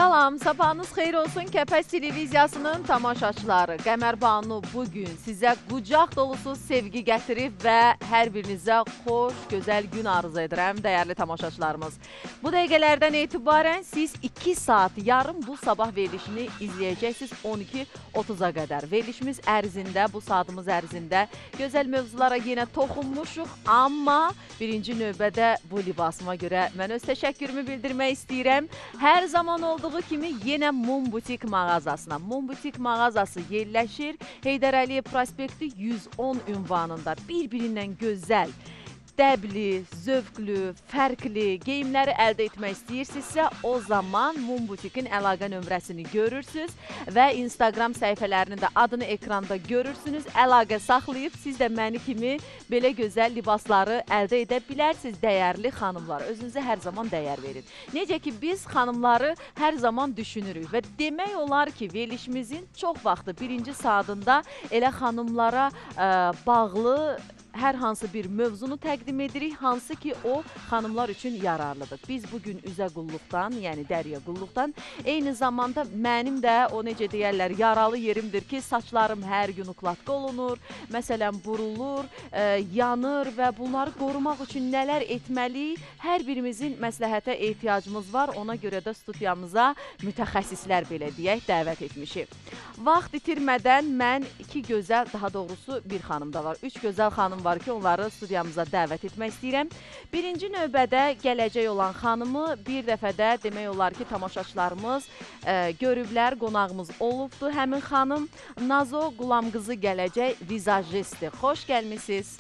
Salam, sabahınız xeyir olsun Kəpəz televiziyasının tamaşaçıları. Qəmər Banu bugün sizə qucaq dolusu sevgi gətirib və hər birinizə xoş, gözəl gün arzu edirəm, dəyərli tamaşaçılarımız. Bu dəqiqələrdən etibarən siz 2 saat yarım bu sabah verilişini izləyəcəksiniz 12:30-a qədər. Verilişimiz ərzində, bu saatımız ərzində gözəl mövzulara yenə toxunmuşuq, amma birinci növbədə bu libasıma görə mən öz təşəkkürümü bildirmək istəyirəm. Hər zaman olduğu kimi yenə Mum Butik mağazasına. Mum Butik mağazası yerləşir Heydər Əliyev prospekti 110 ünvanında. Bir-birindən gözəl, dəbli, zövqlü, fərqli geyimləri əldə etmək istəyirsinizsə, o zaman Mum Butikin əlaqə nömrəsini görürsünüz və Instagram səhifələrinin də adını ekranda görürsünüz. Əlaqə saxlayıb siz də məni kimi belə gözəl libasları əldə edə bilərsiniz, dəyərli xanımlar. Özünüzə hər zaman dəyər verin. Necə ki, biz xanımları hər zaman düşünürük və demək olar ki, verilişimizin çox vaxtı birinci saatında elə xanımlara bağlı hər hansı bir mövzunu təqdim edirik, hansı ki o xanımlar üçün yararlıdır. Biz bugün üzə qulluqdan, yəni dəriyə qulluqdan, eyni zamanda mənim də o necə deyərlər, yaralı yerimdir ki, saçlarım hər gün ukladqa olunur, məsələn burulur, yanır və bunları qorumaq üçün nələr etməliyik? Hər birimizin məsləhətə ehtiyacımız var, ona görə də studiyamıza mütəxəssislər belə deyək, dəvət etmişik. Vaxt itirmədən mən iki gözəl, daha doğrusu bir xanım da var, 3 gözəl xanım var ki, onları studiyamıza dəvət etmək istəyirəm. Birinci növbədə gələcək olan xanımı bir dəfədə demək olar ki, tamaşaçılarımız görüblər, qonağımız olubdur. Həmin xanım Nazo Qulamqızı gələcək vizajistdir. Xoş gəlmisiniz.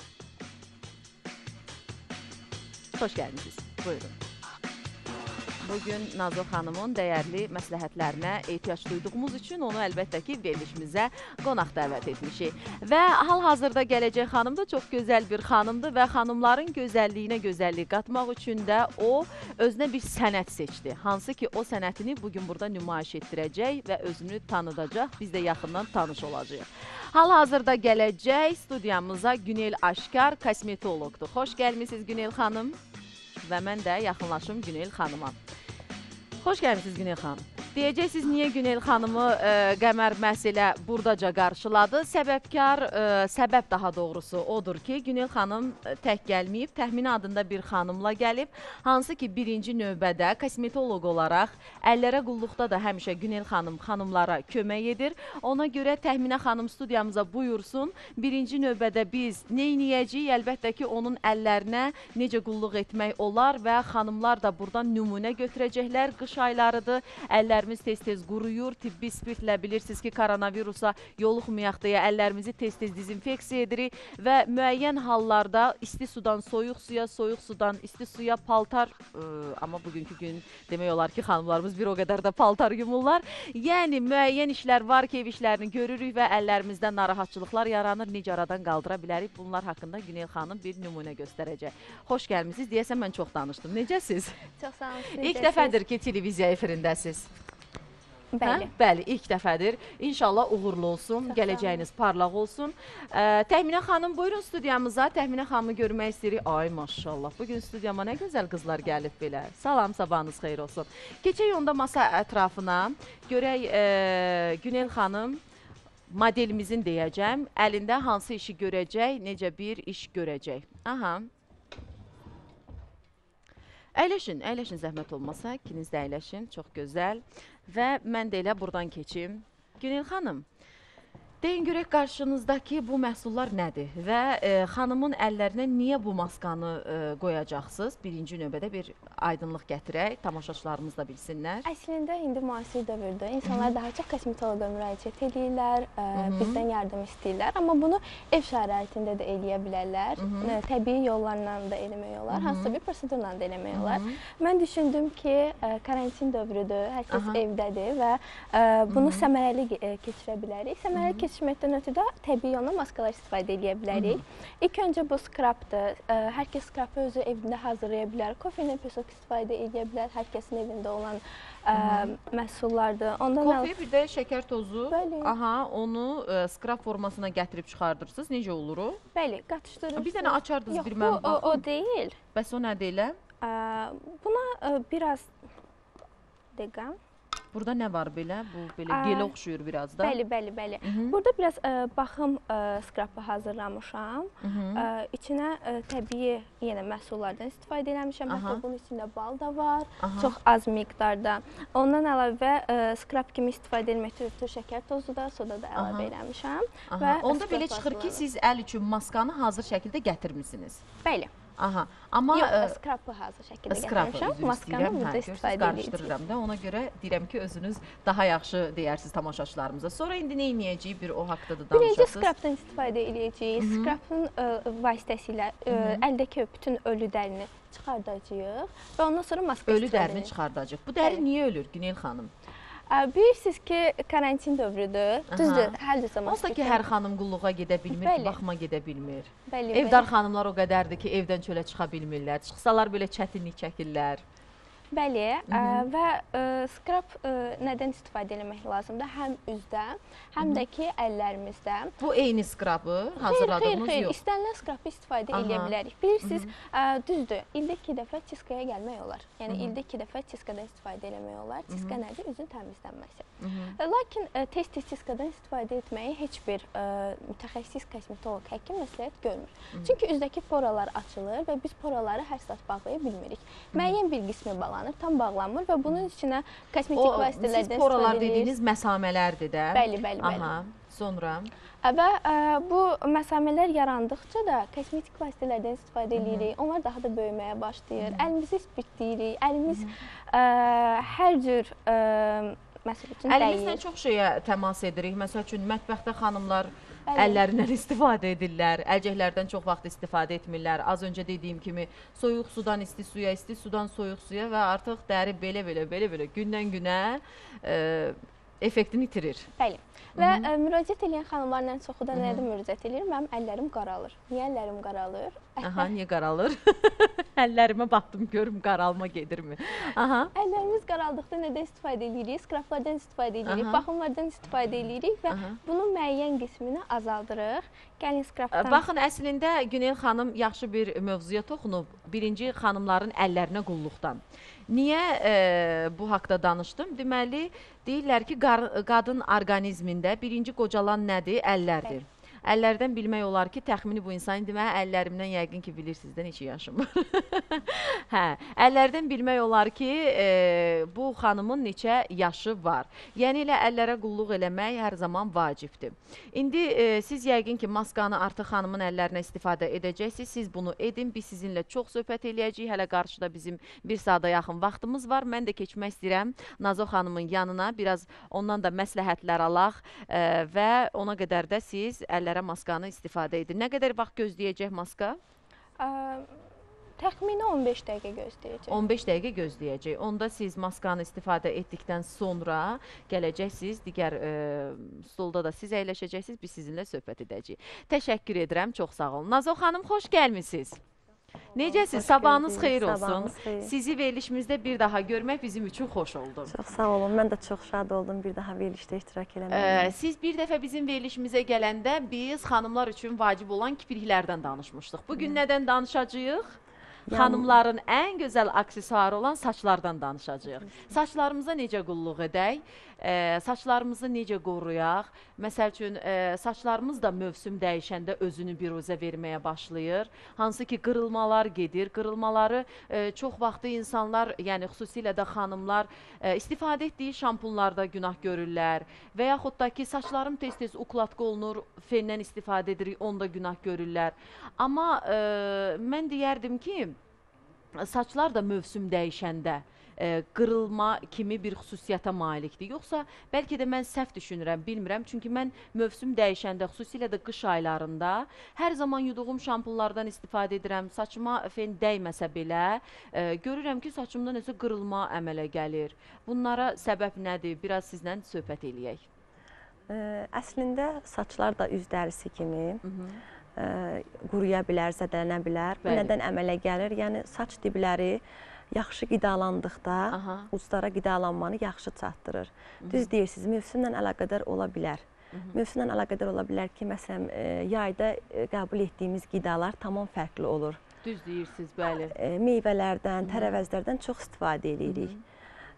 Xoş gəlmisiniz. Buyurun. Bugün Nazo xanımın dəyərli məsləhətlərinə ehtiyac duyduğumuz üçün onu əlbəttə ki, verilişimizə qonaq dəvət etmişik. Və hal-hazırda gələcək xanım da çox gözəl bir xanımdır və xanımların gözəlliyinə gözəllik qatmaq üçün də o özünə bir sənət seçdi. Hansı ki, o sənətini bugün burada nümayiş etdirəcək və özünü tanıdacaq, biz də yaxından tanış olacağıq. Hal-hazırda gələcək studiyamıza Günel Aşkar kosmetoloqdur. Xoş gəlmisiniz Günel xanım. Və mən də yaxınlaşım Günel xanıma. Xoş gəlmisiniz Günel xanım. Deyəcəksiniz, niyə Günel xanımı Qəmər məhz elə buradaca qarşıladı? Səbəb daha doğrusu odur ki, Günel xanım tək gəlməyib, Təxmini adında bir xanımla gəlib. Hansı ki, birinci növbədə kosmetoloq olaraq əllərə qulluqda da həmişə Günel xanım xanımlara kömək edir. Ona görə Təxminə xanım studiyamıza buyursun. Birinci növbədə biz neyniyəcəyik? Əlbəttə ki, onun əllərinə necə qulluq etmək olar və xanımlar da buradan nümunə götürəcəklər. Qış aylarıdır, əllərimiz tez-tez quruyur, tibbi spirtlə bilirsiniz ki, koronavirusa yoluxmayaq deyə əllərimizi tez-tez dezinfeksiya edirik və müəyyən hallarda isti sudan soyuq suya, soyuq sudan isti suya paltar, amma bugünkü gün demək olar ki, xanımlarımız bir o qədər də paltar yumurlar. Yəni, müəyyən işlər var ki, ev işlərini görürük və əllərimizdə narahatçılıqlar yaranır, necə aradan qaldıra bilərik. Bunlar haqqında Günel xanım bir nümunə göstərəcək. Xoş gəlmisiniz, deyəsən mən çox danışdım. Necəsiz? Çox sağ olun. İlk dəfədir ki, televiziya efirindəsiz. Bəli. Bəli, ilk dəfədir. İnşallah uğurlu olsun, gələcəyiniz parlaq olsun. Təxminə xanım, buyurun studiyamıza. Təxminə xanımı görmək istəyirik. Ay, maşallah, bugün studiyama nə gözəl qızlar gəlib belə. Salam, sabahınız xeyir olsun. Keçək onda masa ətrafına. Görək, Günel xanım, modelimizin deyəcəm, əlində hansı işi görəcək, necə bir iş görəcək. Aha. Əyləşin, əyləşin zəhmət olmasa, ikiniz də əyləşin, çox gözəl. Və mən də elə buradan keçim. Günel xanım, deyin görək qarşınızdakı bu məhsullar nədir və xanımın əllərinə niyə bu maskanı qoyacaqsınız? Birinci növbədə bir aydınlıq gətirək, tamaşaçılarımız da bilsinlər. Əslində, indi müasir dövrdə insanlar daha çox kosmetoloqa müraciət edirlər, bizdən yardım istəyirlər. Amma bunu ev şəraitində də eləyə bilərlər, təbii yollarla da eləmək olar, hansısa bir prosedurla da eləmək olar. Mən düşündüm ki, karantin dövrüdür, hər kəs evdədir və bunu səmərəli keçirə bilərik. Səmərəli keçirməkdən ötürü də təbii yolla maskalar istifadə edə bilərik. İlk öncə bu skrapdır. Hər kəs skrapı özü evində hazırlaya bilər. Kofelə pesok istifadə edə bilər. Hər kəsin evində olan məhsullardır. Kofe, bir də şəkər tozu. Bəli. Aha, onu skrap formasına gətirib çıxardırsınız. Necə olur o? Bəli, qatışdırırsınız. Bir dənə açardınız bir mən baxım. Yox, o deyil. Bəs o nədir elə? Buna biraz dəqiqə. Burada nə var belə? Bu belə gelə oxşuyur biraz da. Bəli. Burada biraz baxım skrapı hazırlamışam. İçinə təbii yenə məhsullardan istifadə eləmişəm. Hətta bunun içində bal da var, çox az miqdarda. Ondan əlavə skrap kimi istifadə etmək üçün şəkər tozu da, soda da əlavə eləmişəm. Onda belə çıxır ki, siz əl üçün maskanı hazır şəkildə gətirmisiniz. Bəli. Amma yox, skrapı hazır şəkildə gətirmişəm. Maskanı burada istifadə edirik. Qarışdırıram da, ona görə deyirəm ki, özünüz daha yaxşı deyərsiniz tamaşaçılarımıza. Sonra indi nə edəcəyik, bir o haqda da danışasınız. Birinci skrapdan istifadə edəcəyik. Skrapın vasitəsilə əldəki bütün ölü dərini çıxardacağıq və ondan sonra maska istifadə edəcəyik. Ölü dərini çıxardacağıq. Bu dəri niyə ölür Günel xanım? Bilirsiniz ki, karantin dövrüdür. Düzdür, hər cür zaman. Olsa ki, hər xanım qulluğa gedə bilmir, baxıma gedə bilmir. Bəli. Evdar xanımlar o qədərdir ki, evdən çölə çıxa bilmirlər. Çıxsalar belə çətinlik çəkirlər. Bəli, və skrap nədən istifadə etmək lazımdır? Həm üzdə, həm də ki, əllərimizdə. Bu eyni skrapı hazırladığımız yox. Xeyr, istənilən skrapı istifadə edə bilərik. Bilirsiniz, düzdür, ildə 2 dəfə çiskaya gəlmək olar. Yəni, ildə 2 dəfə çiskadan istifadə etmək olar. Çiska nədir? Üzün təmizlənməsi. Lakin tez-tez çiskadan istifadə etməyi heç bir mütəxəssis kosmetoloq həkim məsləhət görmür. Çünki üzdəki poralar açılır və biz poraları hər saat bağlaya bilmirik. Müəyyən bir qismi bağlanır, tam bağlanmır və bunun içinə kosmetik vasitələrdən siz poralar dediyiniz məsamələrdir də. Bəli. Sonra? Və bu məsamələr yarandıqca da kosmetik vasitələrdən istifadə edirik. Onlar daha da böyüməyə başlayır. Əlimizi isbitləyirik. Əlimiz hər cür məsəl üçün dəyir. Əlimizlə çox şeyə təmas edirik. Məsəl üçün, mətbəxdə xanımlar əllərindən istifadə edirlər. Əlcəklərdən çox vaxt istifadə etmirlər. Az öncə dediyim kimi soyuq sudan isti suya, isti sudan soyuq suya və artıq dəri belə gündən günə effektini itirir. Bəli. Və müraciət edən xanımların ən çoxu da nədə müraciət edir? Mənim əllərim qaralır. Niyə əllərim qaralır? Niyə qaralır? Əllərimə baxdım, görüm qaralma gedirmi? Əllərimiz qaraldıqda nədən istifadə edirik? Skraplardan istifadə edirik, baxımlardan istifadə edirik və bunun müəyyən qismini azaldırıq. Gəlin skrapdan. Baxın, əslində Günel xanım yaxşı bir mövzuya toxunub. Birinci, xanımların əllərinə qulluqdan. Niyə bu haqda danışdım? Deməli, deyirlər ki, qadın orqanizmində birinci qocalan nədir? Əllərdir. Əllərdən bilmək olar ki, təxmini bu insan deməli, əllərimdən yəqin ki, bilirsiniz də neçə yaşım var. Əllərdən bilmək olar ki, bu xanımın neçə yaşı var. Yəni elə əllərə qulluq eləmək hər zaman vacibdir. İndi siz yəqin ki, maskanı artıq xanımın əllərinə istifadə edəcəksiniz. Siz bunu edin, biz sizinlə çox söhbət eləyəcəyik. Hələ qarşıda bizim 1 saata yaxın vaxtımız var. Mən də keçmək istəyirəm Nazo xanımın yanına. Biraz ondan da məsləhətlər alaq və ona qədər də siz əllərə maskanı istifadə edin. Nə qədər vaxt gözləyəcək maska? Təxmini 15 dəqiqə gözləyəcək. 15 dəqiqə gözləyəcək. Onda siz maskanı istifadə etdikdən sonra gələcəksiniz. Digər stolda da siz əyləşəcəksiniz. Biz sizinlə söhbət edəcəyik. Təşəkkür edirəm. Çox sağ olun. Nazo xanım, xoş gəlmisiniz. Necəsiz? Sabahınız xeyir olsun. Sizi verilişimizdə bir daha görmək bizim üçün xoş oldu. Çox sağ olun. Mən də çox şad oldum bir daha verilişdə iştirak eləməklə. Siz bir dəfə bizim verilişimizə gələndə biz xanımlar üçün vacib olan kipriklərdən danışmışdıq. Bugün nədən danışacağıq? Xanımların ən gözəl aksesuarı olan saçlardan danışacağıq. Saçlarımıza necə qulluq edək? Saçlarımızı necə qoruyaq? Məsəl üçün, saçlarımız da mövsüm dəyişəndə özünü biruzə verməyə başlayır. Hansı ki, qırılmalar gedir. Qırılmaları çox vaxtı insanlar, yəni xüsusilə də xanımlar istifadə etdiyi şampunlarda günah görürlər. Və yaxud da ki, saçlarım tez-tez ukladqa olunur, fendən istifadə edirik, onda günah görürlər. Amma mən deyərdim ki, saçlar da mövsüm dəyişəndə qırılma kimi bir xüsusiyyətə malikdir. Yoxsa bəlkə də mən səhv düşünürəm, bilmirəm. Çünki mən mövsüm dəyişəndə, xüsusilə də qış aylarında hər zaman yuduğum şampunlardan istifadə edirəm. Saçıma fen dəyməsə belə görürəm ki, saçımda nəsə qırılma əmələ gəlir. Bunlara səbəb nədir? Biraz sizlə söhbət eləyək. Əslində saçlar da üz dərisi kimi quruya bilər, zədələnə bilər. Bu nədən əmələ gəlir? Yəni, saç dibləri yaxşı qidalandıqda uclara qidalanmanı yaxşı çatdırır. Düz deyirsiniz, mövsümlə əlaqədar ola bilər. Mövsümlə əlaqədar ola bilər ki, məsələn, yayda qəbul etdiyimiz qidalar tamam fərqli olur. Düz deyirsiniz, bəli. Meyvələrdən, tərəvəzlərdən çox istifadə edirik.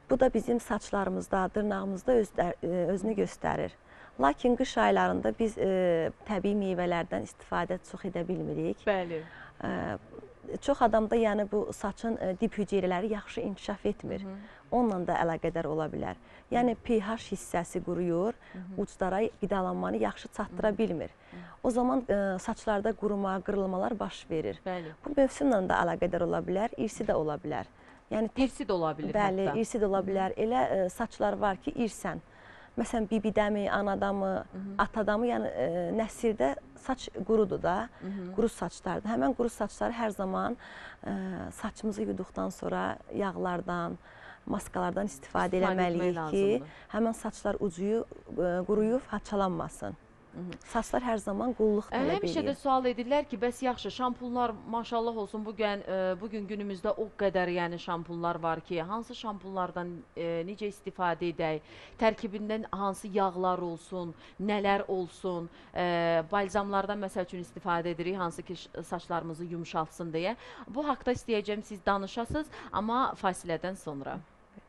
Bu da bizim saçlarımızda, dırnağımızda özünü göstərir. Lakin qış aylarında biz təbii meyvələrdən istifadə çox edə bilmirik. Bəli. Çox adamda yəni bu saçın dib hüceyrələri yaxşı inkişaf etmir. Onunla da əlaqədar ola bilər. Yəni pH hissəsi quruyur, uclara qidalanmanı yaxşı çatdıra bilmir. O zaman saçlarda quruma, qırılmalar baş verir. Bəli. Bu mövsümlə də əlaqədar ola bilər, irsi də ola bilər. Yəni irsi də ola bilir. Bəli, irsi də ola bilər. Elə saçlar var ki, irsən. Məsələn, bibidəmi, anadamı, atadamı, yəni nəsildə saç qurudur da, quru saçlardır. Həmən quru saçları hər zaman saçımızı yuduqdan sonra yağlardan, maskalardan istifadə eləməliyik ki, həmən saçlar ucuyu quruyub haçalanmasın. Saçlar hər zaman qulluq tələb edir. Həmişə də sual edirlər ki, bəs yaxşı, şampunlar maşallah olsun, bugün günümüzdə o qədər yəni şampunlar var ki, hansı şampunlardan necə istifadə edək, tərkibindən hansı yağlar olsun, nələr olsun, balzamlardan məsəl üçün istifadə edirik, hansı ki saçlarımızı yumuşaltsın deyə. Bu haqda istəyəcəm siz danışasınız, amma fasilədən sonra.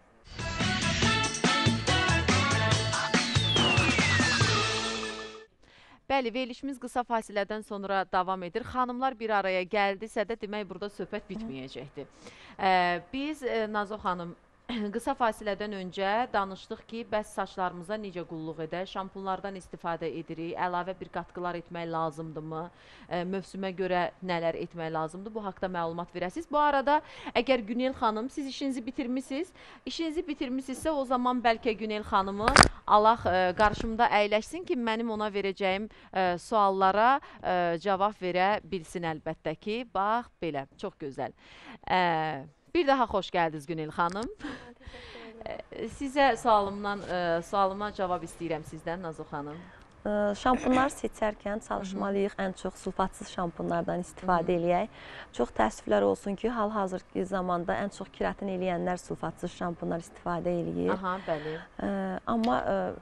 Bəli, verilişimiz qısa fasilədən sonra davam edir. Xanımlar bir araya gəldisə də demək burada söhbət bitməyəcəkdir. Biz Nazo xanım qısa fasilədən öncə danışdıq ki, bəs saçlarımıza necə qulluq edək, şampunlardan istifadə edirik, əlavə bir qatqılar etmək lazımdırmı, mövsümə görə nələr etmək lazımdır, bu haqda məlumat verəsiniz. Bu arada, əgər Günel xanım, siz işinizi bitirmisinizsə, o zaman bəlkə Günel xanımı Allah qarşımda əyləşsin ki, mənim ona verəcəyim suallara cavab verə bilsin əlbəttə ki, bax, belə, çox gözəl. Bir daha xoş gəldiniz Günel xanım. Sizə sualıma cavab istəyirəm sizdən, Nazo xanım. Şampunlar seçərkən çalışmalıyıq ən çox sulfatsız şampunlardan istifadə eləyək. Çox təəssüflər olsun ki, hal-hazırki zamanda ən çox keratin eləyənlər sulfatsız şampunlar istifadə eləyir. Aha, bəli. Amma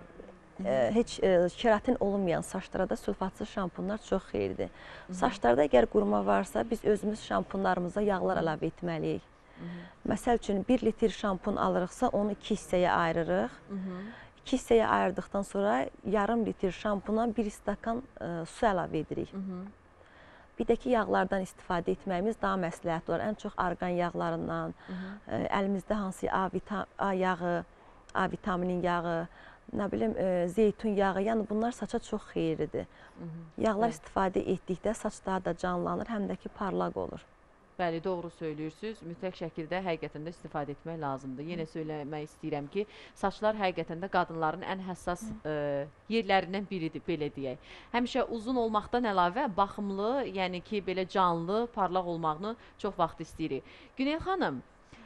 heç keratin olunmayan saçlara da sulfatsız şampunlar çox xeyirdir. Saçlarda əgər quruma varsa, biz özümüz şampunlarımıza yağlar əlavə etməliyik. Məsəl üçün 1 litr şampun alırıqsa, onu 2 hissəyə ayırırıq. 2 hissəyə ayırdıqdan sonra yarım litr şampuna 1 stakan su əlavə edirik. Bir də ki, yağlardan istifadə etməyimiz daha məsləhət olur. Ən çox arqan yağlarından, əlimizdə hansı A yağı, A vitaminin yağı, nə bilim, zeytun yağı, yəni bunlar saça çox xeyirlidir. Yağlar istifadə etdikdə saç daha da canlanır, həm də ki, parlaq olur. Bəli, doğru söylüyorsunuz. Mütləq şəkildə həqiqətən də istifadə etmək lazımdır. Yenə söyləmək istəyirəm ki, saçlar həqiqətən də qadınların ən həssas yerlərindən biridir, belə deyək. Həmişə uzun olmaqdan əlavə baxımlı, yəni ki, belə canlı, parlaq olmağını çox vaxt istəyirik. Günel xanım,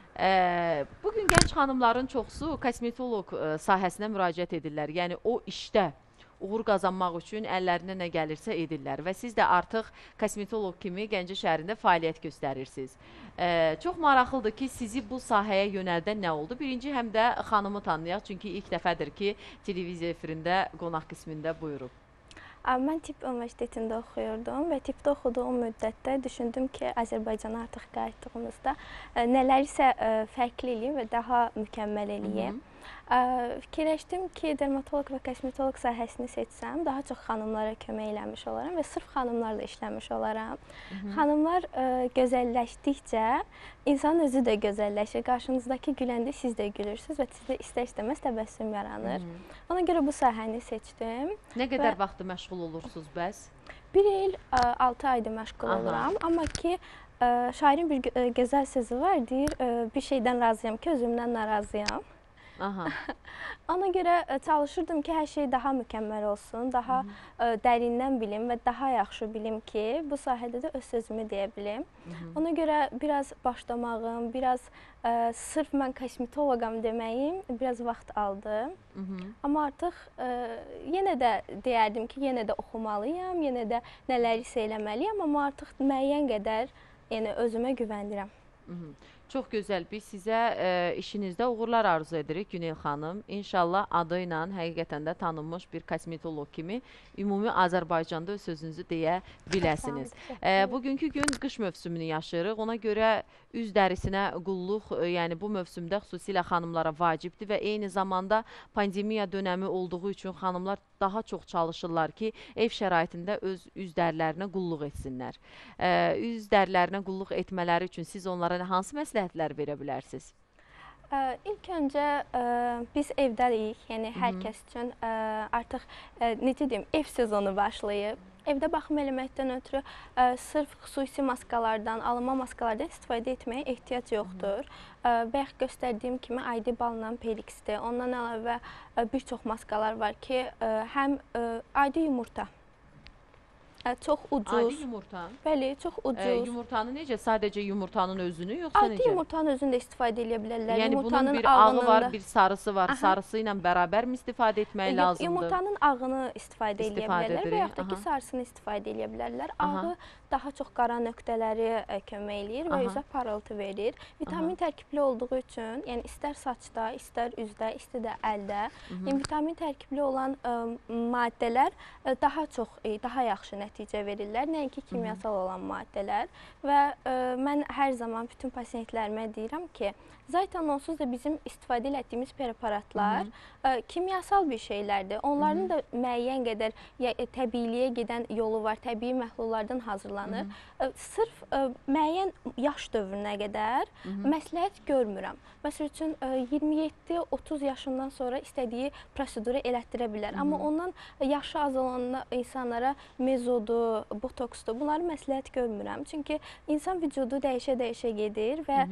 bugün gənc xanımların çoxsu kosmetoloq sahəsinə müraciət edirlər. Yəni o işdə uğur qazanmaq üçün əllərinə nə gəlirsə edirlər və siz də artıq kosmetoloq kimi Gəncə şəhərində fəaliyyət göstərirsiniz. Çox maraqlıdır ki, sizi bu sahəyə yönəldən nə oldu? Birinci, həm də xanımı tanıyaq, çünki ilk dəfədir ki, televiziya efirində qonaq qismində buyurub. Mən tibb universitetində oxuyurdum və tibbdə oxuduğum müddətdə düşündüm ki, Azərbaycana artıq qayıtdığımızda nələrsə fərqli eləyim və daha mükəmməl eləyim. Fikirləşdim ki, dermatoloq və kosmetoloq sahəsini seçsəm, daha çox xanımlara kömək eləmiş olaram və sırf xanımlarla işləmiş olaram. Xanımlar gözəlləşdikcə insanın özü də gözəlləşir. Qarşınızdakı güləndə siz də gülürsünüz və sizdə istər-istəməz təbəssüm yaranır. Ona görə bu sahəni seçdim. Nə qədər vaxtı məşğul olursunuz bəs? 1 il 6 ayda məşğul oluram. Amma ki, şairin bir gözəl sözü var, deyir, bir şeydən razıyam ki, özümdən narazıyam. Ona görə çalışırdım ki, hər şey daha mükəmməl olsun, daha dərindən bilim və daha yaxşı bilim ki, bu sahədə də öz sözümü deyə bilim. Ona görə biraz başlamağım, biraz sırf mən kosmetoloqam deməyim biraz vaxt aldı. Amma artıq yenə də deyərdim ki, yenə də oxumalıyam, yenə də nələri eləməliyəm, amma artıq müəyyən qədər özümə güvəndirəm. Çox gözəl. Biz sizə işinizdə uğurlar arzu edirik Günel xanım. İnşallah adı ilə həqiqətən də tanınmış bir kosmetoloq kimi ümumi Azərbaycanda öz sözünüzü deyə biləsiniz. Bugünkü gün qış mövsümünü yaşayırıq. Ona görə üz dərisinə qulluq, yəni bu mövsümdə xüsusilə xanımlara vacibdir və eyni zamanda pandemiya dönəmi olduğu üçün xanımlar daha çox çalışırlar ki, ev şəraitində öz üz dərilərinə qulluq etsinlər. Üz dərilərinə qulluq etmələri üçün siz onlara hansı məsləhətlər verə bilərsiniz? İlk öncə biz evdəyik, yəni hər kəs üçün artıq necə deyim, ev sezonu başlayıb. Evdə baxım eləməkdən ötürü sırf xüsusi maskalardan, alınma maskalardan istifadə etməyə ehtiyac yoxdur. Bayaq göstərdiyim kimi ID balla Perixdir. Ondan əlavə bir çox maskalar var ki, həm ID yumurta. Çox ucuz. Adi yumurta. Bəli, çox ucuz. Yumurtanı necə? Sadəcə yumurtanın özünü, yoxsa necə? Adi yumurtanın özünü də istifadə edə bilərlər. Yəni bunun bir ağı var, bir sarısı var. Sarısı ilə bərabər mi istifadə etmək lazımdır? Yumurtanın ağını istifadə edə bilərlər və yaxud da ki, sarısını istifadə edə bilərlər. Ağı daha çox qara nöqtələri kömək eləyir və üzə parıltı verir. Vitamin tərkibli olduğu üçün, yəni istər saçda, istər üzdə, istər də əldə, vitamin tərkibli olan maddələr daha çox, daha yaxşı nəticə verirlər, nəinki kimyasal olan maddələr və mən hər zaman bütün pasiyentlərimə deyirəm ki, zaten onsuz da bizim istifadə etdiyimiz preparatlar kimyasal bir şeylərdir. Onların da müəyyən qədər təbiiliyə gedən yolu var, təbii məhlullardan hazırlanır. Sırf müəyyən yaş dövrünə qədər məsləhət görmürəm. Məsəl üçün 27-30 yaşından sonra istədiyi proseduru elətdirə bilər. Amma ondan yaşı az olan insanlara mezodu, botoksdu, bunları məsləhət görmürəm. Çünki insan vücudu dəyişə-dəyişə gedir və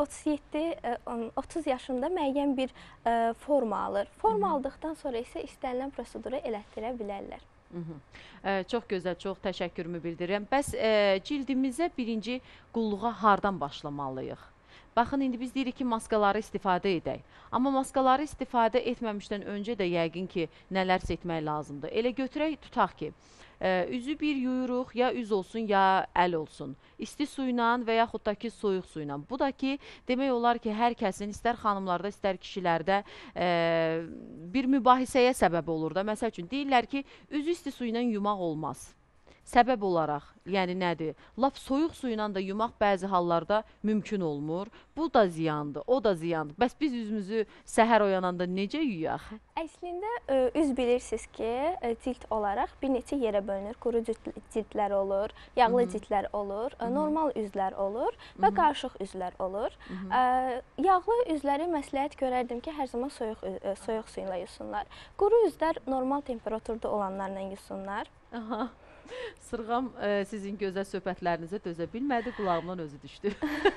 30 yaşında müəyyən bir forma alır. Forma aldıqdan sonra isə istənilən proseduru elətdirə bilərlər. Çox gözəl, çox təşəkkürümü bildirirəm. Bəs cildimizə birinci qulluğa hardan başlamalıyıq? Baxın, indi biz deyirik ki, maskaları istifadə edək. Amma maskaları istifadə etməmişdən öncə də yəqin ki, nələrsə etmək lazımdır. Elə götürək, tutaq ki, üzü bir yuyuruq, ya üz olsun, ya əl olsun. İsti suyla və yaxud da ki, soyuq suyla. Bu da ki, demək olar ki, hər kəsin, istər xanımlarda, istər kişilərdə bir mübahisəyə səbəb olur da. Məsəl üçün, deyirlər ki, üzü isti suyla yumaq olmaz. Səbəb olaraq, yəni nədir? Laf soyuq su ilə də yumaq bəzi hallarda mümkün olmur. Bu da ziyandır, o da ziyandır. Bəs biz üzümüzü səhər oyananda necə yuyaq? Əslində, üz bilirsiniz ki, cilt olaraq bir neçə yerə bölünür. Quru cildlər olur, yağlı cildlər olur, normal üzlər olur və qarışıq üzlər olur. Yağlı üzləri məsləhət görərdim ki, hər zaman soyuq su ilə yusunlar. Quru üzlər normal temperaturda olanlarla yusunlar. Sırğam sizin gözəl söhbətlərinizə dözə bilmədi, qulağımdan özü düşdü.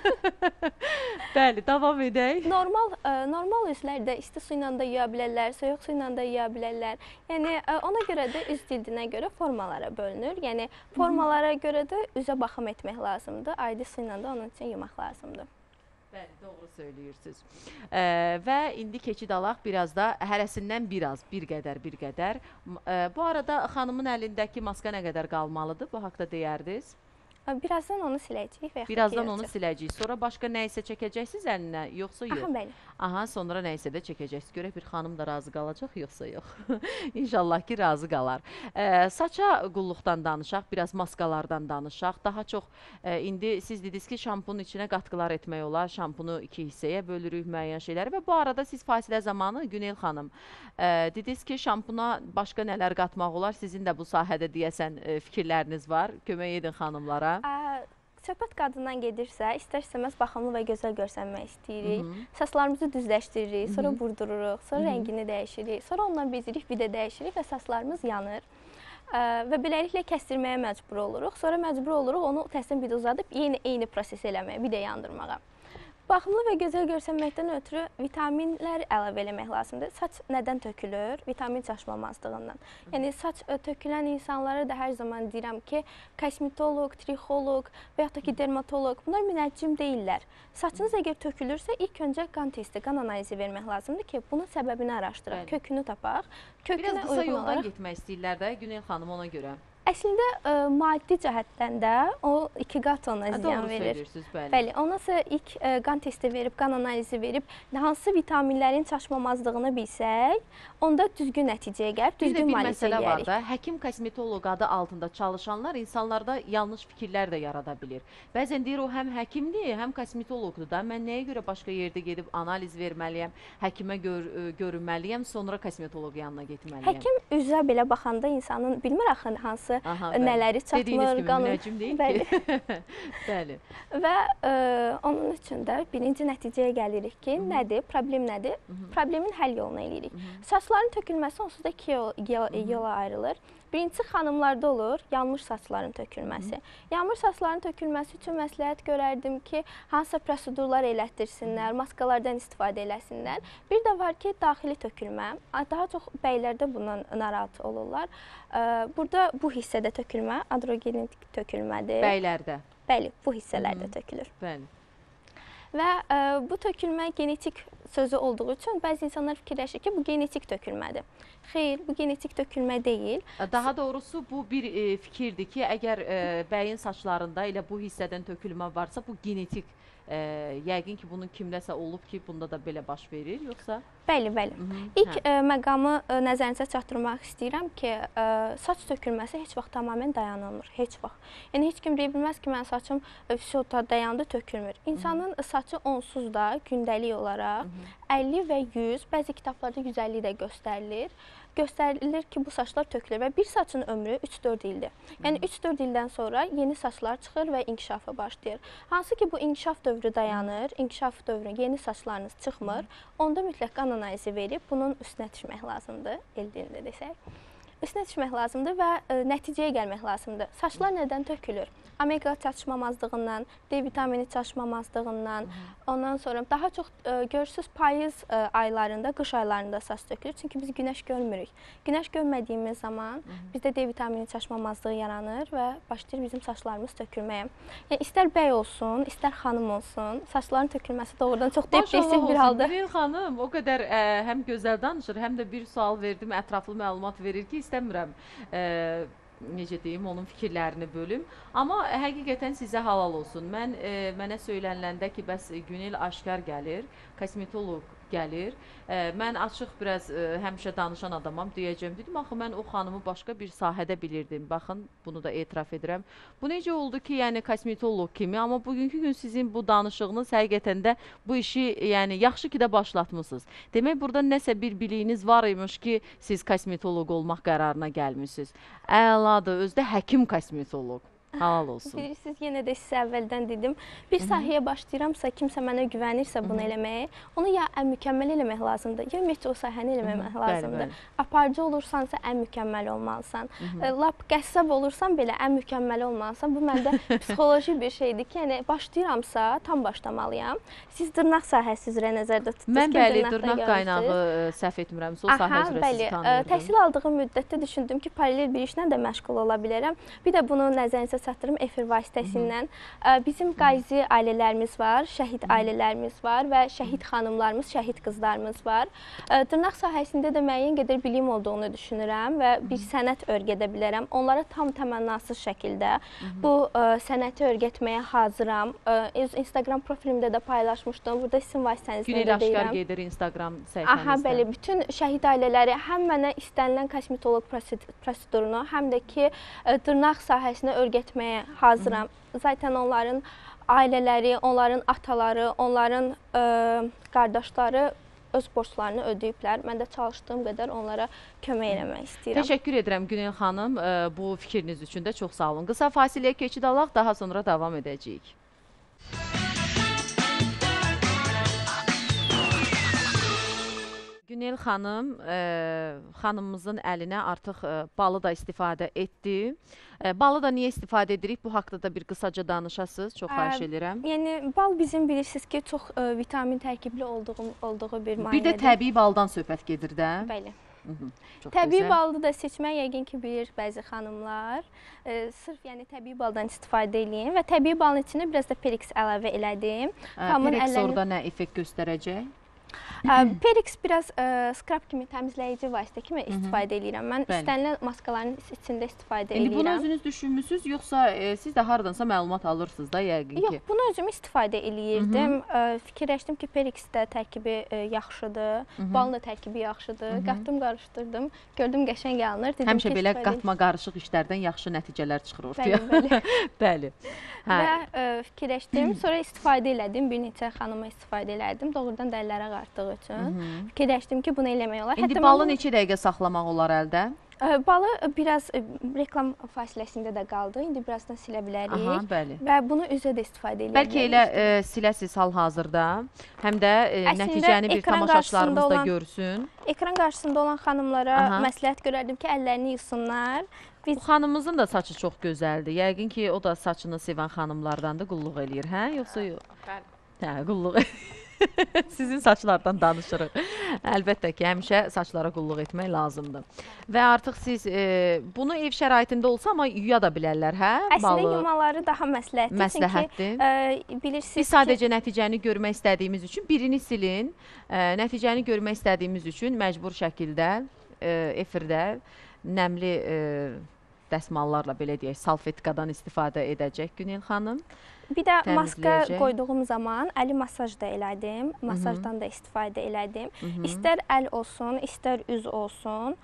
Bəli, davam edək. Normal üzlərdə isti su ilə də yuya bilərlər, soyuq su ilə də yuya bilərlər. Yəni, ona görə də üz cildinə görə formalara bölünür. Yəni, formalara görə də üzə baxım etmək lazımdır. Adi su ilə də onun üçün yumaq lazımdır. Bəli, doğru söylüyorsunuz. Və indi keçid alaq biraz da hərəsindən bir qədər. Bu arada xanımın əlindəki maska nə qədər qalmalıdır? Bu haqda deyərdiniz. Birazdan onu siləcəyik. Birazdan onu siləcəyik. Sonra başqa nə isə çəkəcəksiniz əlinə, yoxsa yox? Bəli. Aha, sonra nə isə də çəkəcəksiniz. Görək bir xanım da razı qalacaq, yoxsa yox. İnşallah ki, razı qalar. Saça qulluqdan danışaq, biraz maskalardan danışaq. Daha çox, indi siz dediniz ki, şampunun içinə qatqılar etmək olar. Şampunu iki hissəyə bölürük müəyyən şeyləri və bu arada siz fasilə zamanı Günel xanım dediniz ki, şampuna başqa nələr qatmaq olar? Sizin də bu sahədə deyəsən fikirləriniz var. Kömək edin xanımlara. Söhbət qadından gedirsə, istər-istəməz baxımlı və gözəl görsənmək istəyirik. Saçlarımızı düzləşdiririk, sonra burdururuq, sonra rəngini dəyişirik, sonra ondan bezirik, bir də dəyişirik və saçlarımız yanır. Və beləliklə kəsdirməyə məcbur oluruq. Sonra məcbur oluruq onu təslim bir də uzadıb eyni proses eləməyə, bir də yandırmağa. Baxımlı və gözəl görsənməkdən ötürü vitaminlər əlavə eləmək lazımdır. Saç nədən tökülür? Vitamin çaşmamazlığından. Yəni, saç tökülən insanlara da hər zaman deyirəm ki, kosmetoloq, trixoloq və yaxud da ki, dermatoloq, bunlar münəccim deyirlər. Saçınız əgər tökülürsə, ilk öncə qan testi, qan analizi vermək lazımdır ki, bunun səbəbini araşdıraq, kökünü tapaq. Biraz qısa yoldan getmək istəyirlər də, Günel xanım, ona görə. Əslində maddi cəhətdən də o 2 qat ona ziyan Doğru verir. söylüyorsunuz, bəli. Bəli, ondan sonra ilk qan testi verib, qan analizi verib, hansı vitaminlərin çatışmamazlığını bilsək, onda düzgün nəticəyə gəlib, Bir də düzgün bir müalicə məsələ var edərik. da, həkim kosmetoloq adı altında çalışanlar insanlarda yanlış fikirlər də yarada bilir. Bəzən deyir o həm həkimdir, həm kosmetoloqdur da. Mən nəyə görə başqa yerdə gedib analiz verməliyəm, həkimə görünməliyəm, sonra kosmetoloq yanına getməliyəm. Həkim üzə belə baxanda insanın bilmir axı hansı nələri Dediyiniz çatmır, kimi qanun. müəccim deyil Bəli. ki. Bəli. Və onun üçün də birinci nəticəyə gəlirik ki, nədir, problem nədir? Problemin həll yolunu eləyirik. Saçların tökülməsi onsuz da 2 yola ayrılır. Birincisi xanımlarda olur, yanmış saçların tökülməsi. Yanmış saçların tökülməsi üçün məsləhət görərdim ki, hansısa prosedurlar elətdirsinlər, maskalardan istifadə eləsinlər. Bir də var ki, daxili tökülmə. Daha çox bəylərdə bundan narahat olurlar. Burada bu hissədə tökülmə androgenetik tökülmədir. Bəylərdə. Bəli, bu hissələrdə tökülür. Bəli. Və bu tökülmə genetik sözü olduğu üçün bəzi insanlar fikirləşir ki, bu genetik tökülmədir. Xeyr, bu genetik tökülmə deyil. Daha doğrusu bu bir fikirdir ki, əgər bəyin saçlarında elə bu hissədən tökülmə varsa, bu genetik. Yəqin ki, bunun kimləsə olub ki, bunda da belə baş verir, yoxsa? Bəli, bəli. İlk məqamı nəzərinizə çatdırmaq istəyirəm ki, saç tökülməsi heç vaxt tamamilə dayanılmır, heç vaxt. Yəni, heç kim deyə bilməz ki, mənim saçım fisioda dayandı, tökülmür. İnsanın saçı onsuz da gündəlik olaraq 50 və 100, bəzi kitablarda 150 də göstərilir. Göstərilir ki, bu saçlar tökülür və bir saçın ömrü 3-4 ildir. Yəni 3-4 ildən sonra yeni saçlar çıxır və inkişafa başlayır. Hansı ki, bu inkişaf dövrü dayanır, inkişaf dövrü yeni saçlarınız çıxmır, onda mütləq qan analizi verib bunun üstünə düşmək lazımdır, el dilində desək. Üstünə düşmək lazımdır və nəticəyə gəlmək lazımdır. Saçlar nədən tökülür? Omega çatışmamazlığından, D vitamini çatışmamazlığından, ondan sonra daha çox görürsünüz payız aylarında, qış aylarında saç tökülür. Çünki biz günəş görmürük. Günəş görmədiyimiz zaman bizdə D vitamini çatışmamazlığı yaranır və başlayır bizim saçlarımız tökülməyə. Yəni istər bəy olsun, istər xanım olsun, saçların tökülməsi doğrudan çox depressiv bir halda. Günel xanım o qədər həm gözəl danışır, həm də bir sual verdim, ətraflı məlumat verir ki, istəmirəm necə deyim, onun fikirlərini bölüm. Amma həqiqətən sizə halal olsun. Mənə söyləniləndə ki, bəs Günel aşkar gəlir, kosmetoloq gəlir. Mən açıq biraz həmişə danışan adamam, deyəcəm. Dedim, axı mən o xanımı başqa bir sahədə bilirdim. Baxın, bunu da etiraf edirəm. Bu necə oldu ki, yəni kosmetoloq kimi, amma bugünkü gün sizin bu danışığınız həqiqətən də bu işi, yəni yaxşı ki də başlatmısınız. Demək, burada nəsə bir biliyiniz var imiş ki, siz kosmetoloq olmaq qərarına gəlmişsiniz. Əladır, özdə həkim kosmetoloq. Halal olsun. Bilirsiniz, yenə də sizə əvvəldən dedim, bir sahəyə başlayıramsa, kimsə mənə güvənirsə bunu eləməyə, onu ya ən mükəmməl eləmək lazımdır, ya ümumiyyətcə o sahəni eləmək lazımdır. Aparıcı olursansa ən mükəmməl olmalısan. Lap qəssab olursan belə ən mükəmməl olmalısan. Bu məndə psixoloji bir şeydir ki, yəni başlayıramsa tam başlamalıyam. Siz dırnaq sahəsi üzrə nəzərdə tutdunuz ki, mən bəli, dırnaq qaynağı səhv etmirəmsə, o sahə üzrə sizi tanıyırdım. Təhsil aldığım müddətdə düşündüm ki, paralel bir işlə də məşğul ola bilərəm. Bir də bunu nəzərinizə çatdırım efir vasitəsindən. Bizim qazi ailələrimiz var, şəhid ailələrimiz var və şəhid xanımlarımız, şəhid qızlarımız var. Dırnaq sahəsində də müəyyən qədər bilim olduğunu düşünürəm və bir sənət öyrədə bilərəm. Onlara tam təmənnasız şəkildə bu sənəti öyrətməyə hazıram. Instagram profilimdə də paylaşmışdım. Burada sizin vasitənizlə də deyirəm. Günel aşkar gedir Instagram səhifənizdə. Aha, bəli, bütün şəhid ailələri həm mənə istənilən kosmetoloq prosedurunu, həm də ki, dırnaq sahəsini öyrətməyə hazıram. Zaten onların ailələri, onların ataları, onların qardaşları öz borclarını ödəyiblər. Mən də çalışdığım qədər onlara kömək eləmək istəyirəm. Təşəkkür edirəm Günel xanım bu fikriniz üçün də çox sağ olun. Qısa fasiləyə keçid alaq, daha sonra davam edəcəyik. Günel xanım, xanımımızın əlinə artıq balı da istifadə etdi. Balı da niyə istifadə edirik? Bu haqda da bir qısaca danışasınız. Çox xahiş edirəm. Yəni, bal bizim bilirsiniz ki, çox vitamin tərkibli olduğu bir mayedir. Bir də təbii baldan söhbət gedir də. Bəli. Təbii balı da seçmək yəqin ki, bilir bəzi xanımlar. Sırf yəni təbii baldan istifadə edin və təbii balın içində biraz da perix əlavə elədim. Perix orada nə effekt göstərəcək? Perix biraz skrab kimi, təmizləyici vasitə kimi istifadə edirəm. Mən istənilən maskaların içində istifadə edirəm. İndi bunu özünüz düşünmüsünüz, yoxsa siz də haradansa məlumat alırsınız da yəqin ki? Yox, bunu özüm istifadə eləyirdim. Fikirləşdim ki, Perix də tərkibi yaxşıdır, balın da tərkibi yaxşıdır. Qatdım, qarışdırdım, gördüm qəşəng alınır. Həmişə belə qatma qarışıq işlərdən yaxşı nəticələr çıxır ortaya. Bəli. Və fikirləşdim, sonra istifadə elədim, bir neçə xanıma istifadə elədim. Doğrudan dəllərə qarışdığı üçün fikirləşdim ki, bunu eləmək olar. İndi balı neçə dəqiqə saxlamaq olar əldə? Balı biraz reklam fasiləsində də qaldı. İndi birazdan silə bilərik. Aha, bəli. Və bunu üzə də istifadə edə Bəlkə elə siləsiz hal-hazırda, həm də nəticəni bir tamaşaçılarımız da görsün. Ekran qarşısında olan xanımlara məsləhət görərdim ki, əllərini yıxsınlar. Bu xanımımızın da saçı çox gözəldir. Yəqin ki, o da saçını sevən xanımlardan da qulluq eləyir, hə? Yoxsa yox? Hə, qulluq Sizin saçlardan danışırıq. Əlbəttə ki, həmişə saçlara qulluq etmək lazımdır. Və artıq siz bunu ev şəraitində olsa, amma yuya da bilərlər, hə? Əslində yumaları daha məsləhətdir. Çünki bilirsiniz biz sadəcə nəticəni görmək istədiyimiz üçün birini silin. Nəticəni görmək istədiyimiz üçün məcbur şəkildə efirdə nəmli dəsmallarla, belə deyək, salfetkadan istifadə edəcək Günel xanım. Bir də maska qoyduğum zaman əli masaj da elədim, masajdan da istifadə elədim. İstər əl olsun, istər üz olsun.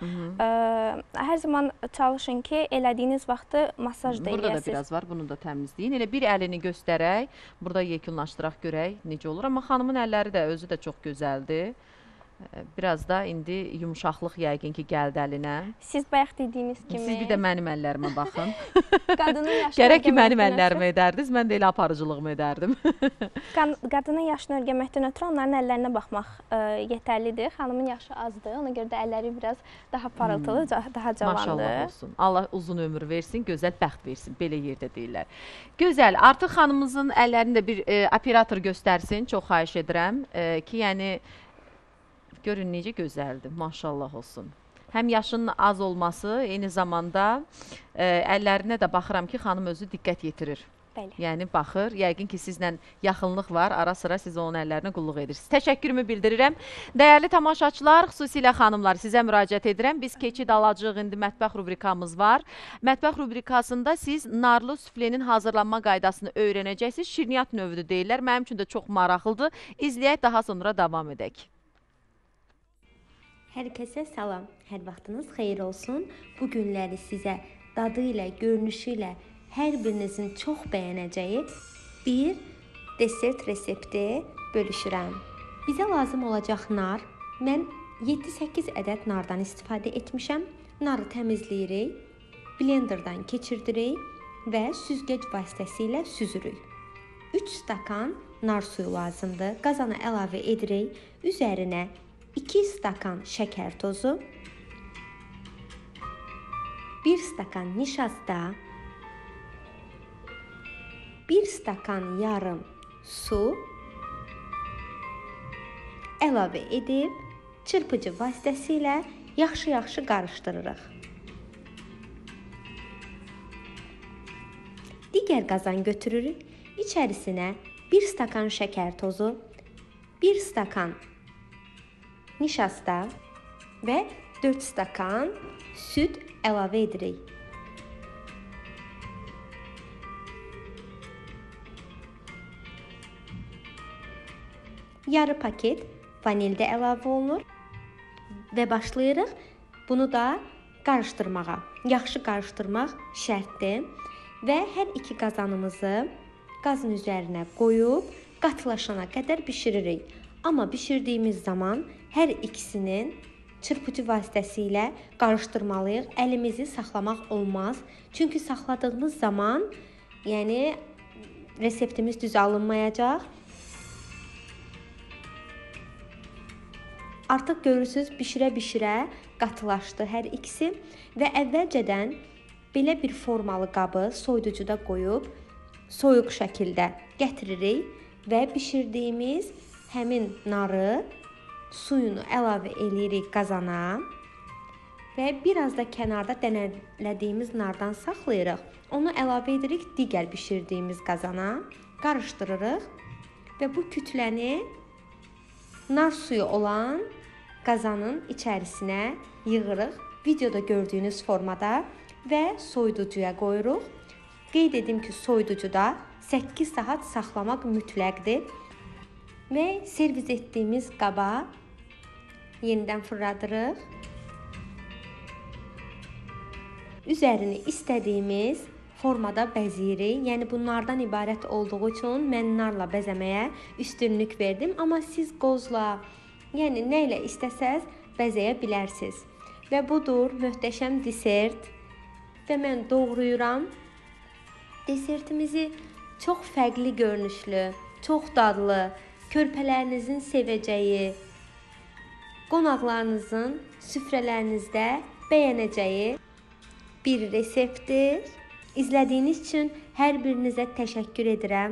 Hər zaman çalışın ki, elədiyiniz vaxtı masaj da eləyəsiniz. Burada da biraz var, bunu da təmizləyin. Elə bir əlini göstərək, burada yekunlaşdıraq görək necə olur. Amma xanımın əlləri də özü də çox gözəldir. Biraz da indi yumuşaqlıq yəqin ki, gəldi əlinə. Siz bayaq dediyiniz kimi. Siz bir də mənim əllərimə baxın. Qadının yaşını gərək ki, mənim əllərimi edərdiniz, mən də elə aparıcılığımı edərdim. Qadının yaşını örgəməkdən ötürü onların əllərinə baxmaq yetərlidir. Xanımın yaşı azdır, ona görə də əlləri biraz daha parıltılı, daha cavandır. Maşallah olsun. Allah uzun ömür versin, gözəl bəxt versin. Belə yerdə deyirlər. Gözəl. Artıq xanımımızın əllərini də bir operator göstərsin. Çox xahiş edirəm ki, yəni görün necə gözəldir, maşallah olsun. Həm yaşının az olması, eyni zamanda əllərinə də baxıram ki, xanım özü diqqət yetirir. Bəli. Yəni baxır, yəqin ki, sizlə yaxınlıq var, ara-sıra siz onun əllərinə qulluq edirsiniz. Təşəkkürümü bildirirəm. Dəyərli tamaşaçılar, xüsusilə xanımlar, sizə müraciət edirəm. Biz keçid alacağıq, indi mətbəx rubrikamız var. Mətbəx rubrikasında siz narlı süflenin hazırlanma qaydasını öyrənəcəksiniz. Şirniyyat növüdür deyirlər, mənim üçün də çox maraqlıdır. İzləyək, daha sonra davam edək. Hər kəsə salam, hər vaxtınız xeyir olsun. Bu günləri sizə dadı ilə, görünüşü ilə hər birinizin çox bəyənəcəyi bir desert resepti bölüşürəm. Bizə lazım olacaq nar. Mən 7-8 ədəd nardan istifadə etmişəm. Narı təmizləyirik, blenderdan keçirdirik və süzgəc vasitəsilə süzürük. 3 stakan nar suyu lazımdır. Qazana əlavə edirik. Üzərinə 2 stakan şəkər tozu, 1 stakan nişasta, 1 stakan yarım su əlavə edib çırpıcı vasitəsilə yaxşı-yaxşı qarışdırırıq. Digər qazan götürürük. İçərisinə 1 stakan şəkər tozu, 1 stakan nişasta və 4 stakan süd əlavə edirik. Yarı paket vanil də əlavə olunur və başlayırıq bunu da qarışdırmağa. Yaxşı qarışdırmaq şərtdir və hər iki qazanımızı qazın üzərinə qoyub qatılaşana qədər bişiririk. Amma bişirdiyimiz zaman hər ikisinin çırpıcı vasitəsilə qarışdırmalıyıq. Əlimizi saxlamaq olmaz. Çünki saxladığımız zaman, yəni reseptimiz düz alınmayacaq. Artıq görürsünüz, bişirə-bişirə qatılaşdı hər ikisi və əvvəlcədən belə bir formalı qabı soyuducuda qoyub soyuq şəkildə gətiririk və bişirdiyimiz həmin narı suyunu əlavə edirik qazana və biraz da kənarda dənələdiyimiz nardan saxlayırıq. Onu əlavə edirik digər bişirdiyimiz qazana, qarışdırırıq və bu kütləni nar suyu olan qazanın içərisinə yığırıq. Videoda gördüyünüz formada və soyuducuya qoyuruq. Qeyd edim ki, soyuducuda 8 saat saxlamaq mütləqdir. Və servis etdiyimiz qaba yenidən fırladırıq. Üzərini istədiyimiz formada bəzəyirik. Yəni bunlardan ibarət olduğu üçün mən narla bəzəməyə üstünlük verdim. Amma siz qozla, yəni nə ilə istəsəz bəzəyə bilərsiniz. Və budur möhtəşəm desert. Və mən doğrayıram. Desertimizi çox fərqli görünüşlü, çox dadlı, körpələrinizin sevəcəyi, qonaqlarınızın süfrələrinizdə bəyənəcəyi bir reseptdir. İzlədiyiniz üçün hər birinizə təşəkkür edirəm.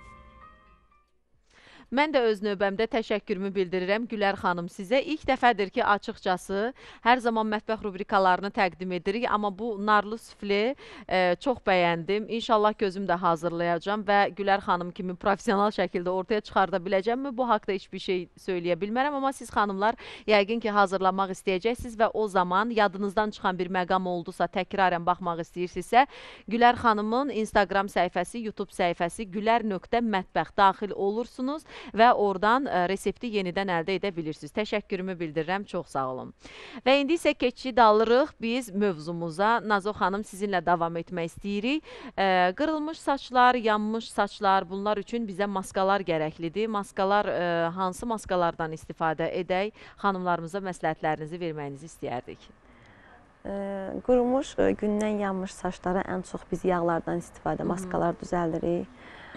Mən də öz növbəmdə təşəkkürümü bildirirəm Gülər xanım sizə. İlk dəfədir ki, açıqcası hər zaman mətbəx rubrikalarını təqdim edirik. Amma bu narlı sufle çox bəyəndim. İnşallah gözüm də hazırlayacağım və Gülər xanım kimi profesional şəkildə ortaya çıxarda biləcəmmi? Bu haqda heç bir şey söyləyə bilmərəm. Amma siz xanımlar yəqin ki, hazırlamaq istəyəcəksiniz və o zaman yadınızdan çıxan bir məqam oldusa, təkrarən baxmaq istəyirsinizsə, Gülər xanımın Instagram səhifəsi, YouTube səhifəsi gülər.mətbəx daxil olursunuz və oradan resepti yenidən əldə edə bilirsiniz. Təşəkkürümü bildirirəm, çox sağ olun. Və indi isə keçid alırıq biz mövzumuza. Nazo xanım, sizinlə davam etmək istəyirik. Qırılmış saçlar, yanmış saçlar, bunlar üçün bizə maskalar gərəklidir. Maskalar, hansı maskalardan istifadə edək? Xanımlarımıza məsləhətlərinizi verməyinizi istəyərdik. Qurumuş, gündən yanmış saçlara ən çox biz yağlardan istifadə, maskalar düzəldirik.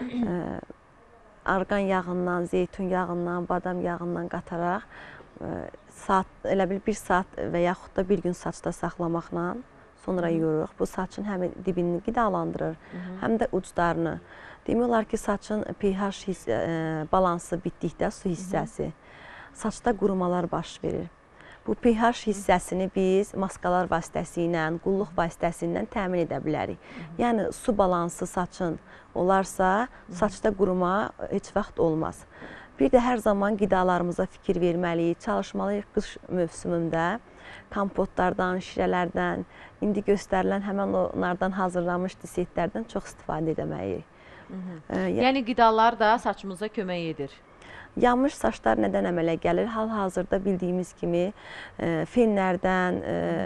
Arqan yağından, zeytun yağından, badam yağından qataraq elə bil 1 saat və yaxud da bir gün saçda saxlamaqla sonra yuyuruq. Bu saçın həm dibini qidalandırır, həm də uclarını. Demək olar ki, saçın pH balansı bitdikdə su hissəsi, saçda qurumalar baş verir. Bu pH hissəsini biz maskalar vasitəsilə, qulluq vasitəsilə təmin edə bilərik. Yəni, su balansı saçın olarsa, saçda quruma heç vaxt olmaz. Bir də hər zaman qidalarımıza fikir verməliyik, çalışmalıyıq qış mövsümündə kompotlardan, şirələrdən, indi göstərilən həmən onlardan hazırlanmış desertlərdən çox istifadə edəməliyik. Yəni, qidalar da saçımıza kömək edir. Yanmış saçlar nədən əmələ gəlir? Hal-hazırda bildiyimiz kimi fenlərdən,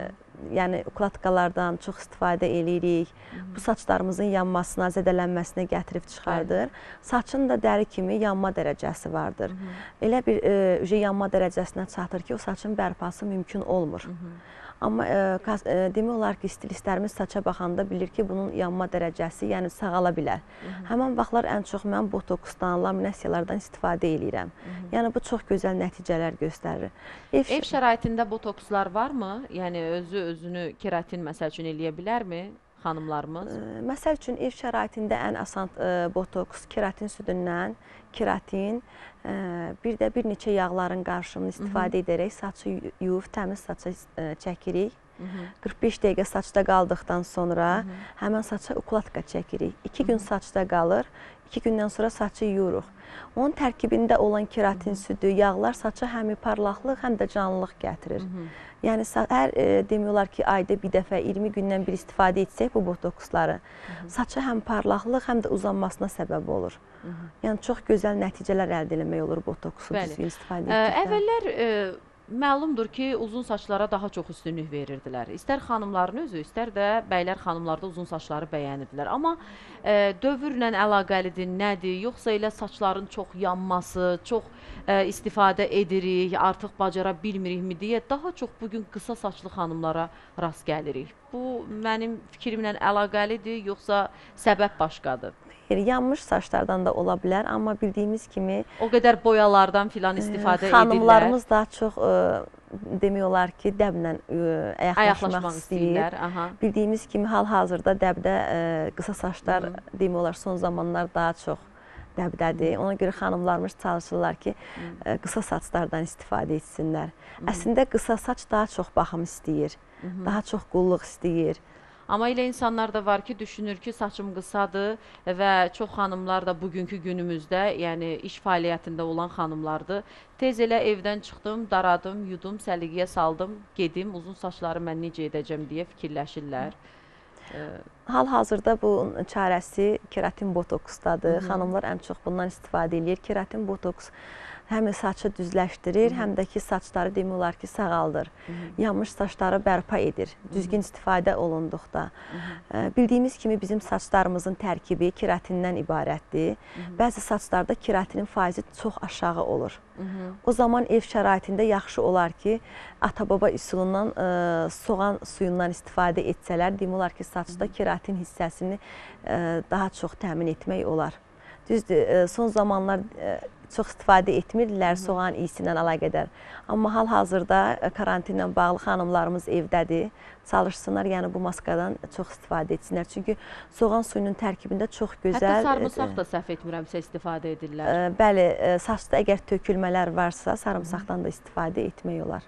yəni ukladkalardan çox istifadə edirik. Bu saçlarımızın yanmasına, zədələnməsinə gətirib çıxardır. Saçın da dəri kimi yanma dərəcəsi vardır. Elə bir yanma dərəcəsinə çatır ki, o saçın bərpası mümkün olmur. Amma demək olar ki, stilistlərimiz saça baxanda bilir ki, bunun yanma dərəcəsi yəni sağala bilər. Həmən vaxtlar ən çox mən botoksdan, laminasiyalardan istifadə edirəm. Yəni, bu çox gözəl nəticələr göstərir. Ev şəraitində botokslar varmı? Yəni, özünü keratin məsəl üçün eləyə bilərmi xanımlarımız? Məsəl üçün, ev şəraitində ən asan botoks keratin südündən, keratin, bir də bir neçə yağların qarışımını istifadə edərək saçı yuyub, təmiz saça çəkirik. 45 dəqiqə saçda qaldıqdan sonra həmən saça ukladka çəkirik. 2 gün saçda qalır, 2 gündən sonra saçı yuyuruq. Onun tərkibində olan keratin südü, yağlar saça həm parlaqlıq, həm də canlılıq gətirir. Yəni, hər demək olar ki, ayda bir dəfə 20 gündən bir istifadə etsək bu botoksları, saça həm parlaqlıq, həm də uzanmasına səbəb olur. Yəni, çox gözəl nəticələr əldə eləmək olur botoksu düzgün istifadə etdikdə. Əvvəllər məlumdur ki, uzun saçlara daha çox üstünlük verirdilər. İstər xanımların özü, istər də bəylər xanımlarda uzun saçları bəyənirdilər. Amma dövrlə əlaqəlidir, nədir? Yoxsa elə saçların çox yanması, çox istifadə edirik, artıq bacara bilmirikmi deyə daha çox bugün qısa saçlı xanımlara rast gəlirik. Bu, mənim fikrimlə əlaqəlidir, yoxsa səbəb başqadır? Yanmış saçlardan da ola bilər, amma bildiyimiz kimi o qədər boyalardan filan istifadə edirlər. Xanımlarımız daha çox demək olar ki, dəblə ayaqlaşmaq istəyir. Bildiyimiz kimi hal-hazırda dəbdə qısa saçlar demək olar son zamanlar daha çox dəbdədir. Ona görə xanımlarımız çalışırlar ki, qısa saçlardan istifadə etsinlər. Əslində qısa saç daha çox baxım istəyir, daha çox qulluq istəyir. Amma elə insanlar da var ki, düşünür ki, saçım qısadır və çox xanımlar da bugünkü günümüzdə, yəni iş fəaliyyətində olan xanımlardır. Tez elə evdən çıxdım, daradım, yudum, səliqəyə saldım, gedim, uzun saçları mən necə edəcəm deyə fikirləşirlər. Hal-hazırda bu çarəsi keratin botoksdadır. Xanımlar ən çox bundan istifadə edir. Keratin botoks həm saçı düzləşdirir, həm də ki, saçları demək olar ki, sağaldır. Yanmış saçları bərpa edir, düzgün istifadə olunduqda. Bildiyimiz kimi bizim saçlarımızın tərkibi keratindən ibarətdir. Bəzi saçlarda keratinin faizi çox aşağı olur. O zaman ev şəraitində yaxşı olar ki, ata-baba üsulundan soğan suyundan istifadə etsələr, demək olar ki, saçda keratin hissəsini daha çox təmin etmək olar. Düzdür, son zamanlar çox istifadə etmirlər soğan iyisi ilə əlaqədar. Amma hal-hazırda karantinlə bağlı xanımlarımız evdədir. Çalışsınlar, yəni bu maskadan çox istifadə etsinlər. Çünki soğan suyunun tərkibində çox gözəl... Hətta sarımsaq da səhv etmirəmsə istifadə edirlər. Bəli, saçda əgər tökülmələr varsa, sarımsaqdan da istifadə etmək olar.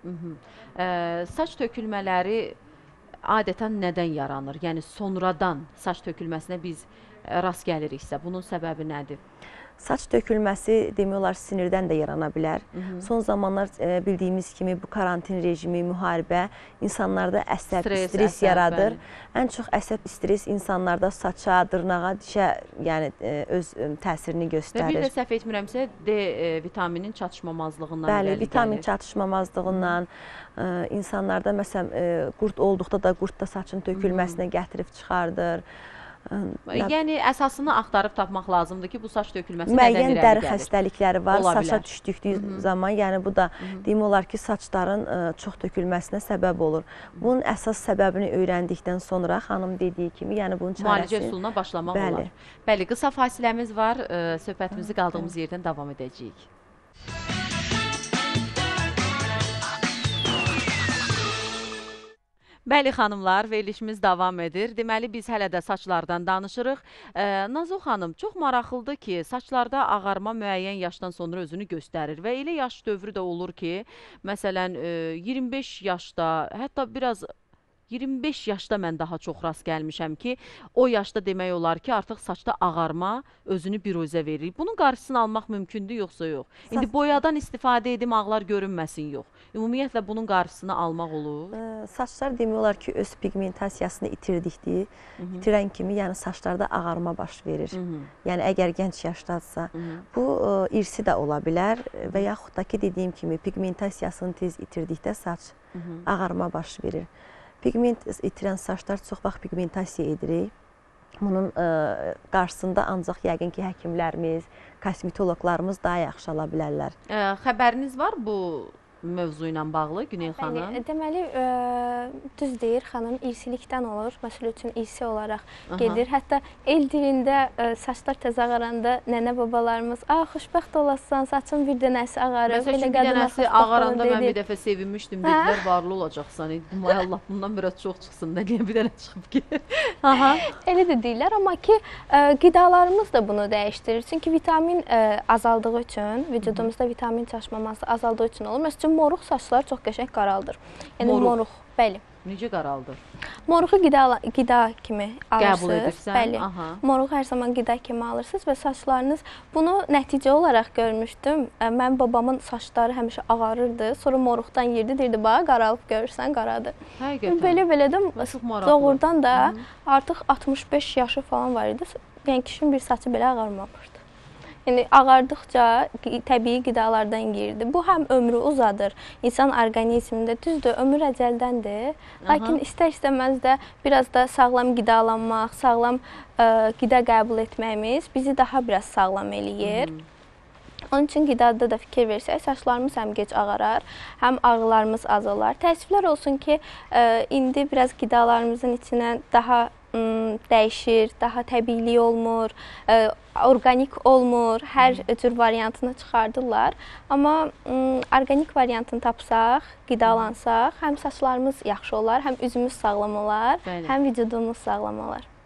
Saç tökülmələri adətən nədən yaranır? Yəni sonradan saç tökülməsinə biz rast gəliriksə, bunun səbəbi nədir? Saç tökülməsi demək olar sinirdən də yarana bilər. Son zamanlar bildiyimiz kimi bu karantin rejimi, müharibə insanlarda əsəb, stres yaradır. Ən çox əsəb, stres insanlarda saça, dırnağa, dişə öz təsirini göstərir. Və bir də səhv etmirəmsə D vitaminin çatışmamazlığından irəli gəlir. Bəli, vitamin çatışmamazlığından, insanlarda məsələn qurd olduqda da qurd da saçın tökülməsinə gətirib çıxardır. Yəni əsasını axtarıb tapmaq lazımdır ki, bu saç tökülməsi nədən irəli gəlir? Müəyyən dəri xəstəlikləri var, saça düşdükdüyü zaman, yəni bu da demək olar ki, saçların çox tökülməsinə səbəb olur. Bunun əsas səbəbini öyrəndikdən sonra xanım dediyi kimi, yəni bunun çarəsi... Müalicə üsuluna başlamaq olar. Bəli, qısa fasiləmiz var, söhbətimizi qaldığımız yerdən davam edəcəyik. Bəli xanımlar, verilişimiz davam edir. Deməli, biz hələ də saçlardan danışırıq. Nazo xanım, çox maraqlıdır ki, saçlarda ağarma müəyyən yaşdan sonra özünü göstərir və elə yaş dövrü də olur ki, məsələn, 25 yaşda, hətta biraz 25 yaşda mən daha çox rast gəlmişəm ki, o yaşda demək olar ki, artıq saçda ağarma özünü biruzə verir. Bunun qarşısını almaq mümkündür, yoxsa yox? İndi boyadan istifadə edim, ağlar görünməsin, yox. Ümumiyyətlə, bunun qarşısını almaq olur. Saçlar demək olar ki, öz pigmentasiyasını itirən kimi, yəni saçlarda ağarma baş verir. Yəni, əgər gənc yaşdadsa, bu irsi də ola bilər və yaxud da ki, dediyim kimi, pigmentasiyasını tez itirdikdə saç ağarma baş verir. Pigment itirən saçlar çox vaxt pigmentasiya edirik. Bunun qarşısında ancaq yəqin ki, həkimlərimiz, kosmetoloqlarımız daha yaxşı ala bilərlər. Xəbəriniz var bu mövzu ilə bağlı, Günel xanım? Deməli, düz deyir xanım, irsilikdən olur. Məsəl üçün irsi olaraq gedir. Hətta el dilində saçlar tez ağaranda nənə babalarımız, xoşbəxt olasan, saçın bir dənəsi ağarır. Məsəl üçün bir dənəsi ağaranda mən bir dəfə sevinmişdim, dedilər, varlı olacaqsan. Allah, bundan biraz çox çıxsın, nə deyə bir dənə çıxıb gelir. Elə də deyirlər, amma ki, qidalarımız da bunu dəyişdirir. Çünki vitamin azaldığı üçün, vücudumuzda vitamin çatışmaması azaldığı üçün olur. Məsələn, moruq saçlar çox qəşəng qaraldır. Yəni moruq, bəli. Necə qaraldır? Moruğu qida kimi alırsınız. Qəbul edirsən? Bəli. Moruğu hər zaman qida kimi alırsınız və saçlarınız, bunu nəticə olaraq görmüşdüm. Mənim babamın saçları həmişə ağarırdı. Sonra moruqdan yerdi, deyirdi, bax, qaralıb görürsən, qaradır. Həqiqətən. Belə də doğrudan da artıq 65 yaşı falan var idi. Yəni, kişinin bir saçı belə ağarmamışdı. Yəni, ağardıqca təbii qidalardan yeyirdi. Bu, həm ömrü uzadır, insan orqanizmində, düzdür, ömür əcəldəndir. Lakin istər-istəməz də biraz da sağlam qidalanmaq, sağlam qida qəbul etməyimiz bizi daha biraz sağlam eləyir. Onun üçün qidada da fikir versək, saçlarımız həm gec ağarar, həm ağrılarımız azalar. Təəssüflər olsun ki, indi biraz qidalarımızın içinə daha dəyişir, daha təbiilik olmur, orqanik olmur, hər cür variantını çıxardırlar. Amma orqanik variantını tapsaq, qidalansaq, həm saçlarımız yaxşı olar, həm üzümüz sağlam olar, həm vücudumuz sağlam olar.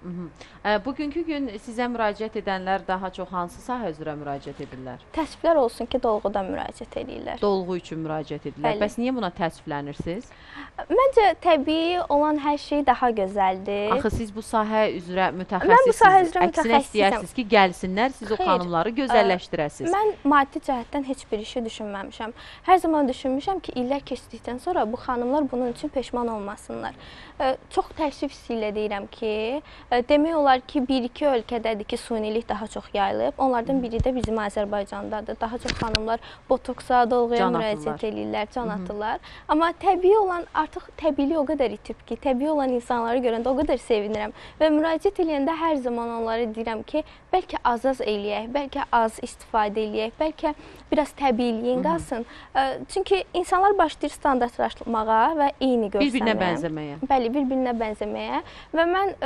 Bugünkü gün sizə müraciət edənlər daha çox hansı sahə üzrə müraciət edirlər? Təəssüflər olsun ki, dolğudan müraciət edirlər. Dolğu üçün müraciət edirlər. Bəli. Bəs niyə buna təəssüflənirsiniz? Məncə təbii olan hər şey daha gözəldir. Axı siz bu sahə üzrə Mən bu mütəxəssissiniz. sahə üzrə Əksinə mütəxəssisəm. istəyirsiniz ki, gəlsinlər, siz o Xeyr, xanımları gözəlləşdirəsiniz. Mən maddi cəhətdən heç bir işi düşünməmişəm. Hər zaman düşünmüşəm ki, illər keçdikdən sonra bu xanımlar bunun üçün peşman olmasınlar. Çox təəssüf hissi ilə deyirəm ki, demək olar ki, 1-2 ölkədədir ki, sunilik daha çox yayılıb. Onlardan biri də bizim Azərbaycandadır. Daha çox xanımlar botoksa, dolğuya müraciət edirlər, can atırlar. Amma təbii olan, artıq təbiilik o qədər itib ki, təbii olan insanları görəndə o qədər sevinirəm. Və müraciət edəndə hər zaman onlara deyirəm ki, bəlkə az-az eləyək, bəlkə az istifadə eləyək, bəlkə biraz təbiiliyin qalsın. Çünki insanlar başlayır standartlaşmağa və eyni görsənməyə. Bir-birinə bənzəməyə. Bəli, bir-birinə bənzəməyə və mən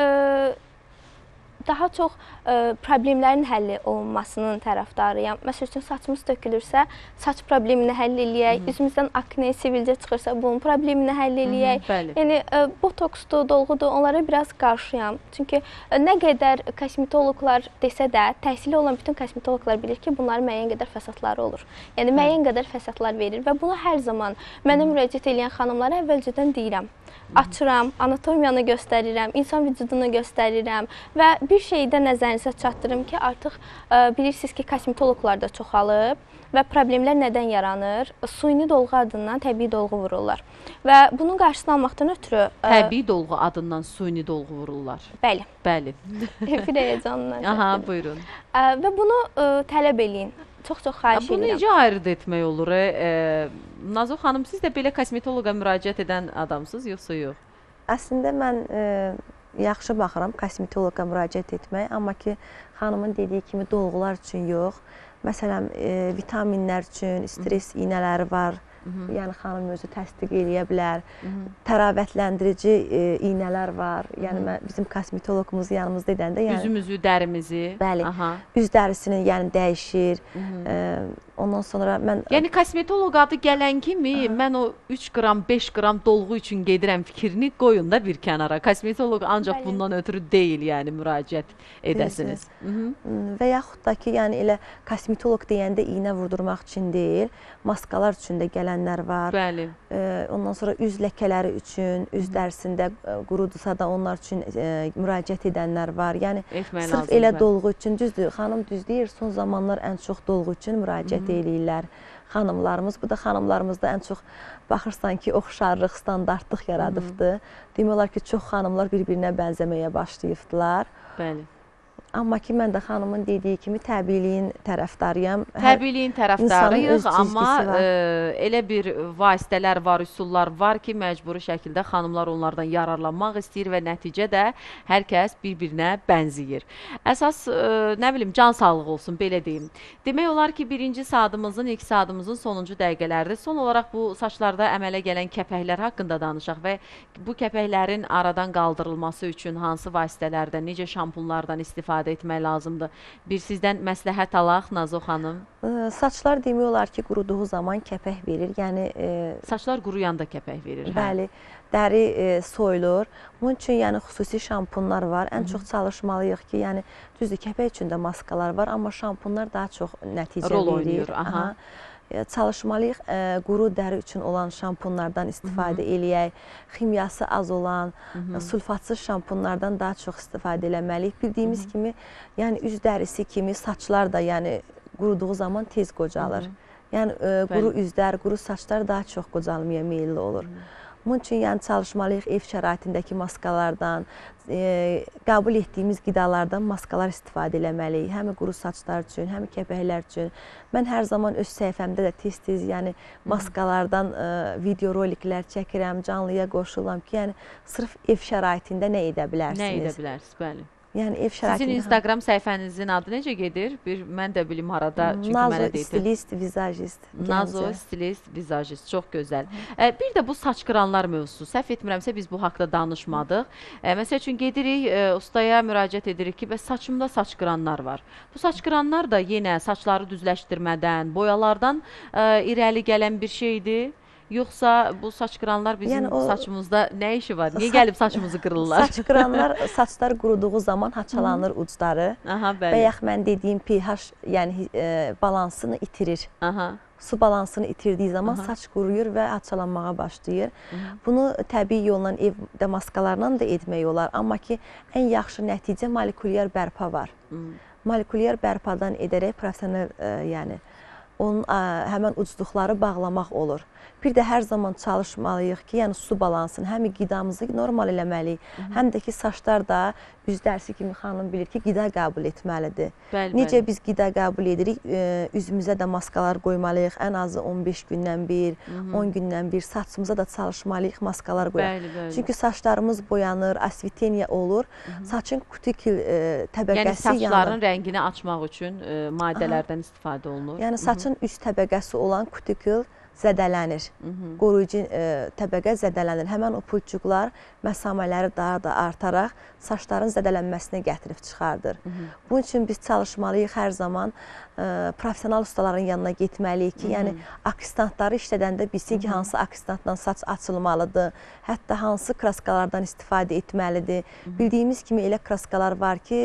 daha çox problemlərin həlli olunmasının tərəfdarıyam. Məsəl üçün, saçımız tökülürsə, saç problemini həll eləyək, üzümüzdən akne, sivilcə çıxırsa, bunun problemini həll eləyək. Yəni, botoksdur, dolğudur, onlara biraz qarşıyam. Çünki nə qədər kosmetoloqlar desə də, təhsili olan bütün kosmetoloqlar bilir ki, bunların müəyyən qədər fəsadları olur. Yəni, müəyyən qədər fəsadlar verir və bunu hər zaman mənə müraciət edən xanımlara əvvəlcədən deyirəm. Açıram, anatomiyanı göstərirəm, insan vücudunu göstərirəm və bir şeydə nəzərinizə çatdırım ki, artıq bilirsiniz ki, kosmetoloqlar da çoxalıb və problemlər nədən yaranır? Suni dolğu adından təbii dolğu vururlar və bunun qarşısını almaqdan ötürü... Təbii dolğu adından suni dolğu vururlar. Bəli. Bəli. Bir heyecanla. Aha, buyurun. Və bunu tələb eləyin. Çox-çox xahiş edirəm. Bu necə ayırd etmək olur? Nazo xanım, siz də belə kosmetoloqa müraciət edən adamsınız, yoxsa yox? Əslində mən yaxşı baxıram kosmetoloqa müraciət etmək, amma ki, xanımın dediyi kimi dolğular üçün yox. Məsələn, vitaminlər üçün stres iynələri var. Yəni, xanım özü təsdiq eləyə bilər. Təravətləndirici iynələr var. Yəni, bizim kosmetologumuz yanımızda edəndə... Üzümüzü, dərimizi. Bəli, üz dərisini dəyişir. Ondan sonra mən... Yəni, kosmetoloq adı gələn kimi mən o 3 qram, 5 qram dolğu üçün gedirəm fikrini qoyun da bir kənara. Kosmetoloq ancaq bundan ötürü deyil, yəni, müraciət edəsiniz. Və yaxud da ki, yəni, elə kosmetoloq deyəndə iynə vurdurmaq üçün deyil, maskalar üçün də gələnlər var. Bəli. Ondan sonra üz ləkələri üçün, üz dərisində qurudursa da onlar üçün müraciət edənlər var. Yəni, sırf elə dolğu üçün, düzdür, xanım düz deyir, son zamanlar ən çox dolğu üçün müraciət eləyirlər xanımlarımız. Bu da xanımlarımızda ən çox baxırsan ki, oxşarlıq, standartlıq yaradıbdır. Demək olar ki, çox xanımlar bir-birinə bənzəməyə başlayıbdılar. Bəli. Amma ki, mən də xanımın dediyi kimi təbiiliyin tərəfdarıyam. Təbiiliyin tərəfdarıyıq, amma elə bir vasitələr var, üsullar var ki, məcburi şəkildə xanımlar onlardan yararlanmaq istəyir və nəticədə hər kəs bir-birinə bənziyir. Əsas, nə bilim, can sağlığı olsun, belə deyim. Demək olar ki, birinci saatımızın, ilk saatımızın sonuncu dəqiqələridir. Son olaraq bu saçlarda əmələ gələn kəpəklər haqqında danışaq və bu kəpəklərin aradan qaldırılması üçün hansı vasitələrdən, necə şampunlardan istifadə etmək lazımdır. Bir sizdən məsləhət alaq, Nazo xanım. Saçlar demək olar ki, quruduğu zaman kəpək verir. Yəni, saçlar quruyanda kəpək verir. Bəli, dəri soyulur. Bunun üçün yəni, xüsusi şampunlar var. Ən çox çalışmalıyıq ki, yəni, düzdür, kəpək üçün də maskalar var, amma şampunlar daha çox nəticə verir. Rol oynayır. Aha. Çalışmalıyıq, quru dəri üçün olan şampunlardan istifadə eləyək, ximyası az olan, sulfatsız şampunlardan daha çox istifadə eləməliyik. Bildiyimiz kimi, yəni üz dərisi kimi saçlar da quruduğu zaman tez qocalır. Yəni, quru üzlər, quru saçlar daha çox qocalmaya meyilli olur. Bunun üçün yəni, çalışmalıyıq ev şəraitindəki maskalardan, qəbul etdiyimiz qidalardan maskalar istifadə eləməliyik. Həm quru saçlar üçün, həm kəpəklər üçün. Mən hər zaman öz səhifəmdə də tez-tez maskalardan videoroliklər çəkirəm, canlıya qoşulam ki, yəni sırf ev şəraitində nə edə bilərsiniz? Nə edə bilərsiniz, bəli. Yəni, ev şəraitində... Sizin Instagram səhifənizin adı necə gedir? Mən də bilim harada, çünki mənə deyildi. Nazo stilist, vizajist. Nazo stilist, vizajist. Çox gözəl. Bir də bu saç qıranlar mövzusu. Səhv etmirəmsə, biz bu haqda danışmadıq. Məsəl üçün, gedirik, ustaya müraciət edirik ki, və saçımda saç qıranlar var. Bu saç qıranlar da yenə saçları düzləşdirmədən, boyalardan irəli gələn bir şeydir. Yoxsa bu saç qıranlar bizim Yəni o saçımızda nə işi var? Niyə gəlib saçımızı qırırlar? Saç qıranlar, saçlar quruduğu zaman haçalanır ucları. Aha, Və bəli. yaxud mən dediyim pH, yəni balansını itirir. Aha. Su balansını itirdiyi zaman saç quruyur və haçalanmağa başlayır. Bunu təbii yolla evdə maskalarla da etmək olar. Amma ki, ən yaxşı nəticə molekulyar bərpa var. Molekulyar bərpadan edərək professional, yəni onun həmən ucluqları bağlamaq olur. Bir də hər zaman çalışmalıyıq ki, yəni su balansını, həm qidamızı normal eləməliyik, həm də ki, saçlar da üz dərsi kimi xanım bilir ki, qida qəbul etməlidir. Necə biz qida qəbul edirik, üzümüzə də maskalar qoymalıyıq, ən azı 15 gündən bir, 10 gündən bir, saçımıza da çalışmalıyıq, maskalar qoyaq. Çünki saçlarımız boyanır, asviteniya olur, saçın kutikül təbəqəsi yanır. Yəni saçların rəngini açmaq üçün maddələrdən istifadə olunur. Yəni saçın üst təbəqəsi olan kutikül zədələnir, qoruyucu təbəqə zədələnir. Həmən o pulcuqlar məsamələri daha da artaraq saçların zədələnməsinə gətirib çıxardır. Bunun üçün biz çalışmalıyıq hər zaman professional ustaların yanına getməliyik ki, yəni aksistantları işlədəndə bilsin ki, hansı aksistantla saç açılmalıdır, hətta hansı kraskalardan istifadə etməlidir. Bildiyimiz kimi elə kraskalar var ki,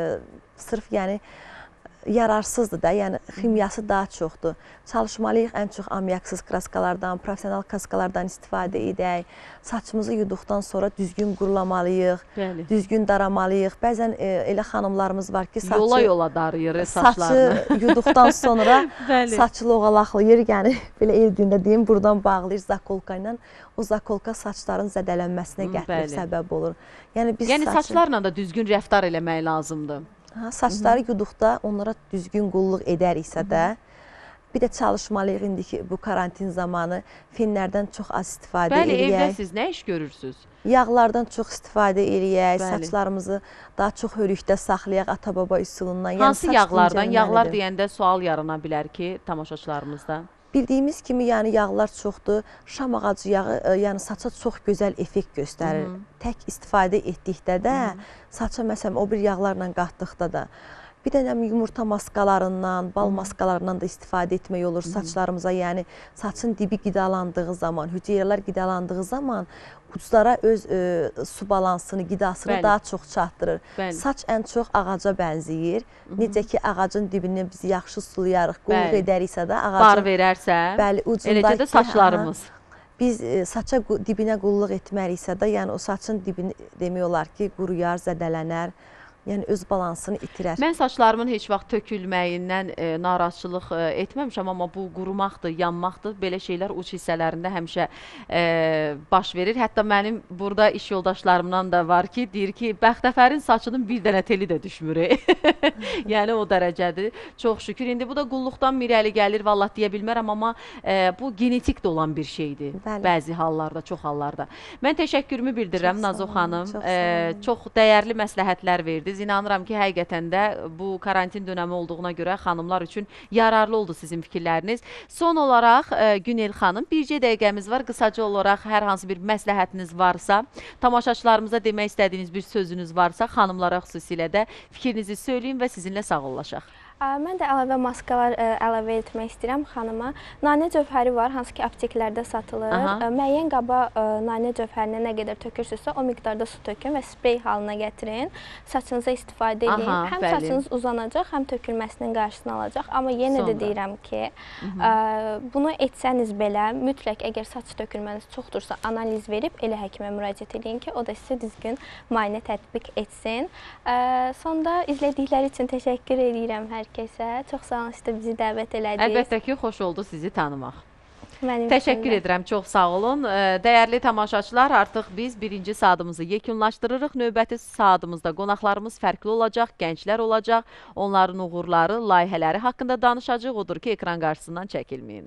sırf yəni yararsızdır da, yəni ximyası daha çoxdur. Çalışmalıyıq ən çox ammiyaksız kraskalardan, professional kraskalardan istifadə edək. Saçımızı yuduqdan sonra düzgün qurulamalıyıq, düzgün daramalıyıq. Bəzən elə xanımlarımız var ki, yola darıyır saçlarını. Saçı yuduqdan sonra saçı loğalaqlayır, yəni belə evdiyində deyim, buradan bağlayır zakolka ilə. O zakolka saçların zədələnməsinə gətirib səbəb olur. Yəni saçlarla da düzgün rəftar eləmək lazımdır. Saçları yuduqda onlara düzgün qulluq edəriksə də, bir də çalışmalıyıq indi ki, bu karantin zamanı fenlərdən çox az istifadə edək. Bəli, evdə siz nə iş görürsünüz? Yağlardan çox istifadə edək, saçlarımızı daha çox hörükdə saxlayaq, ata-baba üsulundan. Hansı yağlardan? Yağlar deyəndə sual yarana bilər ki, tamaşaçılarımızda. Bildiyimiz kimi, yəni yağlar çoxdur. Şam ağacı yağı, yəni saça çox gözəl effekt göstərir. Tək istifadə etdikdə də, saça məsələn o bir yağlarla qatdıqda da. Bir də yumurta maskalarından, bal maskalarından da istifadə etmək olur saçlarımıza. Yəni saçın dibi qidalandığı zaman, hüceyrələr qidalandığı zaman uclara öz su balansını, qidasını daha çox çatdırır. Saç ən çox ağaca bənzəyir. Necə ki, ağacın dibini biz yaxşı sulayarıq, qulluq edəriksə də ağacın... Bar verərsə, eləcə də saçlarımız. Biz saça dibinə qulluq etməriksə də, yəni o saçın dibini demək olar ki, quruyar, zədələnər. Yəni öz balansını itirər. Mən saçlarımın heç vaxt tökülməyindən narazıçılıq etməmişəm, amma bu qurumaqdır, yanmaqdır. Belə şeylər uç hissələrində həmişə baş verir. Hətta mənim burada iş yoldaşlarımdan da var ki, deyir ki, Bəxtəfərin saçının bir dənə teli də düşmür. Yəni o dərəcədir. Çox şükür. İndi bu da qulluqdan mirəli gəlir, vallah deyə bilmərəm, amma bu genetik də olan bir şeydir. Bəzi hallarda, çox hallarda. Mən təşəkkürümü bildirirəm Nazo xanım. Çox dəyərli məsləhətlər verdi. İnanıram ki, həqiqətən də bu karantin dönəmi olduğuna görə xanımlar üçün yararlı oldu sizin fikirləriniz. Son olaraq Günel xanım, bircə dəqiqəmiz var. Qısaca olaraq hər hansı bir məsləhətiniz varsa, tamaşaçılarımıza demək istədiyiniz bir sözünüz varsa, xanımlara xüsusilə də fikrinizi söyləyin və sizinlə sağollaşaq. Mən də əlavə maskalar əlavə etmək istəyirəm xanıma. Nanə cövhəri var, hansı ki apteklərdə satılır. Müəyyən qaba nanə cövhərinə nə qədər tökürsünüzsə, o miqdarda su tökün və sprey halına gətirin. Saçınıza istifadə edin. Həm saçınız uzanacaq, həm tökülməsinin qarşısını alacaq. Amma yenə də deyirəm ki, bunu etsəniz belə, mütləq əgər saç tökülməniz çoxdursa, analiz verib elə həkimə müraciət edin ki, o da sizə düzgün müayinə tətbiq etsin. Sonda izlədikləri üçün təşəkkür edirəm hər kəsə. Çox sağ olun, siz də bizi dəvət elədiniz. Əlbəttə ki, xoş oldu sizi tanımaq. Təşəkkür edirəm, çox sağ olun. Dəyərli tamaşaçılar, artıq biz birinci saatımızı yekunlaşdırırıq. Növbəti saatimizdə qonaqlarımız fərqli olacaq, gənclər olacaq. Onların uğurları, layihələri haqqında danışacaq. Odur ki, ekran qarşısından çəkilməyin.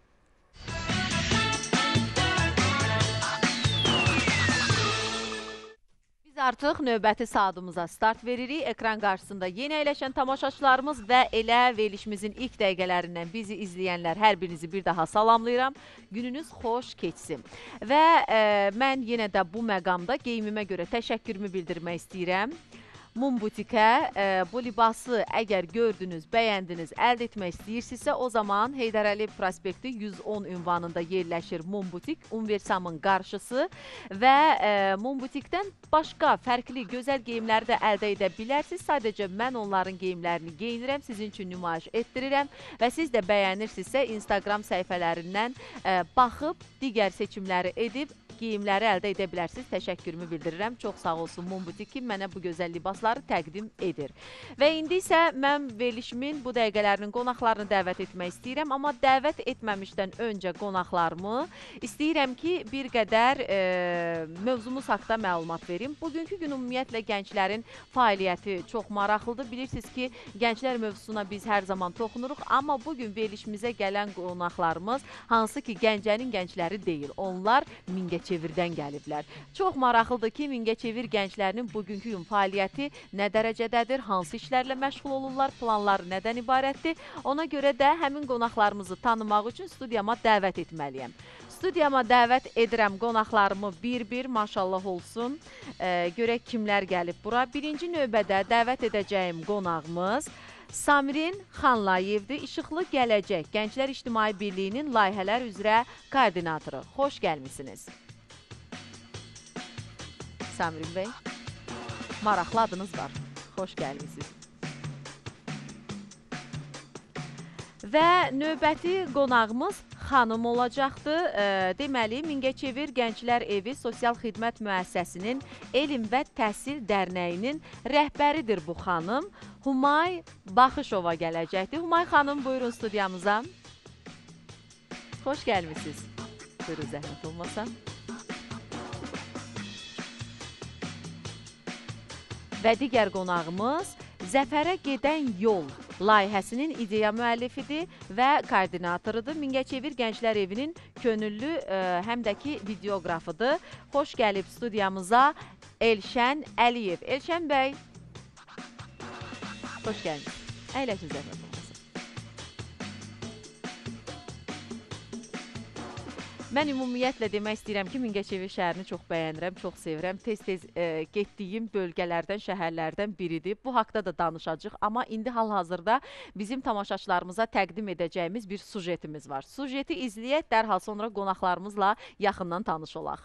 Biz artıq növbəti saatımıza start veririk. Ekran qarşısında yeni əyləşən tamaşaçılarımız və elə verilişimizin ilk dəqiqələrindən bizi izləyənlər hər birinizi bir daha salamlayıram. Gününüz xoş keçsin. Və mən yenə də bu məqamda geyimimə görə təşəkkürümü bildirmək istəyirəm. Mum Butikə bu libası əgər gördünüz, bəyəndiniz, əldə etmək istəyirsinizsə, o zaman Heydər Əliyev prospekti 110 ünvanında yerləşir Mum Butik, Universamın qarşısı və Mum Butikdən başqa fərqli gözəl geyimləri də əldə edə bilərsiniz. Sadəcə mən onların geyimlərini geyinirəm, sizin üçün nümayiş etdirirəm və siz də bəyənirsinizsə Instagram səhifələrindən baxıb digər seçimləri edib geyimləri əldə edə bilərsiniz. Təşəkkürümü bildirirəm. Çox sağ olsun Mum Butik ki, mənə bu gözəl libasları təqdim edir. Və indi isə mən verilişimin bu dəqiqələrinin qonaqlarını dəvət etmək istəyirəm. Amma dəvət etməmişdən öncə qonaqlarımı istəyirəm ki, bir qədər mövzumuz haqda məlumat verim. Bugünkü gün ümumiyyətlə gənclərin fəaliyyəti çox maraqlıdır. Bilirsiniz ki, gənclər mövzusuna biz hər zaman toxunuruq. Amma bugün verilişimizə gələn qonaqlarımız hansı ki, Gəncənin gəncləri deyil. Onlar Mingəçevirdən gəliblər. Çox maraqlıdır ki, Mingəçevir gənclərinin bugünkü gün fəaliyyəti nə dərəcədədir, hansı işlərlə məşğul olurlar, planları nədən ibarətdir. Ona görə də həmin qonaqlarımızı tanımaq üçün studiyama dəvət etməliyəm. Studiyama dəvət edirəm qonaqlarımı bir-bir, maşallah olsun. Görək kimlər gəlib bura. Birinci növbədə dəvət edəcəyim qonağımız Samirin Xanlayevdir. İşıqlı Gələcək Gənclər İctimai Birliyinin layihələr üzrə koordinatoru. Xoş gəlmişsiniz. Samirin bəy, maraqlı adınız var. Xoş gəlmişsiniz. Və növbəti qonağımız xanım olacaqdır. Deməli, Mingəçevir Gənclər Evi Sosial Xidmət Müəssisəsinin Elm və Təhsil Dərnəyinin rəhbəridir bu xanım. Humay Baxışova gələcəkdir. Humay xanım, buyurun studiyamıza. Xoş gəlmişsiniz. Buyurun, zəhmət olmasa. Və digər qonağımız Zəfərə Gedən Yol layihəsinin ideya müəllifidir və koordinatorudur. Mingəçevir Gənclər Evinin könüllü həm də ki videoqrafıdır. Xoş gəlib studiyamıza Elşən Əliyev. Elşən bəy, xoş gəlmiş. Əyləşin, zəhmət olmasın. Mən ümumiyyətlə demək istəyirəm ki, Mingəçevir şəhərini çox bəyənirəm, çox sevirəm. Tez-tez getdiyim bölgələrdən, şəhərlərdən biridir. Bu haqda da danışacağıq. Amma indi hal-hazırda bizim tamaşaçılarımıza təqdim edəcəyimiz bir sujetimiz var. Sujeti izləyək, dərhal sonra qonaqlarımızla yaxından tanış olaq.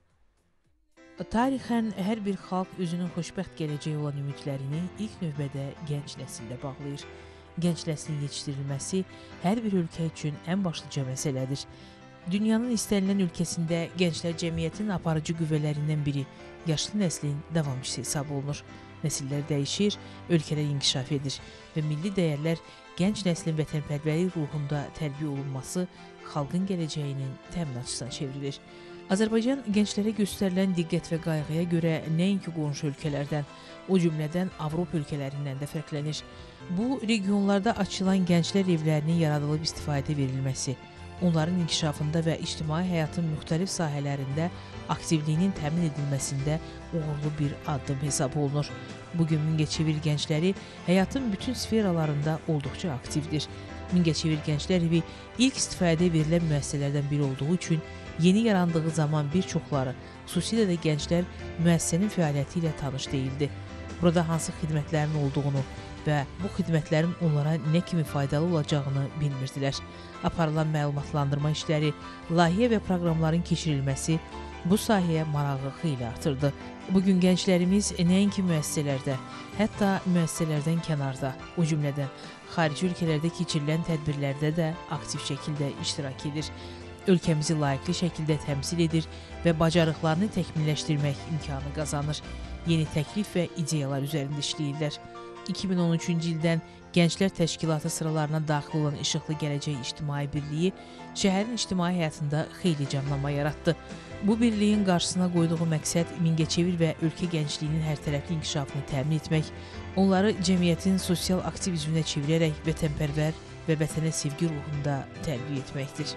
Tarixən hər bir xalq özünün xoşbəxt gələcəyi olan ümidlərini ilk növbədə gənc nəsildə bağlayır. Gənc nəslin yetişdirilməsi hər bir ölkə üçün ən başlıca məsələdir. Dünyanın istənilən ölkəsində gənclər cəmiyyətin aparıcı qüvvələrindən biri, yaşlı nəslin davamçısı hesab olunur. Nəsillər dəyişir, ölkələr inkişaf edir və milli dəyərlər gənc nəslin vətənpərvərlik ruhunda tərbiyə olunması xalqın gələcəyinin təminatçısına çevrilir. Azərbaycan gənclərə göstərilən diqqət və qayğıya görə nəinki qonşu ölkələrdən, o cümlədən Avropa ölkələrindən də fərqlənir. Bu, regionlarda açılan gənclər evlərinin yaradılıb istifadəyə verilməsi, onların inkişafında və ictimai həyatın müxtəlif sahələrində aktivliyinin təmin edilməsində uğurlu bir addım hesab olunur. Bugün Mingəçevir gəncləri həyatın bütün sferalarında olduqca aktivdir. Mingəçevir Gənclər Evi ilk istifadəyə verilən müəssisələrdən biri olduğu üçün yeni yarandığı zaman bir çoxları, xüsusilə də gənclər müəssisənin fəaliyyəti ilə tanış deyildi. Burada hansı xidmətlərin olduğunu və bu xidmətlərin onlara nə kimi faydalı olacağını bilmirdilər. Aparılan məlumatlandırma işləri, layihə və proqramların keçirilməsi bu sahəyə marağı xeyli artırdı. Bugün gənclərimiz nəinki müəssisələrdə, hətta müəssisələrdən kənarda, o cümlədən xarici ölkələrdə keçirilən tədbirlərdə də aktiv şəkildə iştirak edir. Ölkəmizi layiqli şəkildə təmsil edir və bacarıqlarını təkmilləşdirmək imkanı qazanır. Yeni təklif və ideyalar üzərində işləyirlər. 2013-cü ildən Gənclər Təşkilatı sıralarına daxil olan İşıqlı Gələcək İctimai Birliyi şəhərin ictimai həyatında xeyli canlanma yaratdı. Bu birliyin qarşısına qoyduğu məqsəd Mingəçevir və ölkə gəncliyinin hərtərəfli inkişafını təmin etmək, onları cəmiyyətin sosial aktivizminə çevirərək vətənpərvər və vətənə sevgi ruhunda tərbiyə etməkdir.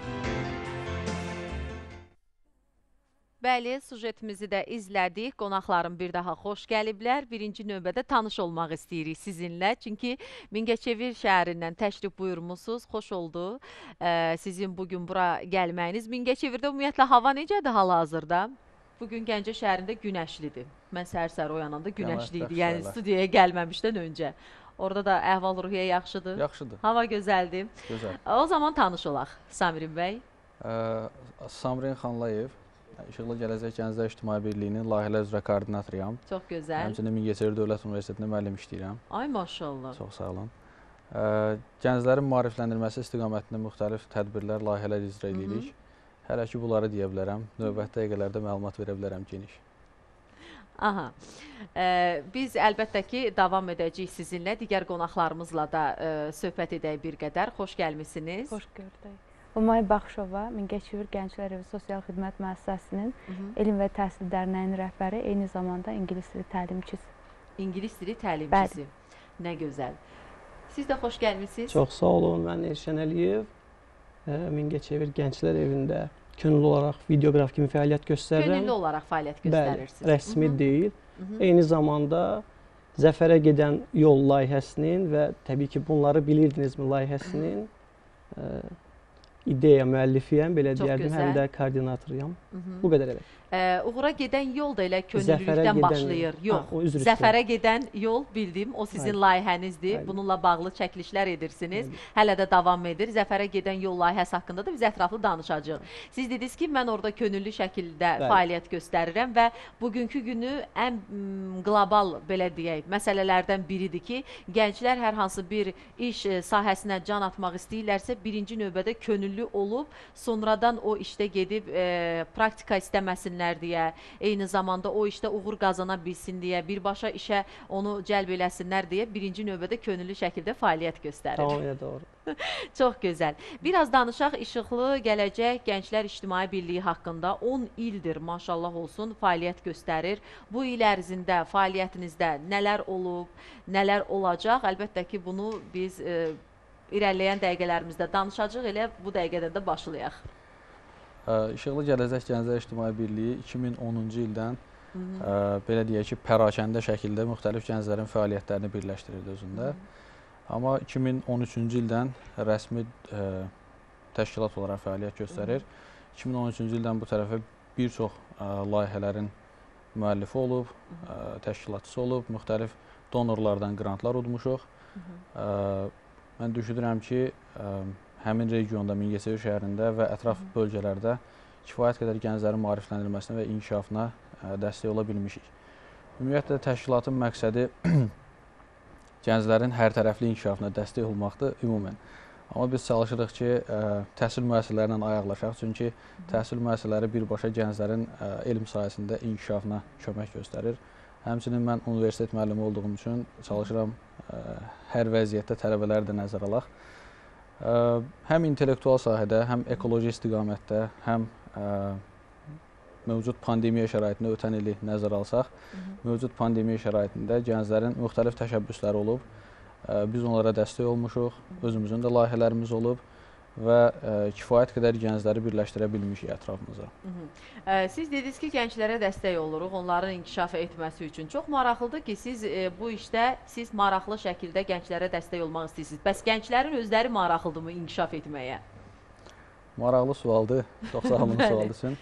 Bəli, sujetimizi də izlədik. Qonaqlarım bir daha xoş gəliblər. Birinci növbədə tanış olmaq istəyirik sizinlə. Çünki Mingəçevir şəhərindən təşrif buyurmusunuz. Xoş oldu sizin bugün bura gəlməyiniz. Mingəçevirdə ümumiyyətlə hava necədir hal-hazırda? bugün Gəncə şəhərində günəşlidir. Mən səhər-səhər oyananda günəşli idi, yəni yaxşı studiyaya gəlməmişdən öncə. Orada da əhval-ruhiyyə yaxşıdır. Yaxşıdır. Hava gözəldir. Gözəl. O zaman tanış olaq Samirin bəy. Samrin Xanlayev, İşıqlı Gələcək Gənclər İctimai Birliyinin layihələr üzrə koordinatoruyam. Çox gözəl. Həmçinin Mingəçevir Dövlət Universitetində müəllim işləyirəm. Ay maşallah. Çox sağ olun. Gənclərin maarifləndirilməsi istiqamətində müxtəlif tədbirlər, layihələr icra edirik. Hələ ki, bunları deyə bilərəm. Növbəti dəqiqələrdə məlumat verə bilərəm geniş. Aha. Biz əlbəttə ki, davam edəcəyik sizinlə. Digər qonaqlarımızla da söhbət edək bir qədər. Xoş gəlmişsiniz. Xoş gördük. Umay Baxışova, Mingəçevir Gənclər Evi Sosial Xidmət Müəssisəsinin Elm və Təhsil Dərnəyinin rəhbəri, eyni zamanda ingilis dili təlimçisi. İngilis dili təlimçisi. Nə gözəl. Siz də xoş gəlmişsiniz. Çox sağ olun. Mən Elşən Əliyev, Mingəçevir Gənclər Evində könüllü olaraq videoqraf kimi fəaliyyət göstərirəm. Könüllü olaraq fəaliyyət göstərirsiniz. Bəli, rəsmi deyil. Eyni zamanda Zəfərə gedən yol layihəsinin və təbii ki, bunları bilirdinizmi layihəsinin ideya müəllifiyəm, belə deyərdim, həm də koordinatoruyam. Bu qədər evet. Uğura gedən yol da elə könüllülükdən başlayır. Yox, Zəfərə gedən yol bildim, o sizin layihənizdir. Bununla bağlı çəkilişlər edirsiniz. Hələ də davam edir. Zəfərə gedən yol layihəsi haqqında da biz ətraflı danışacağıq. Siz dediniz ki, mən orada könüllü şəkildə fəaliyyət göstərirəm və bugünkü günü ən qlobal, belə deyək, məsələlərdən biridir ki, gənclər hər hansı bir iş sahəsinə can atmaq istəyirlərsə, birinci növbədə könüllü olub, sonradan o işdə gedib praktika istəməsinlər deyə, eyni zamanda o işdə uğur qazana bilsin deyə, birbaşa işə onu cəlb eləsinlər deyə birinci növbədə könüllü şəkildə fəaliyyət göstərir. Tamamilə doğru. Çox gözəl. Biraz danışaq İşıqlı Gələcək Gənclər İctimai Birliyi haqqında. 10 ildir, maşallah olsun, fəaliyyət göstərir. Bu il ərzində fəaliyyətinizdə nələr olub, nələr olacaq? Əlbəttə ki, bunu biz irəliləyən dəqiqələrimizdə danışacaq, elə bu dəqiqədə də başlayaq. İşıqlı Gələcək Gənclər İctimai Birliyi 2010-cu ildən belə deyək ki, pərakəndə şəkildə müxtəlif gənclərin fəaliyyətlərini birləşdirirdi özündə. Amma 2013-cü ildən rəsmi təşkilat olaraq fəaliyyət göstərir. 2013-cü ildən bu tərəfə bir çox layihələrin müəllifi olub, təşkilatçısı olub, müxtəlif donorlardan qrantlar udmuşuq. Mən düşünürəm ki, həmin regionda, Mingəçevir şəhərində və ətraf bölgələrdə kifayət qədər gənclərin maarifləndirilməsinə və inkişafına dəstək ola bilmişik. Ümumiyyətlə, təşkilatın məqsədi gənclərin hər tərəfli inkişafına dəstək olmaqdır ümumən. Amma biz çalışırıq ki, təhsil müəssisələri ilə ayaqlaşaq, çünki təhsil müəssisələri birbaşa gənclərin elm sahəsində inkişafına kömək göstərir. Həmçinin mən universitet müəllimi olduğum üçün çalışıram hər vəziyyətdə tələbələri də nəzərə alaq. Həm intellektual sahədə, həm ekoloji istiqamətdə, həm mövcud pandemiya şəraitində ötən ili nəzərə alsaq, mövcud pandemiya şəraitində gənclərin müxtəlif təşəbbüsləri olub. Biz onlara dəstək olmuşuq, özümüzün də layihələrimiz olub və kifayət qədər gəncləri birləşdirə bilmişik ətrafımıza. Siz dediniz ki, gənclərə dəstək oluruq, onların inkişaf etməsi üçün. Çox maraqlıdır ki, siz bu işdə maraqlı şəkildə gənclərə dəstək olmaq istəyirsiniz. Bəs gənclərin özləri maraqlıdırmı inkişaf etməyə? Maraqlı sualdır, çox sağ olun sual üçün.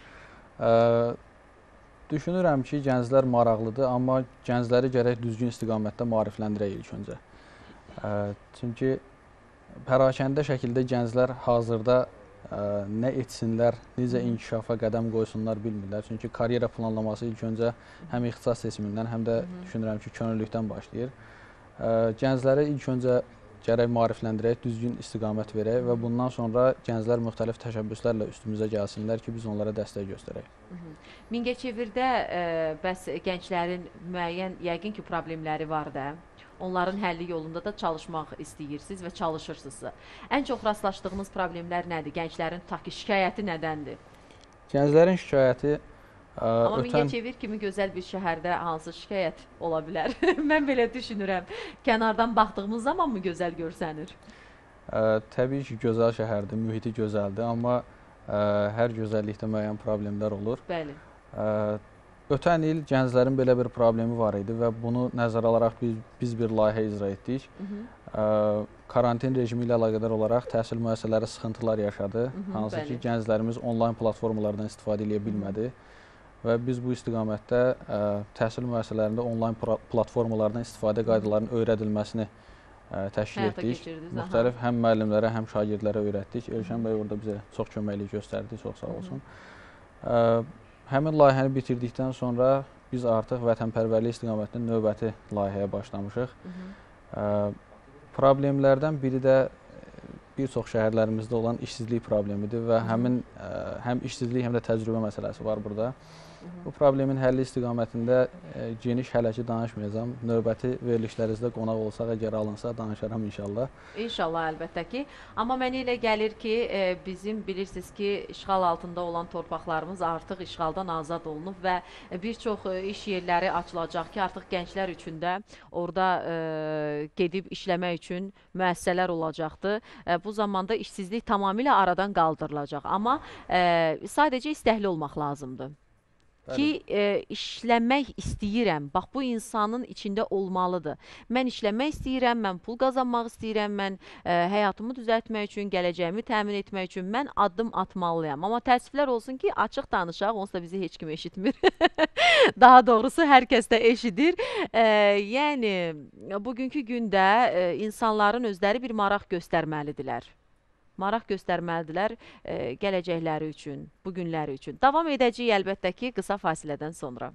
Düşünürəm ki, gənclər maraqlıdır, amma gəncləri gərək düzgün istiqamətdə maarifləndirək ilk öncə. Çünki pərakəndə şəkildə gənclər hazırda nə etsinlər, necə inkişafa qədəm qoysunlar bilmirlər. Çünki karyera planlaması ilk öncə həm ixtisas seçimindən, həm də düşünürəm ki, könüllülükdən başlayır. Gəncləri ilk öncə gərək maarifləndirək, düzgün istiqamət verək və bundan sonra gənclər müxtəlif təşəbbüslərlə üstümüzə gəlsinlər ki, biz onlara dəstək göstərək. Mingəçevirdə bəs gənclərin müəyyən, yəqin ki, problemləri var da. Onların həlli yolunda da çalışmaq istəyirsiniz və çalışırsınız. Ən çox rastlaşdığınız problemlər nədir? Gənclərin şikayəti nədəndir? Gənclərin şikayəti Amma Mingəçevir kimi gözəl bir şəhərdə hansı şikayət ola bilər? Mən belə düşünürəm. Kənardan baxdığımız zaman mı gözəl görsənir? Təbii ki, gözəl şəhərdir, mühiti gözəldir, amma hər gözəllikdə müəyyən problemlər olur. Bəli. Ötən il gənclərin belə bir problemi var idi və bunu nəzərə alaraq biz bir layihə icra etdik. Karantin rejimi ilə əlaqədar olaraq təhsil müəssisələri sıxıntılar yaşadı. Hansı ki, gənclərimiz onlayn platformalardan istifadə edə bilmədi. və biz bu istiqamətdə təhsil müəssisələrində onlayn platformalardan istifadə qaydalarının öyrədilməsini təşkil etdik. Müxtəlif həm müəllimlərə, həm şagirdlərə öyrətdik. Elşən bəy orada bizə çox köməklik göstərdi, çox sağ olsun. Həmin layihəni bitirdikdən sonra biz artıq vətənpərvərlik istiqamətinin növbəti layihəyə başlamışıq. Problemlərdən biri də bir çox şəhərlərimizdə olan işsizlik problemidir və həmin həm işsizlik, həm də təcrübə məsələsi var burada. Bu problemin həlli istiqamətində geniş hələ ki danışmayacağam. Növbəti verilişlərinizdə qonaq olsaq, əgər alınsa danışaram inşallah. İnşallah, əlbəttə ki. Amma mənə elə gəlir ki, bizim bilirsiniz ki, işğal altında olan torpaqlarımız artıq işğaldan azad olunub və bir çox iş yerləri açılacaq ki, artıq gənclər üçün də orada gedib işləmək üçün müəssisələr olacaqdır. Bu zamanda işsizlik tamamilə aradan qaldırılacaq. Amma sadəcə istəkli olmaq lazımdır. Ki, işləmək istəyirəm, bax bu insanın içində olmalıdır. Mən işləmək istəyirəm, mən pul qazanmaq istəyirəm, mən həyatımı düzəltmək üçün, gələcəyimi təmin etmək üçün mən addım atmalıyam. Amma təəssüflər olsun ki, açıq danışaq, onsuz da bizi heç kim eşitmir. Daha doğrusu hər kəs də eşidir. Yəni, bugünkü gündə insanların özləri bir maraq göstərməlidirlər. Maraq göstərməlidirlər gələcəkləri üçün, bugünləri üçün. Davam edəcəyik əlbəttə ki, qısa fasilədən sonra.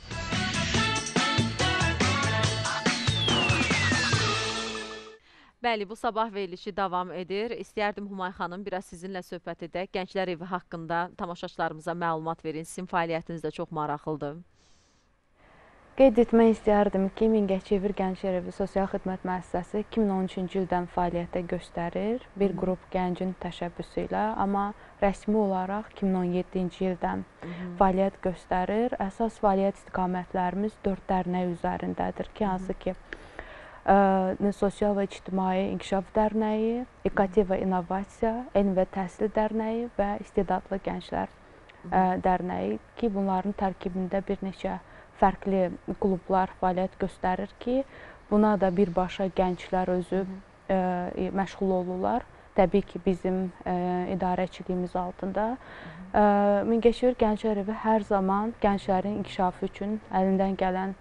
Bəli, bu sabah verilişi davam edir. İstəyərdim Humay xanım, biraz sizinlə söhbət edək. Gənclər evi haqqında tamaşaçılarımıza məlumat verin. Sizin fəaliyyətiniz də çox maraqlıdır. Qeyd etmək istəyərdim ki, Mingəçevir Gənclər Evi Sosial Xidmət Müəssisəsi 2013-cü ildən fəaliyyətə göstərir. Bir qrup gəncin təşəbbüsü ilə, amma rəsmi olaraq 2017-ci ildən fəaliyyət göstərir. Əsas fəaliyyət istiqamətlərimiz 4 dərnək üzərindədir ki, hansı ki, Sosial və İctimai İnkişaf Dərnəyi, İKT və İnnovasiya, Elm və Təhsil Dərnəyi və İstedadlı Gənclər Dərnəyi ki, bunların tərkibində bir neçə fərqli klublar fəaliyyət göstərir ki, buna da birbaşa gənclər özü məşğul olurlar. Təbii ki, bizim idarəçiliyimiz altında. Mingəçevir Gənclər Evi hər zaman gənclərin inkişafı üçün əlindən gələn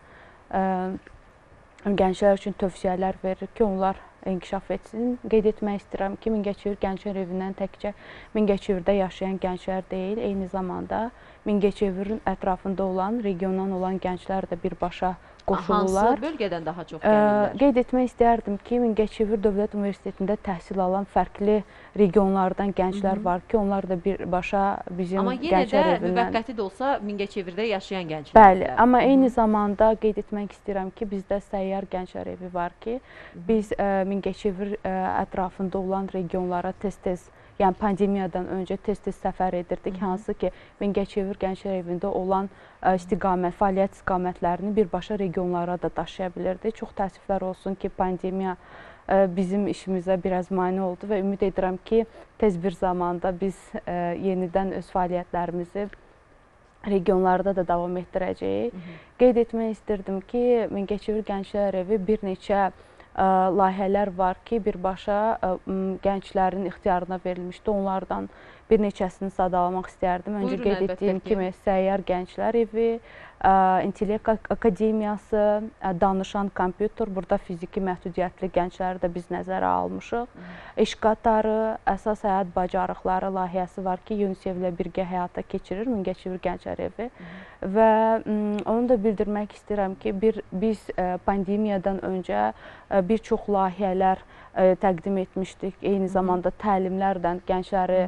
gənclər üçün tövsiyələr verir ki, onlar inkişaf etsin. Qeyd etmək istəyirəm ki, Mingəçevir Gənclər Evindən təkcə Mingəçevirdə yaşayan gənclər deyil, eyni zamanda Mingəçevirin ətrafında olan, regiondan olan gənclər də birbaşa qoşulurlar. Hansı bölgədən daha çox gəlirlər? Qeyd etmək istəyərdim ki, Mingəçevir Dövlət Universitetində təhsil alan fərqli regionlardan gənclər var ki, onlar da birbaşa bizim Gənclər Evindən. Amma yenə də müvəqqəti də olsa Mingəçevirdə yaşayan gənclər. Bəli, amma eyni zamanda qeyd etmək istəyirəm ki, bizdə səyyar Gənclər Evi var ki, biz Mingəçevir ətrafında olan regionlara tez-tez, yəni pandemiyadan öncə tez-tez səfər edirdik, hansı ki, Mingəçevir Gənclər Evində olan fəaliyyət istiqamətlərini birbaşa regionlara da daşıya bilirdi. Çox təəssüflər olsun ki, pandemiya bizim işimizə biraz mane oldu və ümid edirəm ki, tez bir zamanda biz yenidən öz fəaliyyətlərimizi regionlarda da davam etdirəcəyik. Qeyd etmək istirdim ki, Mingəçevir Gənclər Evi bir neçə layihələr var ki, birbaşa gənclərin ixtiyarına verilmişdi. Onlardan bir neçəsini sadalamaq istərdim. Öncə qeyd etdiyim kimi Səyyar Gənclər Evi, İntellekt Akademiyası, Danışan Kompüter, burada fiziki məhdudiyyətli gəncləri də biz nəzərə almışıq. İş qatarı, əsas həyat bacarıqları layihəsi var ki, UNICEF ilə birgə həyata keçirir Mingəçevir Gənclər Evi. Və onu da bildirmək istəyirəm ki, biz pandemiyadan öncə bir çox layihələr təqdim etmişdik. Eyni zamanda təlimlərdən gəncləri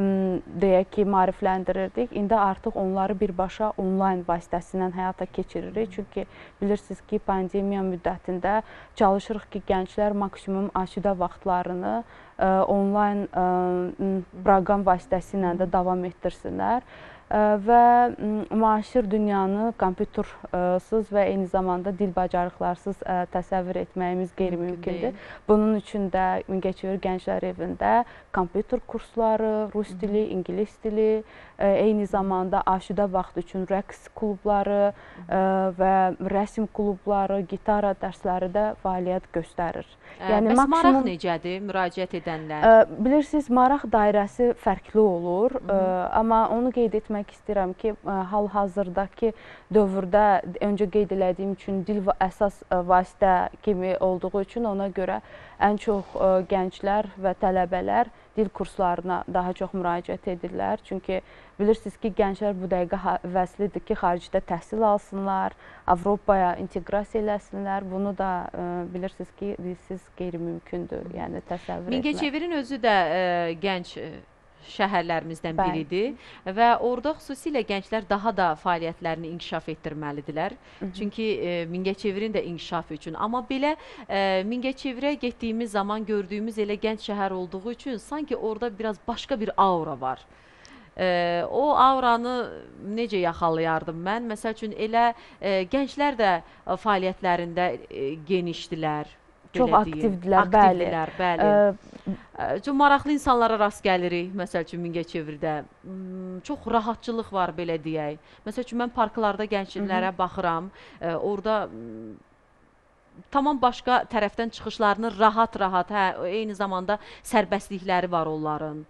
deyək ki, maarifləndirirdik. İndi artıq onları birbaşa onlayn vasitəsilə həyata keçiririk. Çünki bilirsiniz ki, pandemiya müddətində çalışırıq ki, gənclər maksimum asudə vaxtlarını onlayn proqram vasitəsilə də davam etdirsinlər. Və müasir dünyanı kompütersız və eyni zamanda dil bacarıqlarsız təsəvvür etməyimiz qeyri-mümkündür. Bunun üçün də Mingəçevir Gənclər Evində kompüter kursları, rus dili, ingilis dili, eyni zamanda aşudə vaxt üçün rəqs klubları və rəsm klubları, gitara dərsləri də fəaliyyət göstərir. Bəs maraq necədir müraciət edənlər? Bilirsiniz, maraq dairəsi fərqli olur, amma onu qeyd etmək etmək istəyirəm ki, hal-hazırdakı dövrdə öncə qeyd elədiyim üçün dil əsas vasitə kimi olduğu üçün ona görə ən çox gənclər və tələbələr dil kurslarına daha çox müraciət edirlər. Çünki bilirsiniz ki, gənclər bu dəqiqə vəslidir ki, xaricdə təhsil alsınlar, Avropaya inteqrasiya eləsinlər. Bunu da bilirsiniz ki, dilsiz qeyri-mümkündür, yəni təsəvvür etmək. Mingəçevirin özü də gənc şəhərlərimizdən biridir və orada xüsusilə gənclər daha da fəaliyyətlərini inkişaf etdirməlidirlər. Çünki Mingəçevirin də inkişafı üçün. Amma belə Mingəçevirə getdiyimiz zaman gördüyümüz elə gənc şəhər olduğu üçün sanki orada biraz başqa bir aura var. O auranı necə yaxalayardım mən? Məsəl üçün elə gənclər də fəaliyyətlərində genişdilər. Çox aktivdirlər, bəli. Çox maraqlı insanlara rast gəlirik, məsəl üçün Mingəçevirdə. Çox rahatçılıq var, belə deyək. Məsəl üçün, mən parklarda gənclərə baxıram, orada tamam başqa tərəfdən çıxışlarını rahat-rahat, eyni zamanda sərbəstlikləri var onların.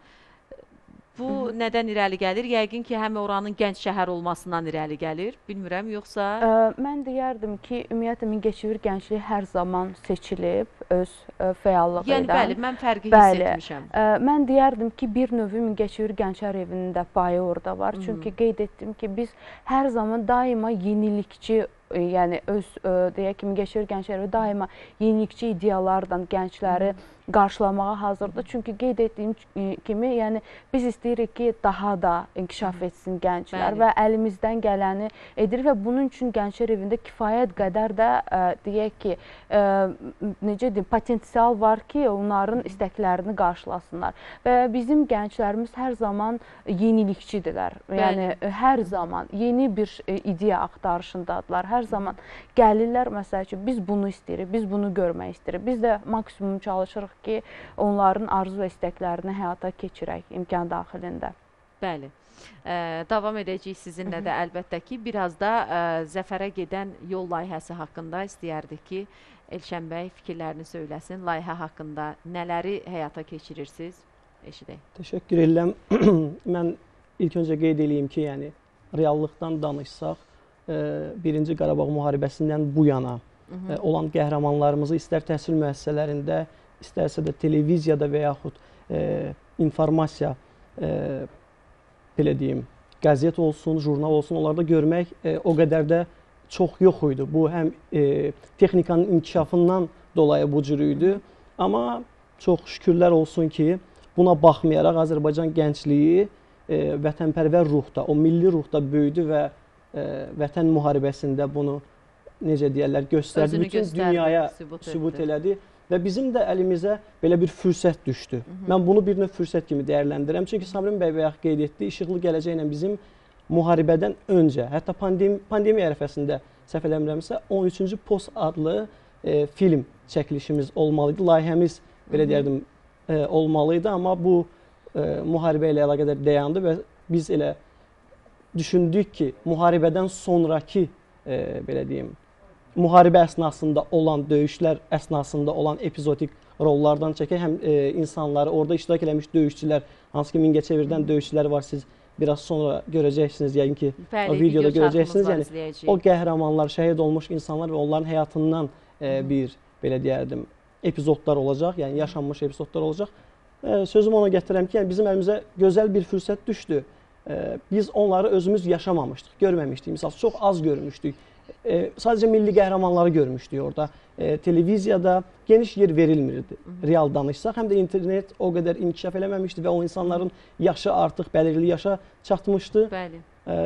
Bu nədən irəli gəlir? Yəqin ki, həm oranın gənc şəhər olmasından irəli gəlir. Bilmirəm, yoxsa? Mən deyərdim ki, ümumiyyətlə Mingəçevir gəncliyi hər zaman seçilib öz fəallığı ilə. Yəni, bəli, mən fərqi hiss etmişəm. Mən deyərdim ki, bir növü Mingəçevir Gənclər Evinin də payı orada var. Çünki qeyd etdim ki, biz hər zaman daima yenilikçi, yəni öz, deyək ki, Mingəçevir Gənclər Evi daima yenilikçi ideyalardan gəncləri qarşılamağa hazırdır. Çünki qeyd etdiyim kimi, yəni biz istəyirik ki, daha da inkişaf etsin gənclər və əlimizdən gələni edir və bunun üçün Gənclər Evində kifayət qədər də deyək ki, necə deyim, potensial var ki, onların istəklərini qarşılasınlar. Və bizim gənclərimiz hər zaman yenilikçidirlər. Yəni hər zaman yeni bir ideya axtarışındadırlar. Hər zaman gəlirlər, məsəl üçün, biz bunu istəyirik, biz bunu görmək istəyirik. Biz də maksimum çalışırıq ki, onların arzu və istəklərini həyata keçirək imkan daxilində. Bəli. Davam edəcəyik sizinlə də əlbəttə ki, biraz da Zəfərə gedən yol layihəsi haqqında istəyərdik ki, Elşən bəy fikirlərini söyləsin. Layihə haqqında nələri həyata keçirirsiniz? Eşidək. Təşəkkür edirəm. Mən ilk öncə qeyd edeyim ki, yəni reallıqdan danışsaq, Birinci Qarabağ müharibəsindən bu yana olan qəhrəmanlarımızı istər təhsil müəssisələrində, istərsə də televiziyada və yaxud informasiya, belə deyim, qəzet olsun, jurnal olsun, onlarda görmək o qədər də çox yox idi. Bu həm texnikanın inkişafından dolayı bu cür idi. Amma çox şükürlər olsun ki, buna baxmayaraq Azərbaycan gəncliyi vətənpərvər ruhda, o milli ruhda böyüdü və vətən müharibəsində bunu, necə deyərlər, göstərdi, bütün dünyaya sübut elədi və bizim də əlimizə belə bir fürsət düşdü. Mən bunu bir növ fürsət kimi dəyərləndirirəm. Çünki Sabrin bəy bayaq qeyd etdi, işıqlı gələcəklə bizim müharibədən öncə, hətta pandemiya ərəfəsində səhv eləmirəmsə, 13-cü Post adlı film çəkilişimiz olmalıydı. Layihəmiz, belə deyərdim, olmalıydı, amma bu müharibə ilə əlaqədar dayandı və biz elə düşündük ki, müharibədən sonraki, belə deyim, müharibə əsnasında olan, döyüşlər əsnasında olan epizodik rollardan çəkək, həm insanları, orada iştirak eləmiş döyüşçülər, hansı ki, Mingəçevirdən döyüşçülər var, siz biraz sonra görəcəksiniz, yəqin ki, o videoda görəcəksiniz. Yəni, o qəhrəmanlar, şəhid olmuş insanlar və onların həyatından bir, belə deyərdim, epizodlar olacaq, yəni yaşanmış epizodlar olacaq. Sözüm ona gətirəm ki, yəni bizim əlimizə gözəl bir fürsət düşdü. Biz onları özümüz yaşamamışdıq, görməmişdik. Misal, çox az görmüşdük. Sadəcə milli qəhrəmanları görmüşdük orada. Televiziyada geniş yer verilmirdi, real danışsaq. Həm də internet o qədər inkişaf eləməmişdi və o insanların yaşı artıq bəlirli yaşa çatmışdı. Bəli.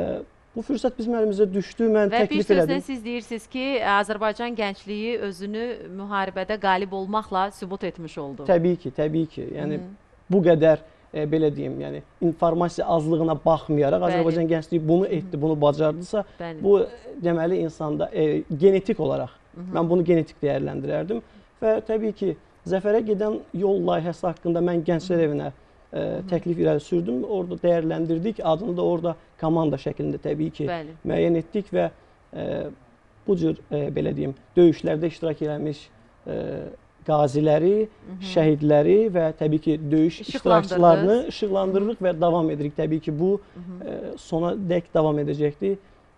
Bu fürsət bizim əlimizə düşdü, mən təklif elədim. Və bir sözlə siz deyirsiniz ki, Azərbaycan gəncliyi özünü müharibədə qalib olmaqla sübut etmiş oldu. Təbii ki, təbii ki. Yəni, bu qədər, belə deyim, yəni informasiya azlığına baxmayaraq Azərbaycan gəncliyi bunu etdi, bunu bacardısa, bu deməli insanda genetik olaraq, mən bunu genetik dəyərləndirərdim və təbii ki, Zəfərə gedən yol layihəsi haqqında mən Gənclər Evinə təklif irəli sürdüm, orada dəyərləndirdik, adını da orada komanda şəklində təbii ki müəyyən etdik və bu cür, belə deyim, döyüşlərdə iştirak eləmiş qaziləri, şəhidləri və təbii ki, döyüş iştirakçılarını işıqlandırırıq və davam edirik. Təbii ki, bu sona dək davam edəcəkdir.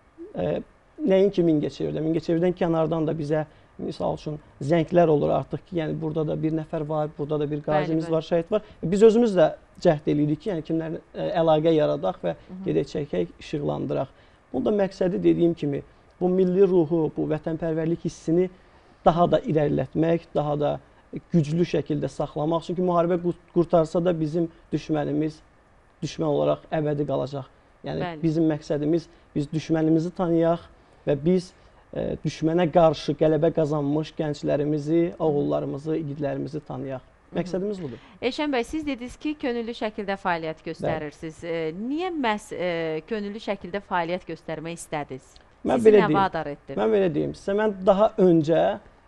Nəinki Mingəçevirdə. Mingəçevirdən kənardan da bizə, misal üçün, zənglər olur artıq ki, yəni burada da bir nəfər var, burada da bir qazimiz var, şəhid var. Biz özümüz də cəhd edirik ki, yəni kimlərlə əlaqə yaradaq və gedək çəkək, işıqlandıraq. Bunun da məqsədi dediyim kimi, bu milli ruhu, bu vətənpərvərlik hissini daha da irəlilətmək, daha da güclü şəkildə saxlamaq. Çünki müharibə qurtarsa da bizim düşmənimiz düşmən olaraq əbədi qalacaq. Yəni bizim məqsədimiz, biz düşmənimizi tanıyaq və biz düşmənə qarşı qələbə qazanmış gənclərimizi, oğullarımızı, igidlərimizi tanıyaq. Məqsədimiz budur. Elşən bəy, siz dediniz ki, könüllü şəkildə fəaliyyət göstərirsiniz. Niyə məhz könüllü şəkildə fəaliyyət göstərmək istədiniz? Sizi nə vadar etdi? Mən belə deyim sizə, mən daha öncə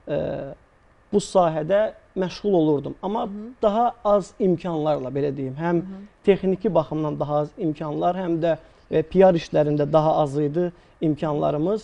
bu sahədə məşğul olurdum. Amma daha az imkanlarla, belə deyim. Həm texniki baxımdan daha az imkanlar, həm də PR işlərində daha az idi imkanlarımız.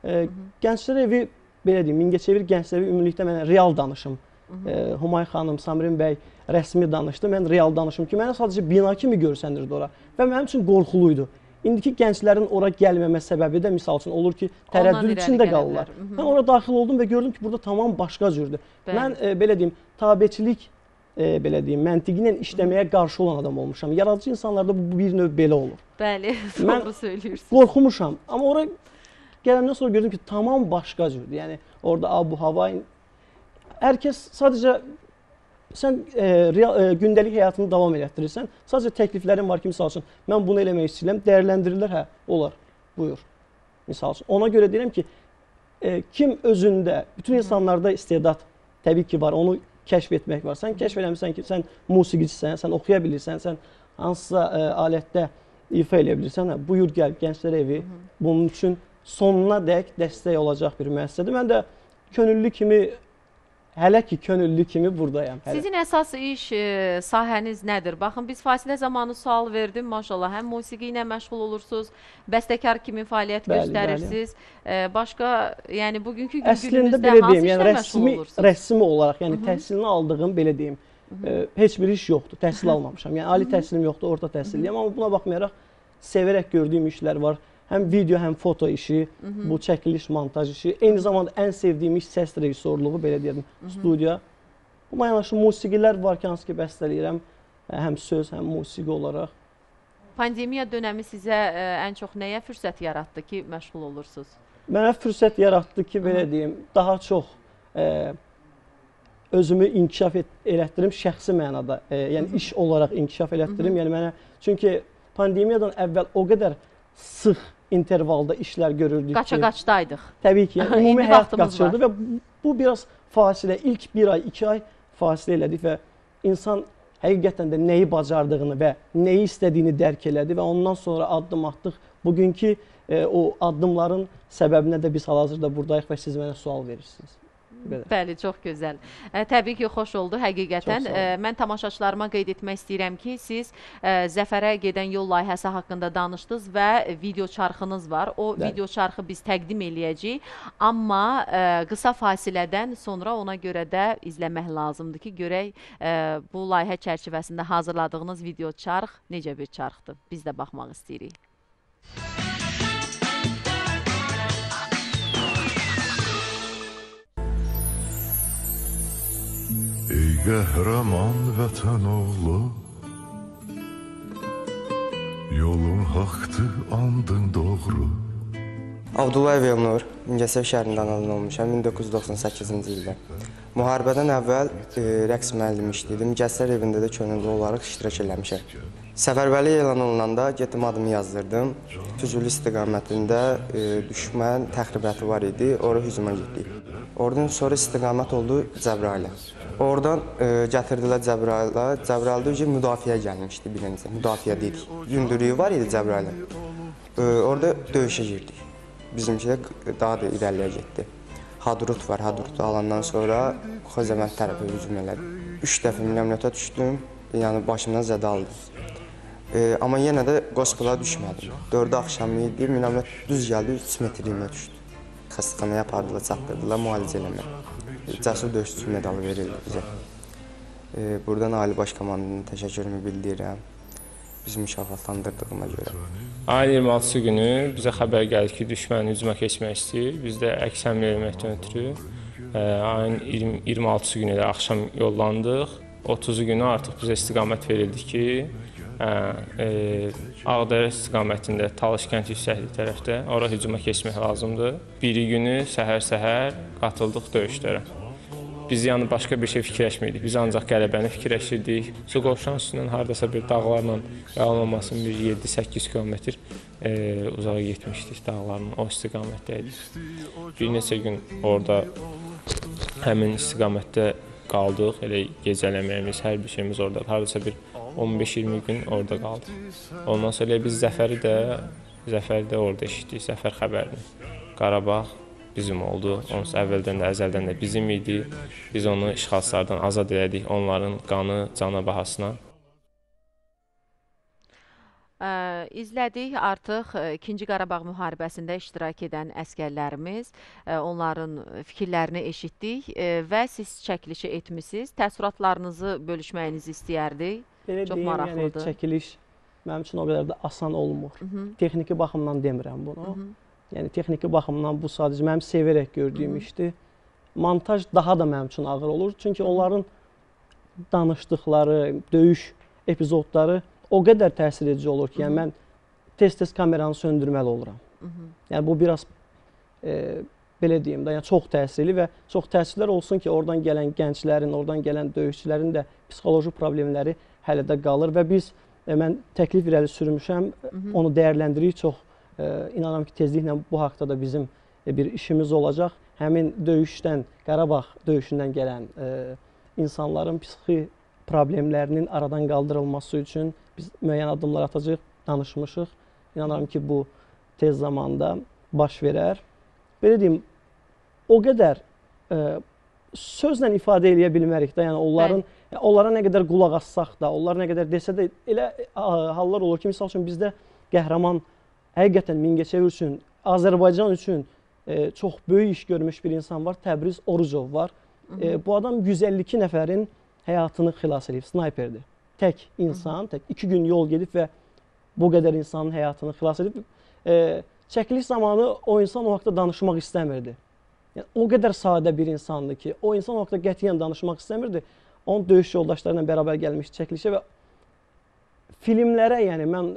Gənclər evi, belə deyim, Mingəçevir Gənclər evi ümumilikdə mənə real danışım. Humay xanım, Samrin bəy rəsmi danışdı, mən real danışım ki, mənə sadəcə bina kimi görsənirdi ora və mənim üçün qorxuluydu. İndiki gənclərin ora gəlməmə səbəbi də misal üçün olur ki, tərəddüd içində qalırlar. Mən ora daxil oldum və gördüm ki, burada tamam başqa cürdür. Mən belə deyim, tabeçilik belə deyim, məntiqi ilə işləməyə qarşı olan adam olmuşam. Yaradıcı insanlarda bu bir növ belə olur. Bəli, doğru söylüyorsunuz. Mən qorxmuşam, amma ora gələndən sonra gördüm ki, tamam başqa cürdür. Yəni orada abu-hava, hər kəs sadəcə sən gündəlik həyatını davam elətdirirsən, sadəcə təkliflərin var ki, misal üçün, mən bunu eləmək istəyirəm, dəyərləndirirlər, hə, olar, buyur, misal üçün. Ona görə deyirəm ki, kim özündə, bütün insanlarda istedad təbii ki var, onu kəşf etmək var. Sən kəşf eləmirsən ki, sən musiqicisən, sən oxuya bilirsən, sən hansısa alətdə ifa eləyə bilirsən, hə, buyur gəl, Gənclər evi bunun üçün sonuna dək dəstək olacaq bir müəssisədir. Mən də könüllü kimi, hələ ki, könüllü kimi buradayam. Sizin əsas iş sahəniz nədir? Baxın, biz fasilə zamanı sual verdim, maşallah, həm musiqi ilə məşğul olursunuz, bəstəkar kimi fəaliyyət göstərirsiniz. Başqa, yəni bugünkü günümüzdə hansı işlə məşğul olursunuz? Rəsmi olaraq, yəni təhsilini aldığım, belə deyim, heç bir iş yoxdur, təhsil almamışam. Yəni ali təhsilim yoxdur, orta təhsilliyəm, amma buna baxmayaraq sevərək gördüyüm işlər var. Həm video, həm foto işi, bu çəkiliş, montaj işi. Eyni zamanda ən sevdiyim iş səs rejissorluğu, belə deyəlim, studiya. Buna yanaşı musiqilər var ki, hansı ki, bəstələyirəm, həm söz, həm musiqi olaraq. Pandemiya dönəmi sizə ən çox nəyə fürsət yaratdı ki, məşğul olursunuz? Mənə fürsət yaratdı ki, belə deyim, daha çox özümü inkişaf elətdirim şəxsi mənada, yəni iş olaraq inkişaf elətdirim. Yəni mənə, çünki pandemiyadan əvvəl o qədər sıx intervalda işlər görürdük ki. Qaça-qaçdaydıq. Təbii ki, yəni ümumi həyat qaçırdı və bu biraz fasilə, ilk 1 ay, 2 ay fasilə elədik və insan həqiqətən də nəyi bacardığını və nəyi istədiyini dərk elədi və ondan sonra addım atdıq. Bugünkü o addımların səbəbinə də biz hal-hazırda buradayıq və siz mənə sual verirsiniz. Bəli, çox gözəl. Təbii ki, xoş oldu həqiqətən. Mən tamaşaçılarıma qeyd etmək istəyirəm ki, siz Zəfərə gedən yol layihəsi haqqında danışdınız və video çarxınız var. O video çarxı biz təqdim eləyəcəyik. Amma qısa fasilədən sonra ona görə də izləmək lazımdır ki, görək bu layihə çərçivəsində hazırladığınız video çarx necə bir çarxdır? Biz də baxmaq istəyirik. Ey qəhrəman vətən oğlu, yolun haqdır, andın doğru. Abdullayev Elnur, Mingəçevir şəhərində anadan olmuşam 1998-ci ildə. Müharibədən əvvəl rəqs müəllimi işləyirdim. Mingəçevir evində də könüllü olaraq iştirak eləmişəm. Səfərbərlik elan olunanda getdim adımı yazdırdım. Füzuli istiqamətində düşmən təxribəti var idi, oraya hücuma getdik. Oradan sonra istiqamət oldu Cəbrayılə. Oradan gətirdilər Cəbrayıla. Cəbrayılda müdafiə gəlmişdi birinci. Müdafiə dedik. Gündürlüyü var idi Cəbrayılın. Orada döyüşə girdik. Bizimki də daha da irəliyə getdi. Hadrut var. Hadrutu alandan sonra Xocavənd tərəfə hücum elədi. 3 dəfə minomyota düşdüm. Yəni başımdan zədə aldım. Amma yenə də qospula düşmədim. 4-də axşam idi. Minomyot düz gəldi, 3 metrliyimə düşdü. Xəstəxanaya apardılar, çatdırdılar müalicə eləmək. cəsur döyüşçü medalı verildi bizə. Buradan Ali Baş Komandanın təşəkkürümü bildirirəm, bizi mükafatlandırdığıma görə. Ayın 26-sı günü bizə xəbər gəldi ki, düşmən hücuma keçmək istəyir. Biz də əks əmr verməkdən ötürü ayın 26-sı günü də axşam yollandıq. 30-u günü artıq bizə istiqamət verildi ki, Ağdərə istiqamətində Talış kənd yüksəkliyi tərəfdə ora hücuma keçmək lazımdır. Biri günü səhər-səhər qatıldıq döyüşlərə. Biz yəni başqa bir şey fikirləşmirdik. Biz ancaq qələbəni fikirləşirdik. Suqovuşan üstündən hardasa bir dağlarla yalanılmasın bir 7-8 kilometr uzağa getmişdik dağlarla, o istiqamətdəydik. Bir neçə gün orada həmin istiqamətdə qaldıq. Elə gecələməyimiz, hər bir şeyimiz orada. Hardasa bir 15-20 gün orada qaldıq. Ondan sonra biz Zəfəri də orada eşitdik, Zəfər xəbərini. Qarabağ bizim oldu. Onsuz əvvəldən də, əzəldən də bizim idi. Biz onu işğalçılardan azad elədik, onların qanı, cana bahasına. İzlədik artıq 2-ci Qarabağ müharibəsində iştirak edən əsgərlərimiz, onların fikirlərini eşitdik və siz çəkilişi etmişsiniz. Təəssüratlarınızı bölüşməyinizi istəyərdik. Belə çox deyim, maraqlıdır. Yəni, çəkiliş mənim üçün o qədər də asan olmur. Texniki baxımdan demirəm bunu. Yəni, texniki baxımdan bu sadəcə mənim sevərək gördüyüm işdir. Montaj daha da mənim üçün ağır olur. Çünki onların danışdıqları, döyüş epizodları o qədər təsir edici olur ki, yəni mən tez-tez kameranı söndürməli oluram. Yəni bu biraz belə deyim də, yəni çox təsirli və çox təəssüflər olsun ki, oradan gələn gənclərin, oradan gələn döyüşçülərin də psixoloji problemləri hələ də qalır və biz mən təklif irəli sürmüşəm, onu dəyərləndiririk. Çox inanıram ki, tezliklə bu haqda da bizim bir işimiz olacaq. Həmin döyüşdən, Qarabağ döyüşündən gələn insanların psixi problemlərinin aradan qaldırılması üçün biz müəyyən addımlar atacağıq, danışmışıq. İnanıram ki, bu tez zamanda baş verər. Belə deyim, o qədər sözlə ifadə eləyə bilmərik də, yəni onlara nə qədər qulaq assaq da, onlar nə qədər desə də elə hallar olur ki, misal üçün bizdə qəhrəman həqiqətən Mingəçevir üçün, Azərbaycan üçün çox böyük iş görmüş bir insan var, Təbriz Orucov var. Bu adam 152 nəfərin həyatını xilas edib, snayperdir. Tək insan, tək 2 gün yol gedib və bu qədər insanın həyatını xilas edib. Çəkiliş zamanı o insan o haqda danışmaq istəmirdi. Yəni, o qədər sadə bir insandır ki, o insan o haqda qətiyyən danışmaq istəmirdi. Onun döyüş yoldaşlarıyla bərabər gəlmişdi çəkilişə və filmlərə, yəni mən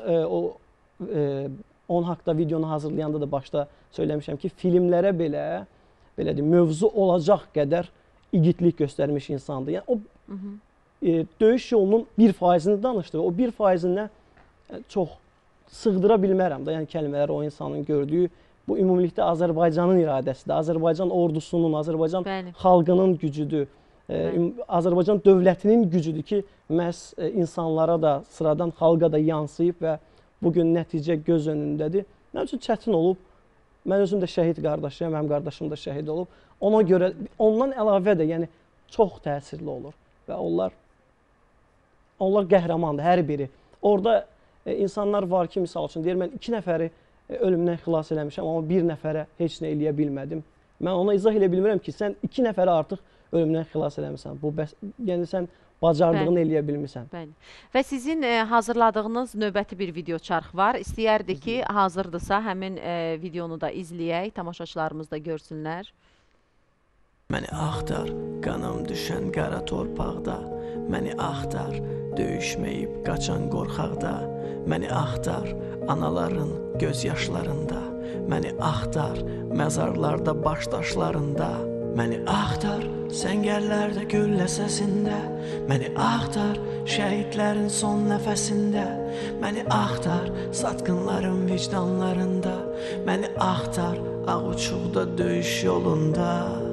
onun haqda videonu hazırlayanda da başda söyləmişəm ki, filmlərə belə deyim, mövzu olacaq qədər igidlik göstərmiş insandır. Yəni, o döyüş yolunun 1%-ni danışdı. O 1%-nə çox sığdıra bilmərəm də, yəni kəlmələr o insanın gördüyü, bu ümumilikdə Azərbaycanın iradəsidir. Azərbaycan ordusunun, Azərbaycan xalqının gücüdür. Azərbaycan dövlətinin gücüdür ki, məhz insanlara da, sıradan xalqa da yansıyıb və bugün nəticə göz önündədir. Mənim üçün çətin olub. Mən özüm də şəhid qardaşıyam, mənim qardaşım da şəhid olub. Ona görə, ondan əlavə də yəni çox təsirli olur və onlar qəhrəmandır, hər biri. Orada insanlar var ki, misal üçün, deyir, mən 2 nəfəri ölümdən xilas eləmişəm, amma 1 nəfərə heç nə eləyə bilmədim. Mən ona izah elə bilmirəm ki, sən 2 nəfəri artıq ölümdən xilas eləmişsən. Yəni sən bacardığını eləyə bilmirsən. Və sizin hazırladığınız növbəti bir video çarx var. İstəyərdik ki, hazırdırsa həmin videonu da izləyək, tamaşaçılarımız da görsünlər. Məni axtar, qanım düşən qara torpaqda. Məni axtar, döyüşməyib qaçan qorxaqda. Məni axtar, anaların göz yaşlarında. Məni axtar, məzarlarda baş daşlarında. Məni axtar, səngərlərdə güllə səsində. Məni axtar, şəhidlərin son nəfəsində. Məni axtar, satqınların vicdanlarında. Məni axtar, ağ uçuqda döyüş yolunda.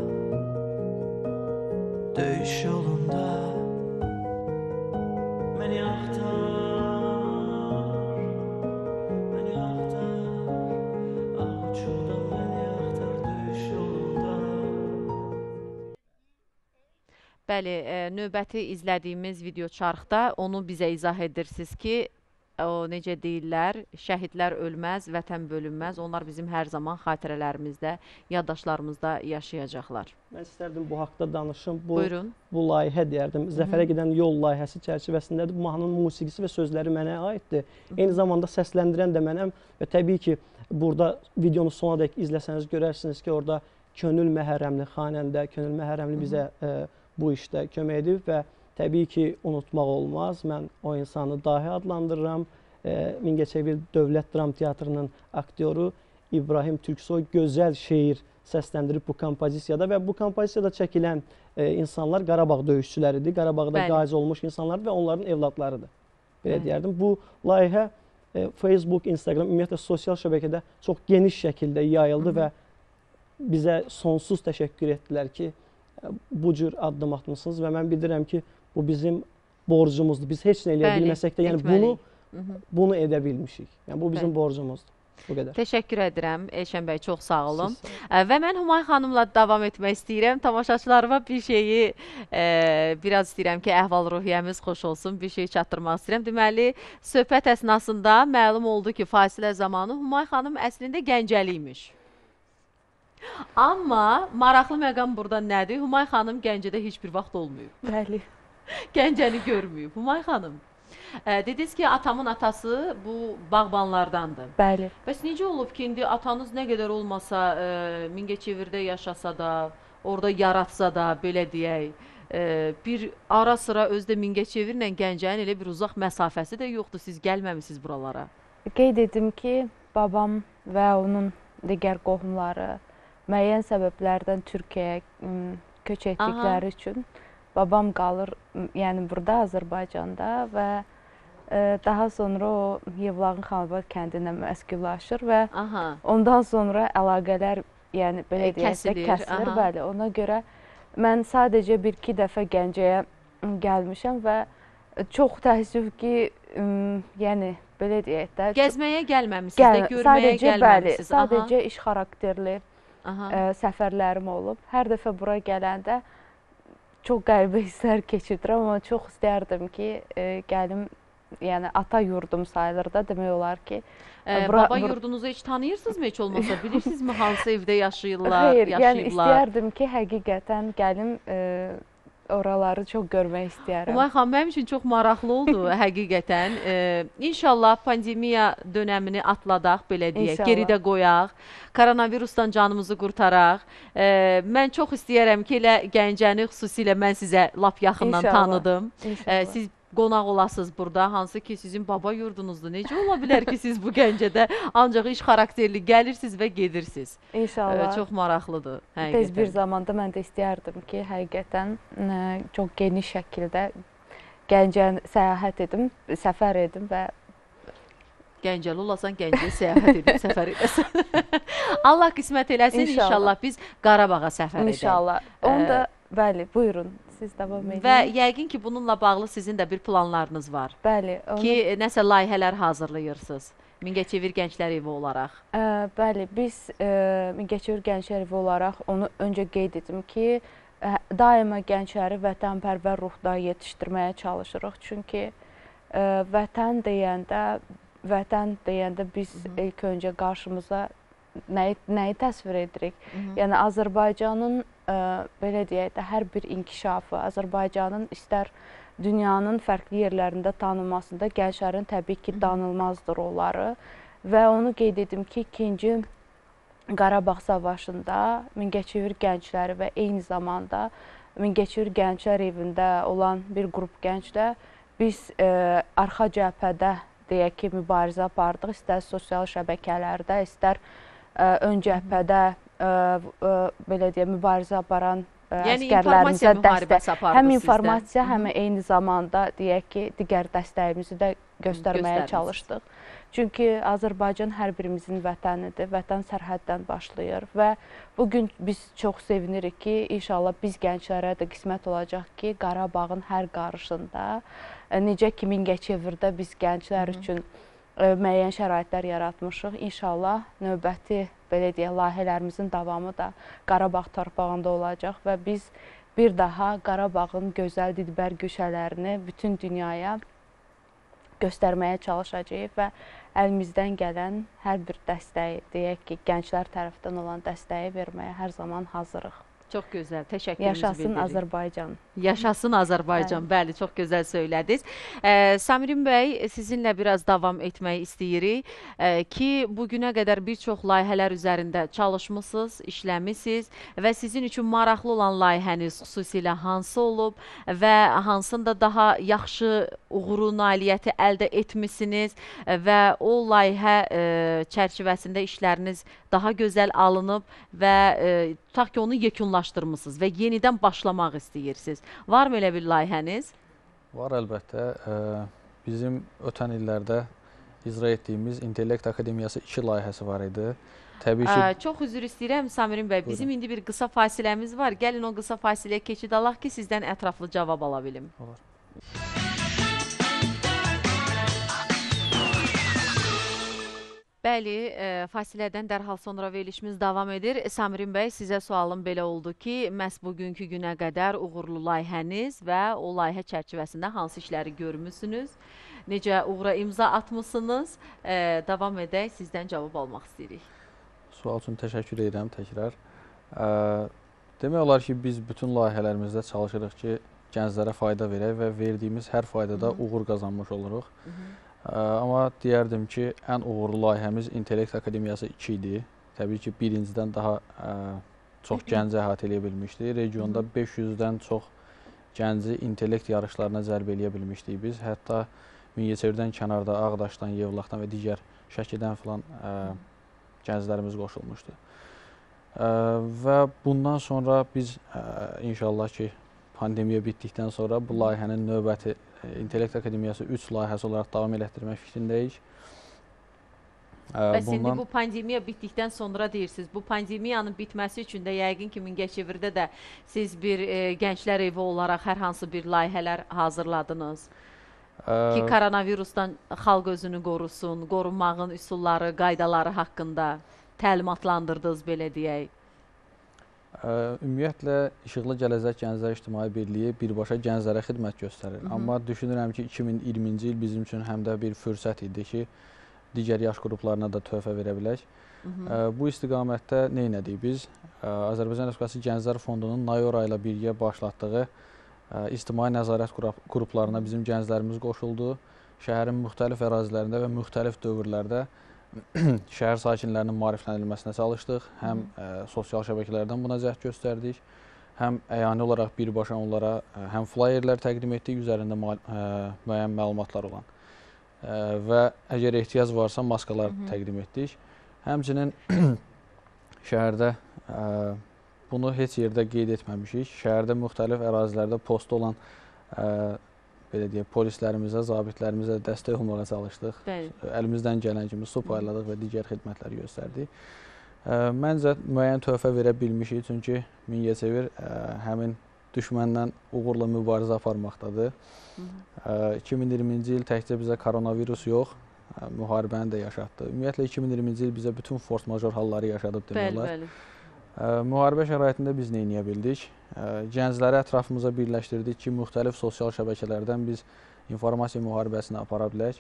Döyüş yolunda. Məni axtar, məni axtar, ağ uçuqda məni axtar döyüş yolunda. Bəli, növbəti izlədiyimiz video çarxda onu bizə izah edirsiniz ki, o necə deyirlər, şəhidlər ölməz, vətən bölünməz. Onlar bizim hər zaman xatirələrimizdə, yaddaşlarımızda yaşayacaqlar. Mən istərdim bu haqda danışım. Buyurun. Bu layihə deyərdim. Zəfərə gedən yol layihəsi çərçivəsindədir. Bu mahnının musiqisi və sözləri mənə aiddir. Eyni zamanda səsləndirən də mənəm və təbii ki, burada videonu sona dək izləsəniz görərsiniz ki, orada Könül Məhərrəmli xanəndə, Könül Məhərrəmli bizə bu işdə kömək edib və təbii ki, unutmaq olmaz. Mən o insanı dahi adlandırıram. Mingəçevir Dövlət Dram Teatrının aktyoru İbrahim Türksoy gözəl şeir səsləndirib bu kompozisiyada və bu kompozisiyada çəkilən insanlar Qarabağ döyüşçüləridir. Qarabağda qazi olmuş insanlar və onların evladlarıdır. Belə deyərdim. Bu layihə Facebook, Instagram, ümumiyyətlə sosial şəbəkədə çox geniş şəkildə yayıldı və bizə sonsuz təşəkkür etdilər ki, bu cür addım atmışsınız və mən bildirəm ki, bu bizim borcumuzdur. Biz heç nə eləyə bilməsək də, yəni bunu edə bilmişik. Yəni bu bizim borcumuzdur. Bu qədər. Təşəkkür edirəm Elşən bəy, çox sağ olun. Və mən Humay xanımla davam etmək istəyirəm. Tamaşaçılarıma bir şeyi biraz istəyirəm ki, əhval-ruhiyyəmiz xoş olsun, bir şey çatdırmaq istəyirəm. Deməli, söhbət əsnasında məlum oldu ki, fasilə zamanı Humay xanım əslində Gəncəliymiş. Amma maraqlı məqam burada nədir? Humay xanım Gəncədə heç bir vaxt olmayıb. Bəli. Gəncəni görməyib. Humay xanım, dediniz ki, atamın atası bu bağbanlardandır. Bəli. Bəs necə olub ki, indi atanız nə qədər olmasa, Mingəçevirdə yaşasa da, orada yaratsa da, belə deyək, bir ara sıra özdə Mingəçevirlə Gəncənin elə bir uzaq məsafəsi də yoxdur, siz gəlməmisiniz buralara. Qeyd edim ki, babam və onun digər qohumları müəyyən səbəblərdən Türkiyəyə köç etdikləri üçün babam qalır, yəni burada Azərbaycanda və daha sonra o Yevlağın Xanabad kəndinə məsküllaşır və ondan sonra əlaqələr, yəni belə deyək, kəsilir. Bəli, ona görə mən sadəcə bir-iki dəfə Gəncəyə gəlmişəm və çox təəssüf ki, yəni belə deyək də... Gəzməyə gəlməmisiniz də, görməyə gəlməmisiniz. Bəli, sadəcə iş xarakterli səfərlərim olub. Hər dəfə bura gələndə çox qəribə hisslər keçirdirəm, amma çox istərdim ki, gəlim, yəni ata yurdum sayılır da, demək olar ki. Baba yurdunuzu heç tanıyırsınızmı, heç olmasa? Bilirsinizmi hansı evdə yaşayırlar? Xeyr, yəni istərdim ki, həqiqətən gəlim, oraları çox görmək istəyərəm. Humay xanım, mənim üçün çox maraqlı oldu həqiqətən. İnşallah pandemiya dönəmini atladaq, belə deyək, geridə qoyaq, koronavirusdan canımızı qurtaraq. Mən çox istəyərəm ki, elə Gəncəni xüsusilə mən sizə lap yaxından tanıdım. Siz qonaq olasınız burada, hansı ki sizin baba yurdunuzdur. Necə ola bilər ki, siz bu Gəncədə ancaq iş xarakterli gəlirsiniz və gedirsiniz? İnşallah. Çox maraqlıdır. Tez bir zamanda mən də istəyərdim ki, həqiqətən çox geniş şəkildə Gəncəyə səyahət edim, səfər edim və Gəncəli olasan, Gəncəyə səyahət edib, səfər edəsən. Allah qismət eləsin, inşallah biz Qarabağa səfər edək. İnşallah. Onu da, bəli, buyurun. Siz davam edin. Və yəqin ki, bununla bağlı sizin də bir planlarınız var. Bəli. Ki, nəsə layihələr hazırlayırsınız Mingəçevir Gənclər Evi olaraq. Bəli, biz Mingəçevir Gənclər Evi olaraq onu öncə qeyd edim ki, daima gəncləri vətənpərvər ruhda yetişdirməyə çalışırıq. Çünki vətən deyəndə biz ilk öncə qarşımıza nəyi təsvir edirik? Yəni, Azərbaycanın, belə deyək də, hər bir inkişafı, Azərbaycanın istər dünyanın fərqli yerlərində tanınmasında gənclərin təbii ki, danılmazdır onları və onu qeyd edim ki, 2-ci Qarabağ Savaşında Mingəçevir gəncləri və eyni zamanda Mingəçevir Gənclər Evində olan bir qrup gənclə biz arxa cəbhədə deyək ki, mübarizə apardıq, istər sosial şəbəkələrdə, istər ön cəbhədə belə deyək, mübarizə aparan əsgərlərimizə dəstək, həm informasiya, həm eyni zamanda deyək ki, digər dəstəyimizi də göstərməyə çalışdıq. Çünki Azərbaycan hər birimizin vətənidir, vətən sərhəddən başlayır və bugün biz çox sevinirik ki, inşallah biz gənclərə də qismət olacaq ki, Qarabağın hər qarışında, necə ki, Mingəçevirdə biz gənclər üçün müəyyən şəraitlər yaratmışıq. İnşallah növbəti, belə deyək, layihələrimizin davamı da Qarabağ torpağında olacaq və biz bir daha Qarabağın gözəl dilbər güşələrini bütün dünyaya göstərməyə çalışacağıq və əlimizdən gələn hər bir dəstəyi, deyək ki, gənclər tərəfindən olan dəstəyi verməyə hər zaman hazırıq. Çox gözəl, təşəkkürümüzü Yaşasın bildiririk. Azərbaycan. Yaşasın Azərbaycan, bəli, çox gözəl söylədiniz. Samirin bəy, sizinlə biraz davam etmək istəyirik ki, bugünə qədər bir çox layihələr üzərində çalışmısınız, işləmisiniz və sizin üçün maraqlı olan layihəniz xüsusilə hansı olub və hansında daha yaxşı uğuru, nailiyyəti əldə etmisiniz və o layihə çərçivəsində işləriniz daha gözəl alınıb və tutaq ki, onu yekunlaşdırmısınız və yenidən başlamaq istəyirsiniz. Varmı elə bir layihəniz? Var əlbəttə. Bizim ötən illərdə icra etdiyimiz İntellekt Akademiyası 2 layihəsi var idi. Təbii ki... Çox üzr istəyirəm Samirin bəy, bizim indi bir qısa fasiləmiz var. Gəlin o qısa fasiləyə keçid alaq ki, sizdən ətraflı cavab ala bilim. Olur. Bəli, fasilədən dərhal sonra verilişimiz davam edir. Samirin bəy, sizə sualım belə oldu ki, məhz bugünkü günə qədər uğurlu layihəniz və o layihə çərçivəsində hansı işləri görmüsünüz? Necə uğura imza atmışsınız? Davam edək, sizdən cavab almaq istəyirik. Sual üçün təşəkkür edirəm təkrar. Demək olar ki, biz bütün layihələrimizdə çalışırıq ki, gənclərə fayda verək və verdiyimiz hər faydada uğur qazanmış oluruq. Amma deyərdim ki, ən uğurlu layihəmiz İntellekt Akademiyası 2 idi. Təbii ki, birincidən daha çox gənci əhatə eləyə bilmişdik. Regionda 500-dən çox gənci intellekt yarışlarına cəlb eləyə bilmişdik biz. Hətta Mingəçevirdən kənarda, Ağdaşdan, Yevlaxdan və digər Şəkidən filan gənclərimiz qoşulmuşdu. Və bundan sonra biz inşallah ki, pandemiya bitdikdən sonra bu layihənin növbəti İntellekt Akademiyası 3 layihəsi olaraq davam elətdirmək fikrindəyik. Bəs indi bu pandemiya bitdikdən sonra deyirsiniz, bu pandemiyanın bitməsi üçün də yəqin ki, Mingəçevirdə də siz bir gənclər evi olaraq hər hansı bir layihələr hazırladınız ki, koronavirusdan xalq özünü qorusun, qorunmağın üsulları, qaydaları haqqında təlimatlandırdınız, belə deyək. Ümumiyyətlə, İşıqlı Gələcək Gənclər İctimai Birliyi birbaşa gənclərə xidmət göstərir. Amma düşünürəm ki, 2020-ci il bizim üçün həm də bir fürsət idi ki, digər yaş qruplarına da töhfə verə bilək. Bu istiqamətdə nə etdik biz? Azərbaycan Respublikası Gənclər Fondunun NAYORA ilə birgə başlatdığı ictimai nəzarət qruplarına bizim gənclərimiz qoşuldu. Şəhərin müxtəlif ərazilərində və müxtəlif dövrlərdə şəhər sakinlərinin maariflənilməsinə çalışdıq. Həm sosial şəbəkələrdən buna cəhd göstərdik, həm əyani olaraq birbaşa onlara həm flyerlər təqdim etdik, üzərində müəyyən məlumatlar olan və əgər ehtiyac varsa maskalar təqdim etdik. Həmçinin şəhərdə bunu heç yerdə qeyd etməmişik. Şəhərdə müxtəlif ərazilərdə postu olan belə deyək, polislərimizə, zabitlərimizə dəstək olmağa çalışdıq. Əlimizdən gələn kimi su payladıq və digər xidmətləri göstərdik. Məncə müəyyən töhfə verə bilmişik, çünki Mingəçevir həmin düşməndən uğurla mübarizə aparmaqdadır. 2020-ci il təkcə bizə koronavirus yox, müharibəni də yaşatdı. Ümumiyyətlə 2020-ci il bizə bütün force major halları yaşadıb demək olar. Müharibə şəraitində biz nə edə bildik? Gəncləri ətrafımıza birləşdirdik ki, müxtəlif sosial şəbəkələrdən biz informasiya müharibəsini apara bilək.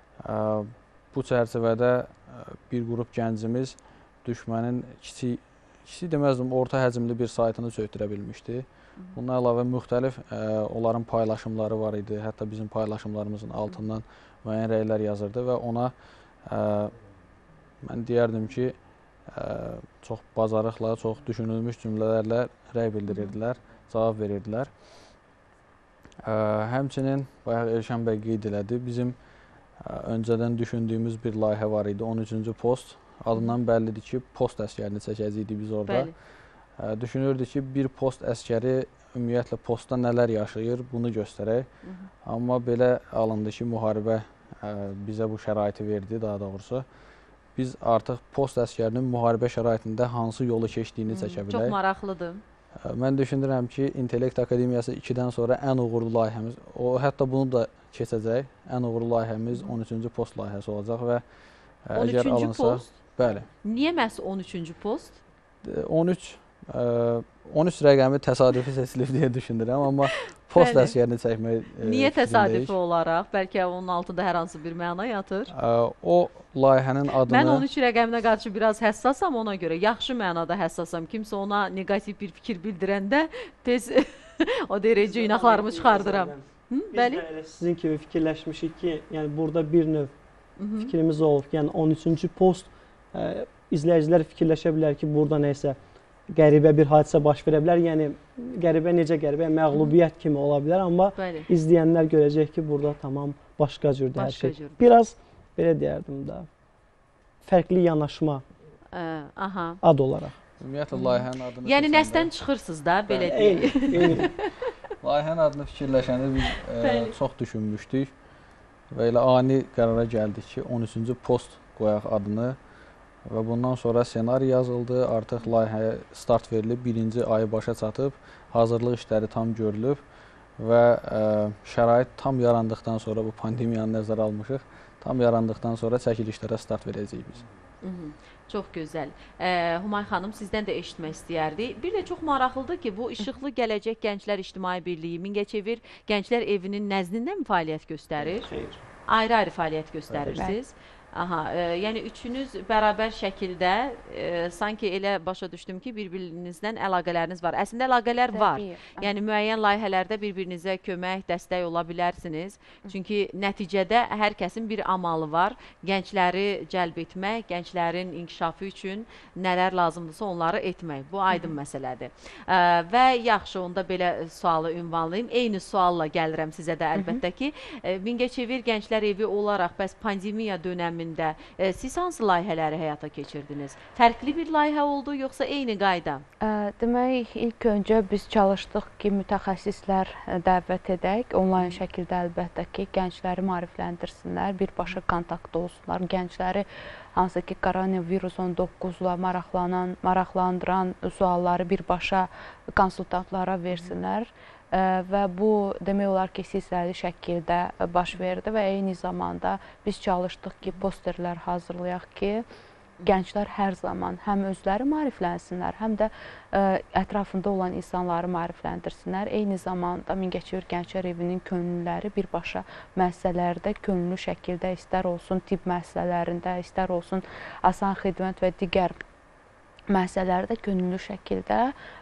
Bu çərçivədə bir qrup gəncimiz düşmənin kiçik deməzdim, orta həcmli bir saytını çöktürə bilmişdi. Bundan əlavə müxtəlif onların paylaşımları var idi. Hətta bizim paylaşımlarımızın altından müəyyən rəylər yazırdı və ona mən deyərdim ki, çox bacarıqla, çox düşünülmüş cümlələrlə rəy bildirirdilər, cavab verirdilər. Həmçinin, bayaq Elşən bəy qeyd elədi, bizim öncədən düşündüyümüz bir layihə var idi, 13-cü post. Adından bəllidir ki, post əskərini çəkəcəkdik biz orada. Düşünürdük ki, bir post əskəri ümumiyyətlə postda nələr yaşayır, bunu göstərək. Amma belə alındı ki, müharibə bizə bu şəraiti verdi, daha doğrusu. Biz artıq post əskərinin müharibə şəraitində hansı yolu keçdiyini çəkə bilək. Çox maraqlıdır. Mən düşünürəm ki, İntellekt Akademiyası 2-dən sonra ən uğurlu layihəmiz, o hətta bunu da keçəcək, ən uğurlu layihəmiz 13-cü post layihəsi olacaq və əgər alınsa... 13-cü post? Bəli. Niyə məhz 13-cü post? 13 rəqəmi təsadüfi seçilib deyə düşünürəm, amma post Bəli. əsgərini çəkmək Niyə fikrindəyik. təsadüfi olaraq? Bəlkə onun altında hər hansı bir məna yatır. O layihənin adını Mən 13 rəqəminə qarşı biraz həssasam, ona görə yaxşı mənada həssasam. Kimsə ona neqativ bir fikir bildirəndə tez o derəcə inaqlarımı çıxardıram. Bəli. Biz də elə sizin kimi fikirləşmişik ki, yəni burada bir növ fikrimiz olub. Yəni 13-cü post izləyicilər fikirləşə bilər ki, burada nəsə qəribə bir hadisə baş verə bilər. Yəni qəribə necə qəribə, məğlubiyyət kimi ola bilər, amma izləyənlər görəcək ki, burada tamam başqa cürdür hər şey. Biraz belə deyərdim də, fərqli yanaşma ad olaraq. Ümumiyyətlə layihənin adını Yəni nəsdən çıxırsınız da, belə deyək. Layihənin adını fikirləşəndə biz çox düşünmüşdük və elə ani qərara gəldik ki, 13-cü post qoyaq adını. Və bundan sonra ssenari yazıldı, artıq layihəyə start verilib, birinci ayı başa çatıb, hazırlıq işləri tam görülüb və şərait tam yarandıqdan sonra, bu pandemiyanı nəzərə almışıq, tam yarandıqdan sonra çəkilişlərə start verəcəyik biz. Çox gözəl. Humay xanım, sizdən də eşitmək istəyərdik. Bir də çox maraqlıdır ki, bu İşıqlı Gələcək Gənclər İctimai Birliyi Mingəçevir Gənclər Evinin nəzdində mi fəaliyyət göstərir? Xeyr. Ayrı-ayrı fəaliyyət göstərirsiniz. Yəni üçünüz bərabər şəkildə sanki elə başa düşdüm ki, bir-birinizdən əlaqələriniz var. Əslində əlaqələr var. Yəni müəyyən layihələrdə bir-birinizə kömək, dəstək ola bilərsiniz. Çünki nəticədə hər kəsin bir amalı var. Gəncləri cəlb etmək, gənclərin inkişafı üçün nələr lazımdırsa onları etmək. Bu aydın məsələdir. Və yaxşı, onda belə sualı ünvanlayayım. Eyni sualla gəlirəm sizə də əlbəttə ki, Mingəçevir Gənclər Evi olaraq bəs pandemiya dönəmi siz hansı layihələri həyata keçirdiniz? Fərqli bir layihə oldu, yoxsa eyni qayda? Demək, ilk öncə biz çalışdıq ki, mütəxəssislər dəvət edək. Onlayn şəkildə əlbəttə ki, gəncləri maarifləndirsinlər, birbaşa kontaktda olsunlar. Gəncləri hansı ki, koronavirus 19-la maraqlandıran sualları birbaşa konsultantlara versinlər. Və bu demək olar ki, silsiləli şəkildə baş verdi və eyni zamanda biz çalışdıq ki, posterlər hazırlayaq ki, gənclər hər zaman həm özləri maariflənsinlər, həm də ətrafında olan insanları maarifləndirsinlər. Eyni zamanda Mingəçevir Gənclər Evinin könüllüləri birbaşa müəssisələrdə könüllü şəkildə istər olsun tibb müəssisələrində, istər olsun asan xidmət və digər müəssisələrdə könüllü şəkildə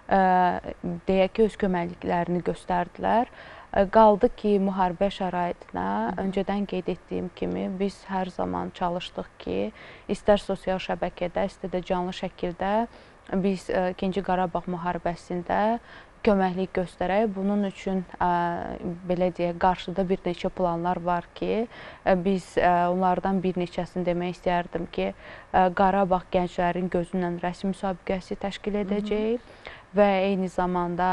deyək ki, öz köməkliklərini göstərdilər. Qaldı ki, müharibə şəraitinə öncədən qeyd etdiyim kimi biz hər zaman çalışdıq ki, istər sosial şəbəkədə, istər də canlı şəkildə biz 2-ci Qarabağ müharibəsində köməklik göstərək. Bunun üçün belə deyək, qarşıda bir neçə planlar var ki, biz onlardan bir neçəsini demək istəyərdim ki, Qarabağ gənclərin gözündən rəsm müsabiqəsi təşkil edəcəyik və eyni zamanda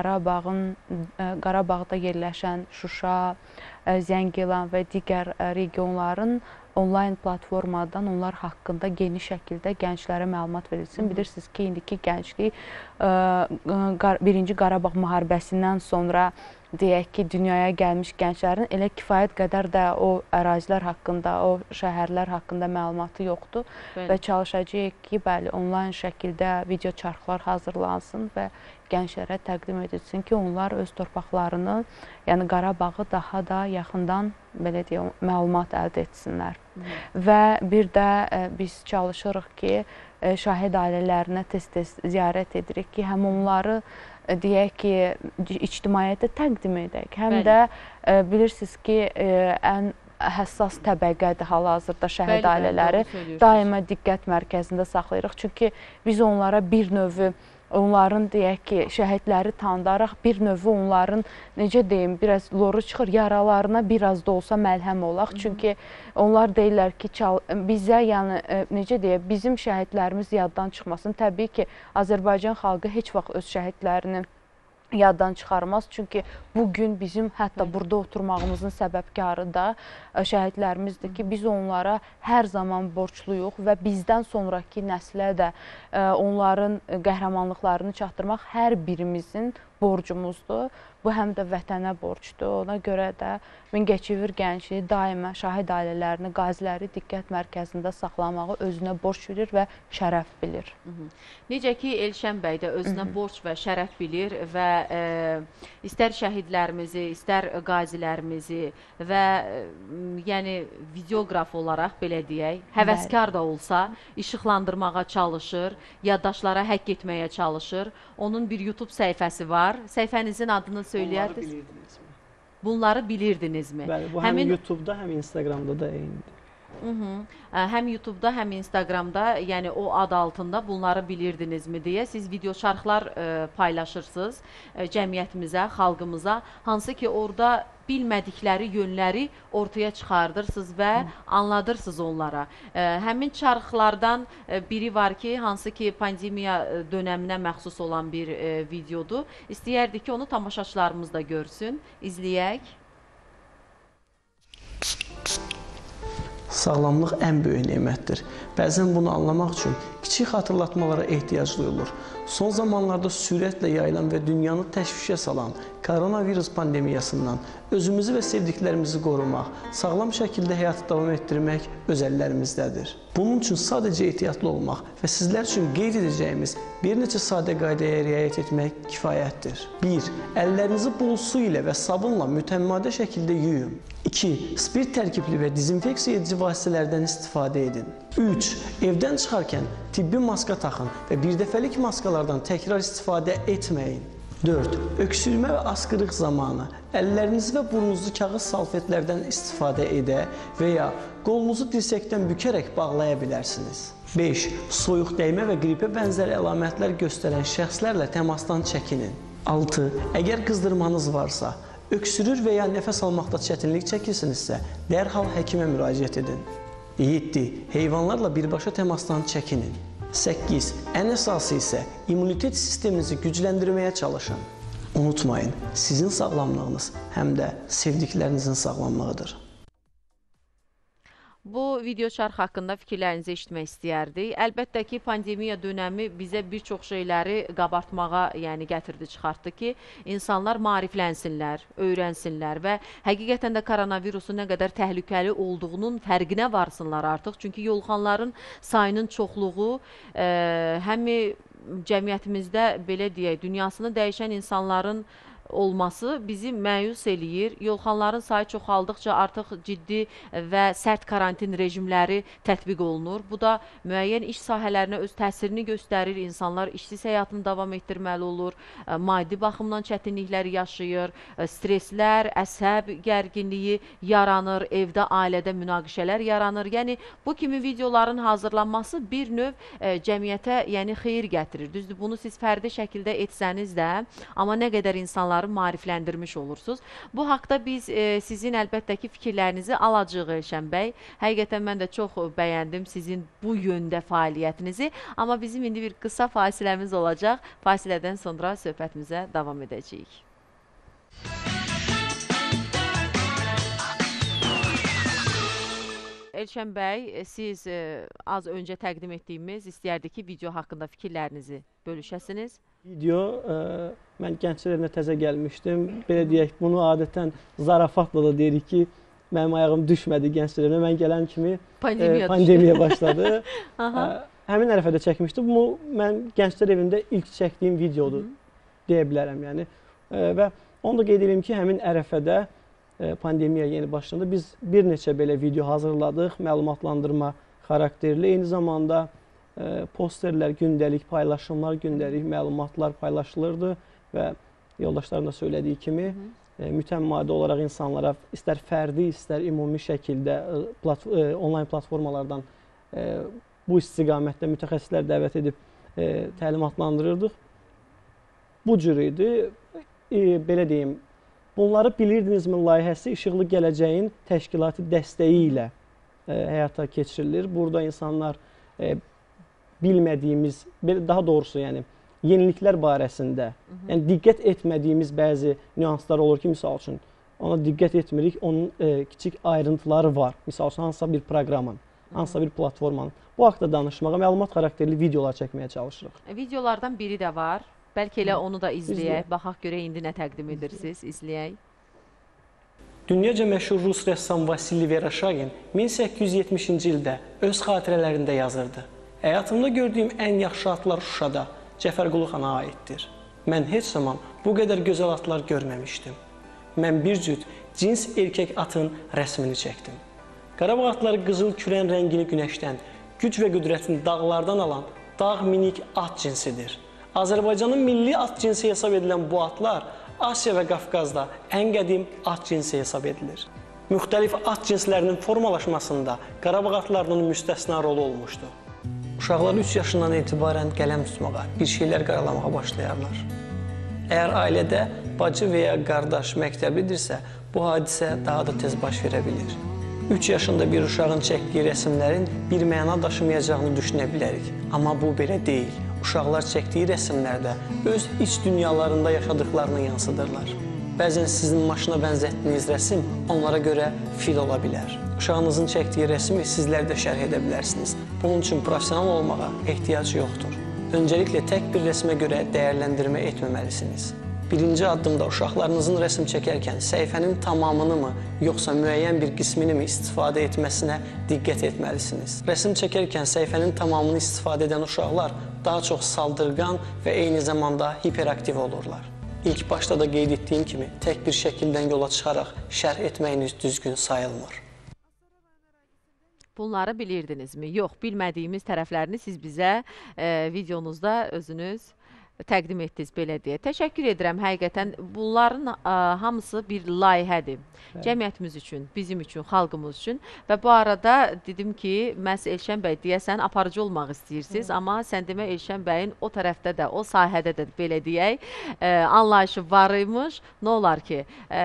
Qarabağda yerləşən Şuşa, Zəngilan və digər regionların onlayn platformadan onlar haqqında geniş şəkildə gənclərə məlumat verilsin. Bilirsiniz ki, indiki gənclik 1-ci Qarabağ müharibəsindən sonra deyək ki, dünyaya gəlmiş gənclərin elə kifayət qədər də o ərazilər haqqında, o şəhərlər haqqında məlumatı yoxdur. Və çalışacağıq ki, bəli, onlayn şəkildə video çarxlar hazırlansın və gənclərə təqdim edilsin ki, onlar öz torpaqlarını, yəni Qarabağı daha da yaxından belə deyək, məlumat əldə etsinlər. Və bir də biz çalışırıq ki, şahid ailələrinə tez-tez ziyarət edirik ki, həm onları deyək ki, ictimaiyyətə təqdim edək, həm də bilirsiniz ki, ən həssas təbəqədir hal-hazırda şəhid ailələri daima diqqət mərkəzində saxlayırıq. Çünki biz onlara bir növü onların deyək ki, şəhidləri tanıdaraq bir növü onların, necə deyim, biraz loru çıxır, yaralarına biraz da olsa məlhəm olaq. Çünki onlar deyirlər ki, bizə, yəni, necə deyək, bizim şəhidlərimiz yaddan çıxmasın. Təbii ki, Azərbaycan xalqı heç vaxt öz şəhidlərini yaddan çıxarmaz. Çünki bugün bizim hətta burada oturmağımızın səbəbkarı da şəhidlərimizdir ki, biz onlara hər zaman borcluyuq və bizdən sonraki nəslə də onların qəhrəmanlıqlarını çatdırmaq hər birimizin borcumuzdur. Bu həm də vətənə borcdur. Ona görə də Mingəçevir Gəncliyi daima şahid ailələrini, qaziləri diqqət mərkəzində saxlamağı özünə borc bilir və şərəf bilir. Necə ki, Elşən bəy də özünə borc və şərəf bilir və istər şəhidlərimizi, istər qazilərimizi və yəni videoqraf olaraq, belə deyək, həvəskar da olsa işıqlandırmağa çalışır, yaddaşlara həkk etməyə çalışır. Onun bir YouTube səhifəsi var. Səhifənizin adını söyləyərdiniz. Bunları bilirdinizmi? Bəli, bu həm YouTube-da, həm Instagramda da eynidir. Həm YouTube-da, həm Instagramda, yəni o ad altında bunları bilirdinizmi deyə siz video şərxlər paylaşırsınız cəmiyyətimizə, xalqımıza, hansı ki orada bilmədikləri yönləri ortaya çıxardırsınız və anladırsınız onlara. Həmin çarxlardan biri var ki, hansı ki pandemiya dönəminə məxsus olan bir videodur. İstəyərdik ki, onu tamaşaçılarımız da görsün, izləyək. Sağlamlıq ən böyük nemətdir. Bəzən bunu anlamaq üçün kiçik xatırlatmalara ehtiyac duyulur. Son zamanlarda sürətlə yayılan və dünyanı təşvişə salan koronavirus pandemiyasından özümüzü və sevdiklərimizi qorumaq, sağlam şəkildə həyatı davam etdirmək öz əllərimizdədir. Bunun üçün sadəcə ehtiyatlı olmaq və sizlər üçün qeyd edəcəyimiz bir neçə sadə qaydaya riayət etmək kifayətdir. 1. Əllərinizi bol su ilə və sabunla mütəmmadə şəkildə yuyun. 2. Spirt tərkibli və dezinfeksiya edici vasitələrdən istifadə edin. 3. Evdən çıxarkən tibbi maska taxın və birdəfəlik maskalardan təkrar istifadə etməyin. 4. Öksürmə və asqırıq zamanı əllərinizi və burnunuzu kağız salfetlərdən istifadə edə və ya qolunuzu dirsəkdən bükərək bağlaya bilərsiniz. 5. Soyuq dəymə və qripə bənzər əlamətlər göstərən şəxslərlə təmasdan çəkinin. 6. Əgər qızdırmanız varsa, öksürür və ya nəfəs almaqda çətinlik çəkirsinizsə, dərhal həkimə müraciət edin. 7. Heyvanlarla birbaşa təmasdan çəkinin. 8. Ən əsası isə immunitet sisteminizi gücləndirməyə çalışın. Unutmayın, sizin sağlamlığınız həm də sevdiklərinizin sağlamlığıdır. Bu video şərx haqqında fikirlərinizi eşitmək istəyərdik. Əlbəttə ki, pandemiya dönəmi bizə bir çox şeyləri qabartmağa gətirdi, çıxartdı ki, insanlar maariflənsinlər, öyrənsinlər və həqiqətən də koronavirusun nə qədər təhlükəli olduğunun fərqinə varsınlar artıq. Çünki yoluxanların sayının çoxluğu həm cəmiyyətimizdə, belə deyək, dünyasını dəyişən insanların olması bizi məyus eləyir. Yolxanların sayı çoxaldıqca artıq ciddi və sərt karantin rejimləri tətbiq olunur. Bu da müəyyən iş sahələrinə öz təsirini göstərir. İnsanlar işsiz həyatını davam etdirməli olur. Maddi baxımdan çətinliklər yaşayır. Streslər, əsəb gərginliyi yaranır. Evdə, ailədə münaqişələr yaranır. Yəni, bu kimi videoların hazırlanması bir növ cəmiyyətə xeyir gətirir. Düzdür, bunu siz fərdi şəkildə etsəniz də, amma nə qədər insanlar maarifləndirmiş olursunuz. Bu haqda biz sizin əlbəttə ki fikirlərinizi alacağıq Elşən bəy. Həqiqətən mən də çox bəyəndim sizin bu yöndə fəaliyyətinizi. Amma bizim indi bir qısa fasiləmiz olacaq. Fasilədən sonra söhbətimizə davam edəcəyik. Elşən bəy, siz az öncə təqdim etdiyimiz istəyərdik ki, video haqqında fikirlərinizi bölüşəsiniz. Video, mən Gənclər evinə təzə gəlmişdim. Belə deyək, bunu adətən zarafatla da deyirik ki, mənim ayağım düşmədi Gənclər evinə. Mən gələn kimi pandemiya başladı. Həmin ərəfədə çəkmişdim. Bu, mən Gənclər evində ilk çəkdiyim videodur, deyə bilərəm. Və onu da qeyd edeyim ki, həmin ərəfədə pandemiya yeni başlandı. Biz bir neçə belə video hazırladıq, məlumatlandırma xarakterli. Eyni zamanda posterlər, gündəlik paylaşımlar, gündəlik məlumatlar paylaşılırdı və yoldaşların da söylədiyi kimi mütəmadi olaraq insanlara istər fərdi, istər ümumi şəkildə onlayn platformalardan bu istiqamətdə mütəxəssislər dəvət edib təlimatlandırırdıq. Bu cür idi. Belə deyim, bunları bilirdinizmi layihəsi İşıqlı Gələcəyin təşkilati dəstəyi ilə həyata keçirilir. Burada insanlar bilmədiyimiz, daha doğrusu yeniliklər barəsində, diqqət etmədiyimiz bəzi nüanslar olur ki, misal üçün, ona diqqət etmirik, onun kiçik ayrıntıları var. Misal üçün, hansısa bir proqramın, hansısa bir platformanın. Bu haqda danışmağa, məlumat xarakterli videolar çəkməyə çalışırıq. Videolardan biri də var. Bəlkə elə onu da izləyək, baxaq görək indi nə təqdim edirsiniz, izləyək. Dünyaca məşhur rus rəssam Vasili Vereshchagin 1870-ci ildə öz xatirələrində yazırdı. Həyatımda gördüyüm ən yaxşı atlar Şuşada Cəfərqulu xana aiddir. Mən heç zaman bu qədər gözəl atlar görməmişdim. Mən bir cüt cins erkək atın rəsmini çəkdim. Qarabağ atları qızıl kürən rəngini günəşdən, güc və qüdrətini dağlardan alan dağ minik at cinsidir. Azərbaycanın milli at cinsi hesab edilən bu atlar Asiya və Qafqazda ən qədim at cinsi hesab edilir. Müxtəlif at cinslərinin formalaşmasında Qarabağ atlarının müstəsna rolu olmuşdu. Uşaqlar 3 yaşından etibarən qələm tutmağa, bir şeylər qaralamağa başlayarlar. Əgər ailədə bacı və ya qardaş məktəblidirsə, bu hadisə daha da tez baş verə bilir. 3 yaşında bir uşağın çəkdiyi rəsmlərin bir məna daşımayacağını düşünə bilərik. Amma bu belə deyil. Uşaqlar çəkdiyi rəsmlərdə öz iç dünyalarında yaşadıklarını yansıdırlar. Bəzən sizin maşına bənzətdiyiniz rəsm onlara görə fil ola bilər. Uşağınızın çəkdiyi rəsmi sizlər də şərh edə bilərsiniz. Bunun üçün professional olmağa ehtiyac yoxdur. Öncəliklə tək bir rəsmə görə dəyərləndirmə etməməlisiniz. Birinci addımda uşaqlarınızın rəsm çəkərkən səhifənin tamamını mı, yoxsa müəyyən bir qismini mi istifadə etməsinə diqqət etməlisiniz. Rəsm çəkərkən səhifənin tamamını istifadə edən uşaqlar daha çox saldırgan və eyni zamanda hiperaktiv olurlar. İlk başda da qeyd etdiyim kimi, tək bir şəkildən yola çıxaraq şərh etməyiniz düzgün sayılmır. Bunları bilirdinizmi? Yox, bilmədiyimiz tərəflərini siz bizə videonuzda özünüz təqdim etdiniz, belə deyə. Təşəkkür edirəm, həqiqətən bunların hamısı bir layihədir. Cəmiyyətimiz üçün, bizim üçün, xalqımız üçün və bu arada dedim ki, məhz Elşən bəy deyəsən aparıcı olmaq istəyirsiniz, amma sən demə Elşən bəyin o tərəfdə də, o sahədə də belə deyək, anlayışı var imiş. Nə olar ki,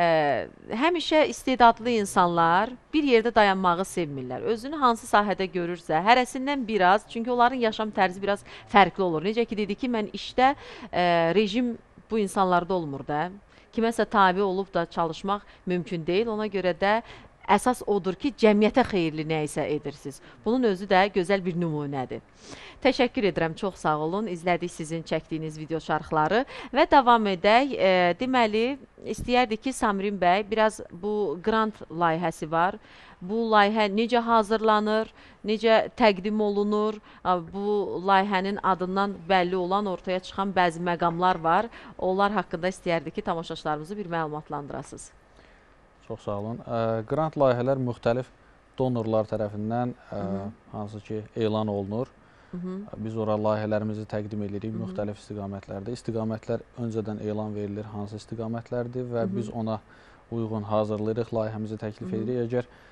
həmişə istedadlı insanlar bir yerdə dayanmağı sevmirlər. Özünü hansı sahədə görürsə, hərəsindən biraz, çünki onların yaşam tərzi biraz fərqli olur. Necə ki, dedi ki, mən işdə rejim bu insanlarda olmur da. Kiməsə tabi olub da çalışmaq mümkün deyil. Ona görə də əsas odur ki, cəmiyyətə xeyirli nə isə edirsiniz. Bunun özü də gözəl bir nümunədir. Təşəkkür edirəm, çox sağ olun. İzlədik sizin çəkdiyiniz video şarxları və davam edək. Deməli, istəyərdik ki, Samrim bəy, biraz bu qrant layihəsi var. Bu layihə necə hazırlanır, necə təqdim olunur, bu layihənin adından bəlli olan ortaya çıxan bəzi məqamlar var. Onlar haqqında istəyərdik ki, tamaşaçılarımızı bir məlumatlandırasınız. Çox sağ olun. Qrant layihələr müxtəlif donorlar tərəfindən hansı ki elan olunur. Biz ora layihələrimizi təqdim edirik müxtəlif istiqamətlərdə. İstiqamətlər öncədən elan verilir, hansı istiqamətlərdir və biz ona uyğun hazırlayırıq, layihəmizi təklif edirik.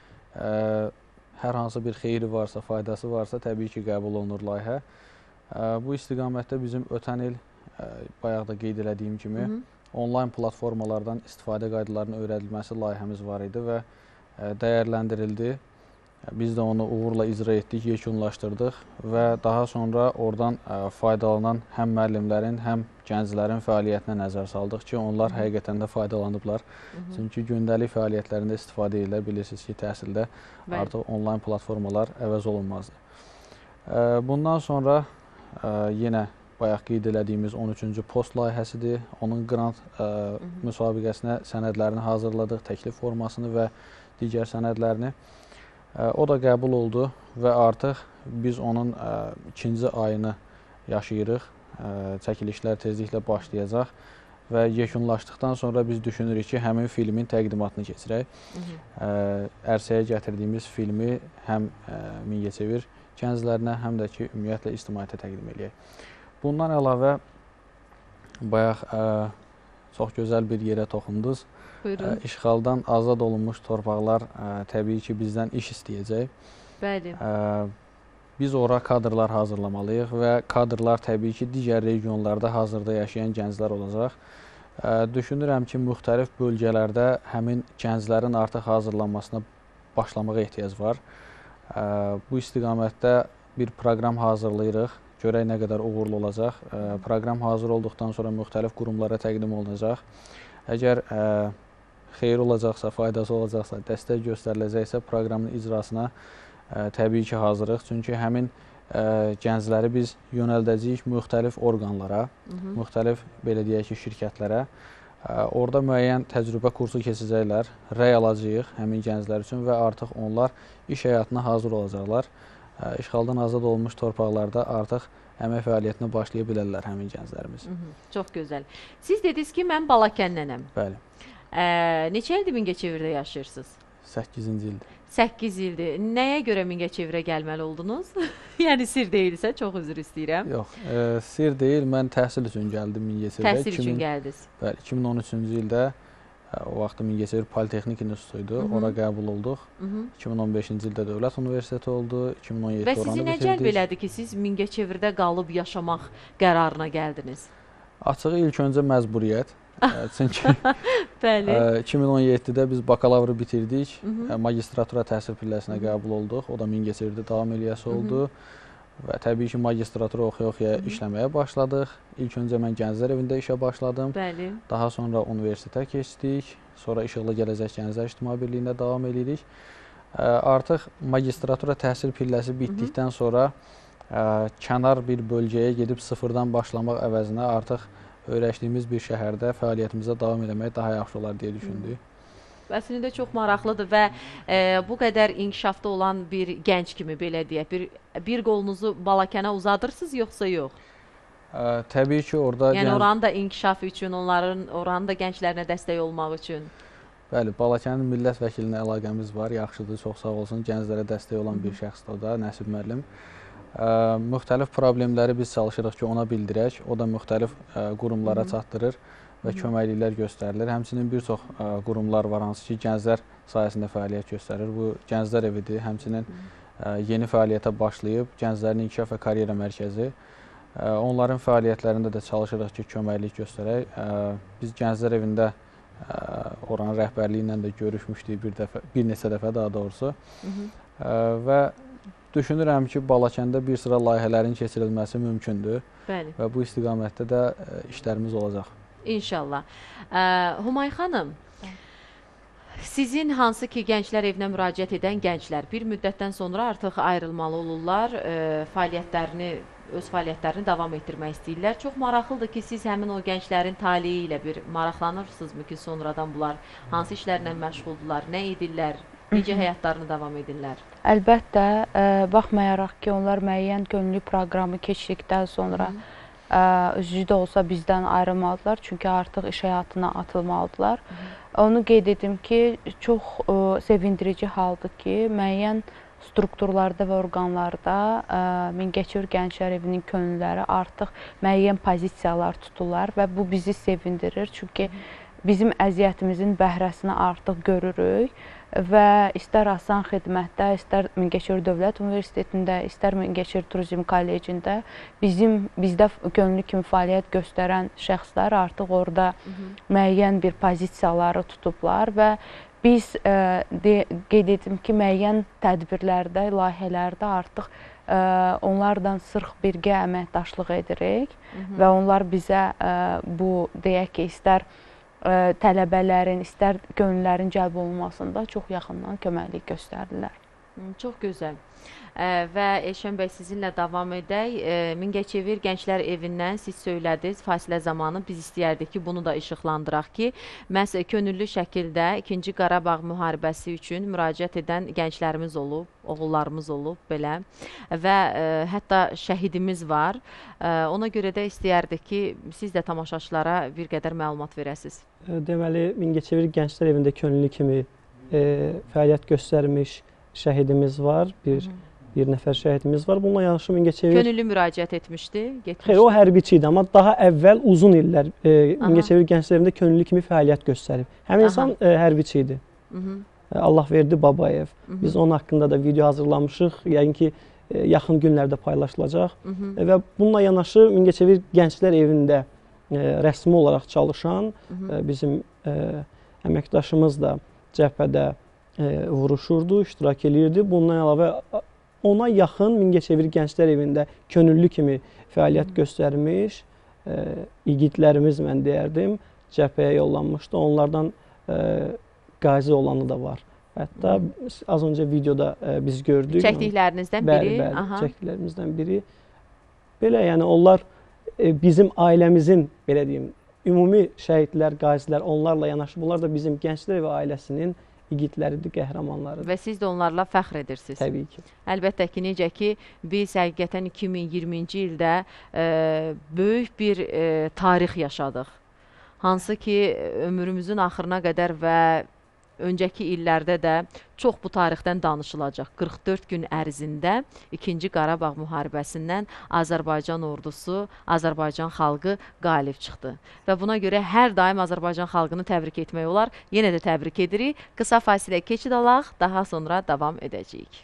Əgər hər hansı bir xeyri varsa, faydası varsa, təbii ki, qəbul olunur layihə. Bu istiqamətdə bizim ötən il, bayaq da qeyd elədiyim kimi, onlayn platformalardan istifadə qaydalarının öyrədilməsi layihəmiz var idi və dəyərləndirildi. Biz də onu uğurla icra etdik, yekunlaşdırdıq və daha sonra oradan faydalanan həm müəllimlərin, həm gənclərin fəaliyyətinə nəzər saldıq ki, onlar həqiqətən də faydalanıblar. Çünki gündəlik fəaliyyətlərində istifadə edirlər. Bilirsiniz ki, təhsildə artıq onlayn platformalar əvəz olunmazdır. Bundan sonra yenə bayaq qeyd elədiyimiz 13-cü post layihəsidir. Onun qrant müsabiqəsinə sənədlərini hazırladıq, təklif formasını və digər sənədlərini. O da qəbul oldu və artıq biz onun 2-ci ayını yaşayırıq. Çəkilişlər tezliklə başlayacaq və yekunlaşdıqdan sonra biz düşünürük ki, həmin filmin təqdimatını keçirək. Ərsəyə gətirdiyimiz filmi həm Mingəçevir gənclərinə, həm də ki, ümumiyyətlə ictimaiyyətə təqdim edək. Bundan əlavə, bayaq çox gözəl bir yerə toxundunuz. İşğaldan azad olunmuş torpaqlar təbii ki, bizdən iş istəyəcək. Bəli. Biz ora kadrlar hazırlamalıyıq və kadrlar təbii ki, digər regionlarda hazırda yaşayan gənclər olacaq. Düşünürəm ki, müxtəlif bölgələrdə həmin gənclərin artıq hazırlanmasına başlamağa ehtiyac var. Bu istiqamətdə bir proqram hazırlayırıq. Görək nə qədər uğurlu olacaq. Proqram hazır olduqdan sonra müxtəlif qurumlara təqdim olunacaq. Əgər xeyir olacaqsa, faydası olacaqsa, dəstək göstəriləcəksə, proqramın icrasına təbii ki, hazırıq. Çünki həmin gəncləri biz yönəldəcəyik müxtəlif orqanlara, müxtəlif belə deyək ki, şirkətlərə. Orada müəyyən təcrübə kursu keçəcəklər, rəy alacağıq həmin gənclər üçün və artıq onlar iş həyatına hazır olacaqlar. İşğaldan azad olmuş torpaqlarda artıq əmək fəaliyyətinə başlaya bilərlər həmin gənclərimiz. Çox gözəl. Siz dediniz ki, mən Balakəndənəm. Bəli. Neçə ildir Mingəçevirdə yaşayırsınız? 8-ci ildir. 8 ildir. Nəyə görə Mingəçevirə gəlməli oldunuz? Yəni sir deyilsə, çox üzr istəyirəm. Yox, sir deyil. Mən təhsil üçün gəldim Mingəçevirə. Təhsil üçün gəldiniz. Bəli, 2013-cü ildə o vaxt Mingəçevir Politexnik İnstitutu idi. Ora qəbul olduq. 2015-ci ildə Dövlət Universiteti oldu. 2017-də oranı bitirdik. Və sizi nə cəlb elədi ki, siz Mingəçevirdə qalıb yaşamaq qərarına gəldiniz? Açığı ilk öncə məcburiyyət. Çünki 2017-də biz bakalavrı bitirdik, magistratura təhsil pilləsinə qəbul olduq. O da Mingəçevirdə davam eləyəsi oldu və təbii ki, magistratura oxuya-oxuya işləməyə başladıq. İlk öncə mən Gənclər Evində işə başladım. Bəli. Daha sonra universitetə keçdik. Sonra İşıqlı Gələcək Gənclər İctimai Birliyində davam edirik. Artıq magistratura təhsil pilləsi bitdikdən sonra kənar bir bölgəyə gedib sıfırdan başlamaq əvəzinə artıq öyrəşdiyimiz bir şəhərdə fəaliyyətimizə davam etmək daha yaxşı olar deyə düşündük. Əslində çox maraqlıdır və bu qədər inkişafda olan bir gənc kimi belə deyək, bir qolunuzu Balakənə uzadırsınız yoxsa yox? Təbii ki, orada... Yəni oranın da inkişafı üçün, oranın da gənclərinə dəstək olmaq üçün. Bəli, Balakənin millət vəkilinə əlaqəmiz var, yaxşıdır, çox sağ olsun. Gənclərə dəstək olan bir şəxsdir o da, Nəsib müəllim. Müxtəlif problemləri biz çalışırıq ki, ona bildirək. O da müxtəlif qurumlara çatdırır və köməkliklər göstərilir. Həmçinin bir çox qurumlar var, hansı ki, gənclər sayəsində fəaliyyət göstərir. Bu Gənclər Evidir, həmçinin yeni fəaliyyətə başlayıb Gənclərin İnkişaf və Karyera Mərkəzi. Onların fəaliyyətlərində də çalışırıq ki, köməklik göstərək. Biz Gənclər Evində oranın rəhbərliyi ilə də görüşmüşdük bir neçə dəfə daha doğrusu. Və düşünürəm ki, Balakəndə bir sıra layihələrin keçirilməsi mümkündür. Bəli. Və bu istiqamətdə də işlərimiz olacaq. İnşallah. Humay xanım, sizin hansı ki, Gənclər Evinə müraciət edən gənclər bir müddətdən sonra artıq ayrılmalı olurlar, öz fəaliyyətlərini davam etdirmək istəyirlər. Çox maraqlıdır ki, siz həmin o gənclərin taliyi ilə bir maraqlanırsınızmı ki, sonradan bunlar hansı işlərlə məşğuldurlar, nə edirlər? Necə həyatlarını davam edirlər? Əlbəttə, baxmayaraq ki, onlar müəyyən könüllü proqramı keçdikdən sonra üzrü də olsa bizdən ayrılmalıdırlar. Çünki artıq iş həyatına atılmalıdırlar. Onu qeyd edim ki, çox sevindirici haldır ki, müəyyən strukturlarda və orqanlarda Mingəçevir Gənclər Evinin könüllüləri artıq müəyyən pozisiyalar tuturlar və bu bizi sevindirir. Çünki bizim əziyyətimizin bəhrəsini artıq görürük. Və istər Asan xidmətdə, istər Mingəçevir Dövlət Universitetində, istər Mingəçevir Turizm Kollecində bizdə könüllü kimi fəaliyyət göstərən şəxslər artıq orada müəyyən bir pozisiyaları tutublar və biz qeyd edim ki, müəyyən tədbirlərdə, layihələrdə artıq onlardan sırf birgə əməkdaşlıq edirik və onlar bizə bu, deyək ki, istər tələbələrin, istər gönüllərin cəlb olunmasında çox yaxından köməklik göstərdilər. Çox gözəl. Və Elşən bəy, sizinlə davam edək. Mingəçevir Gənclər Evindən siz söylədiniz, fasilə zamanı biz istəyərdik ki, bunu da işıqlandıraq ki, məhz könüllü şəkildə 2-ci Qarabağ müharibəsi üçün müraciət edən gənclərimiz olub, oğullarımız olub belə və hətta şəhidimiz var. Ona görə də istəyərdik ki, siz də tamaşaçılara bir qədər məlumat verəsiniz. Deməli, Mingəçevir Gənclər Evində könüllü kimi fəaliyyət göstərmiş şəhidimiz var, bir nəfər şəhidimiz var. Bununla yanaşı Mingəçevir... Könüllü müraciət etmişdi, getmişdi. Xeyr, o hərbiçi idi, amma daha əvvəl uzun illər Mingəçevir Gənclər Evində könüllü kimi fəaliyyət göstərib. Həmin insan hərbiçi idi. Allahverdi Babayev. Biz onun haqqında da video hazırlamışıq. Yəqin ki, yaxın günlərdə paylaşılacaq. Və bununla yanaşı Mingəçevir Gənclər Evində rəsmi olaraq çalışan bizim əməkdaşımız da cəbhədə vuruşurdu, iştirak edirdi. Bundan əlavə ona yaxın Mingəçevir Gənclər Evində könüllü kimi fəaliyyət göstərmiş igidlərimiz, mən deyərdim, cəbhəyə yollanmışdı. Onlardan qazi olanı da var. Hətta az öncə videoda biz gördük. Çəkdiklərinizdən biri. Bəli, çəkdiklərimizdən biri. Belə, yəni onlar bizim ailəmizin, belə deyim, ümumi şəhidlər, qazilər, onlarla yanaşı, bunlar da bizim Gənclər və ailəsinin igidləridir, qəhrəmanlarıdır. Və siz də onlarla fəxr edirsiniz. Təbii ki. Əlbəttə ki, necə ki, biz həqiqətən 2020-ci ildə böyük bir tarix yaşadıq. Hansı ki, ömrümüzün axırına qədər və öncəki illərdə də çox bu tarixdən danışılacaq. 44 gün ərzində 2-ci Qarabağ müharibəsindən Azərbaycan ordusu, Azərbaycan xalqı qalib çıxdı. Və buna görə hər daim Azərbaycan xalqını təbrik etmək olar. Yenə də təbrik edirik. Qısa fasilə keçid alaq, daha sonra davam edəcəyik.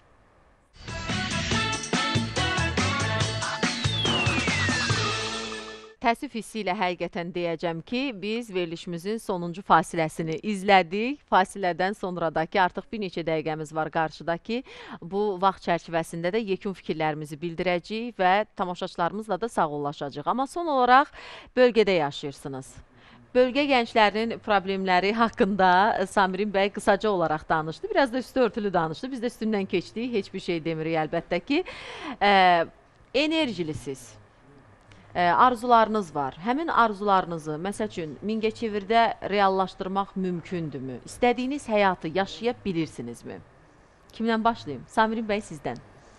Təəssüf hissi ilə həqiqətən deyəcəm ki, biz verilişimizin sonuncu fasiləsini izlədik. Fasilədən sonradakı artıq bir neçə dəqiqəmiz var qarşıdakı. Bu vaxt çərçivəsində də yekun fikirlərimizi bildirəcəyik və tamaşaçılarımızla da sağollaşacaq. Amma son olaraq bölgədə yaşayırsınız. Bölgə gənclərinin problemləri haqqında Samirin bəy qısaca olaraq danışdı. Biraz da üstü örtülü danışdı. Biz də üstündən keçdik. Heç bir şey demirik əlbəttə ki. Enerjilisiniz. Arzularınız var. Həmin arzularınızı, məsəl üçün, Mingəçevirdə reallaşdırmaq mümkündürmü? İstədiyiniz həyatı yaşaya bilirsinizmi? Kimdən başlayayım? Samirin bəy, sizdən.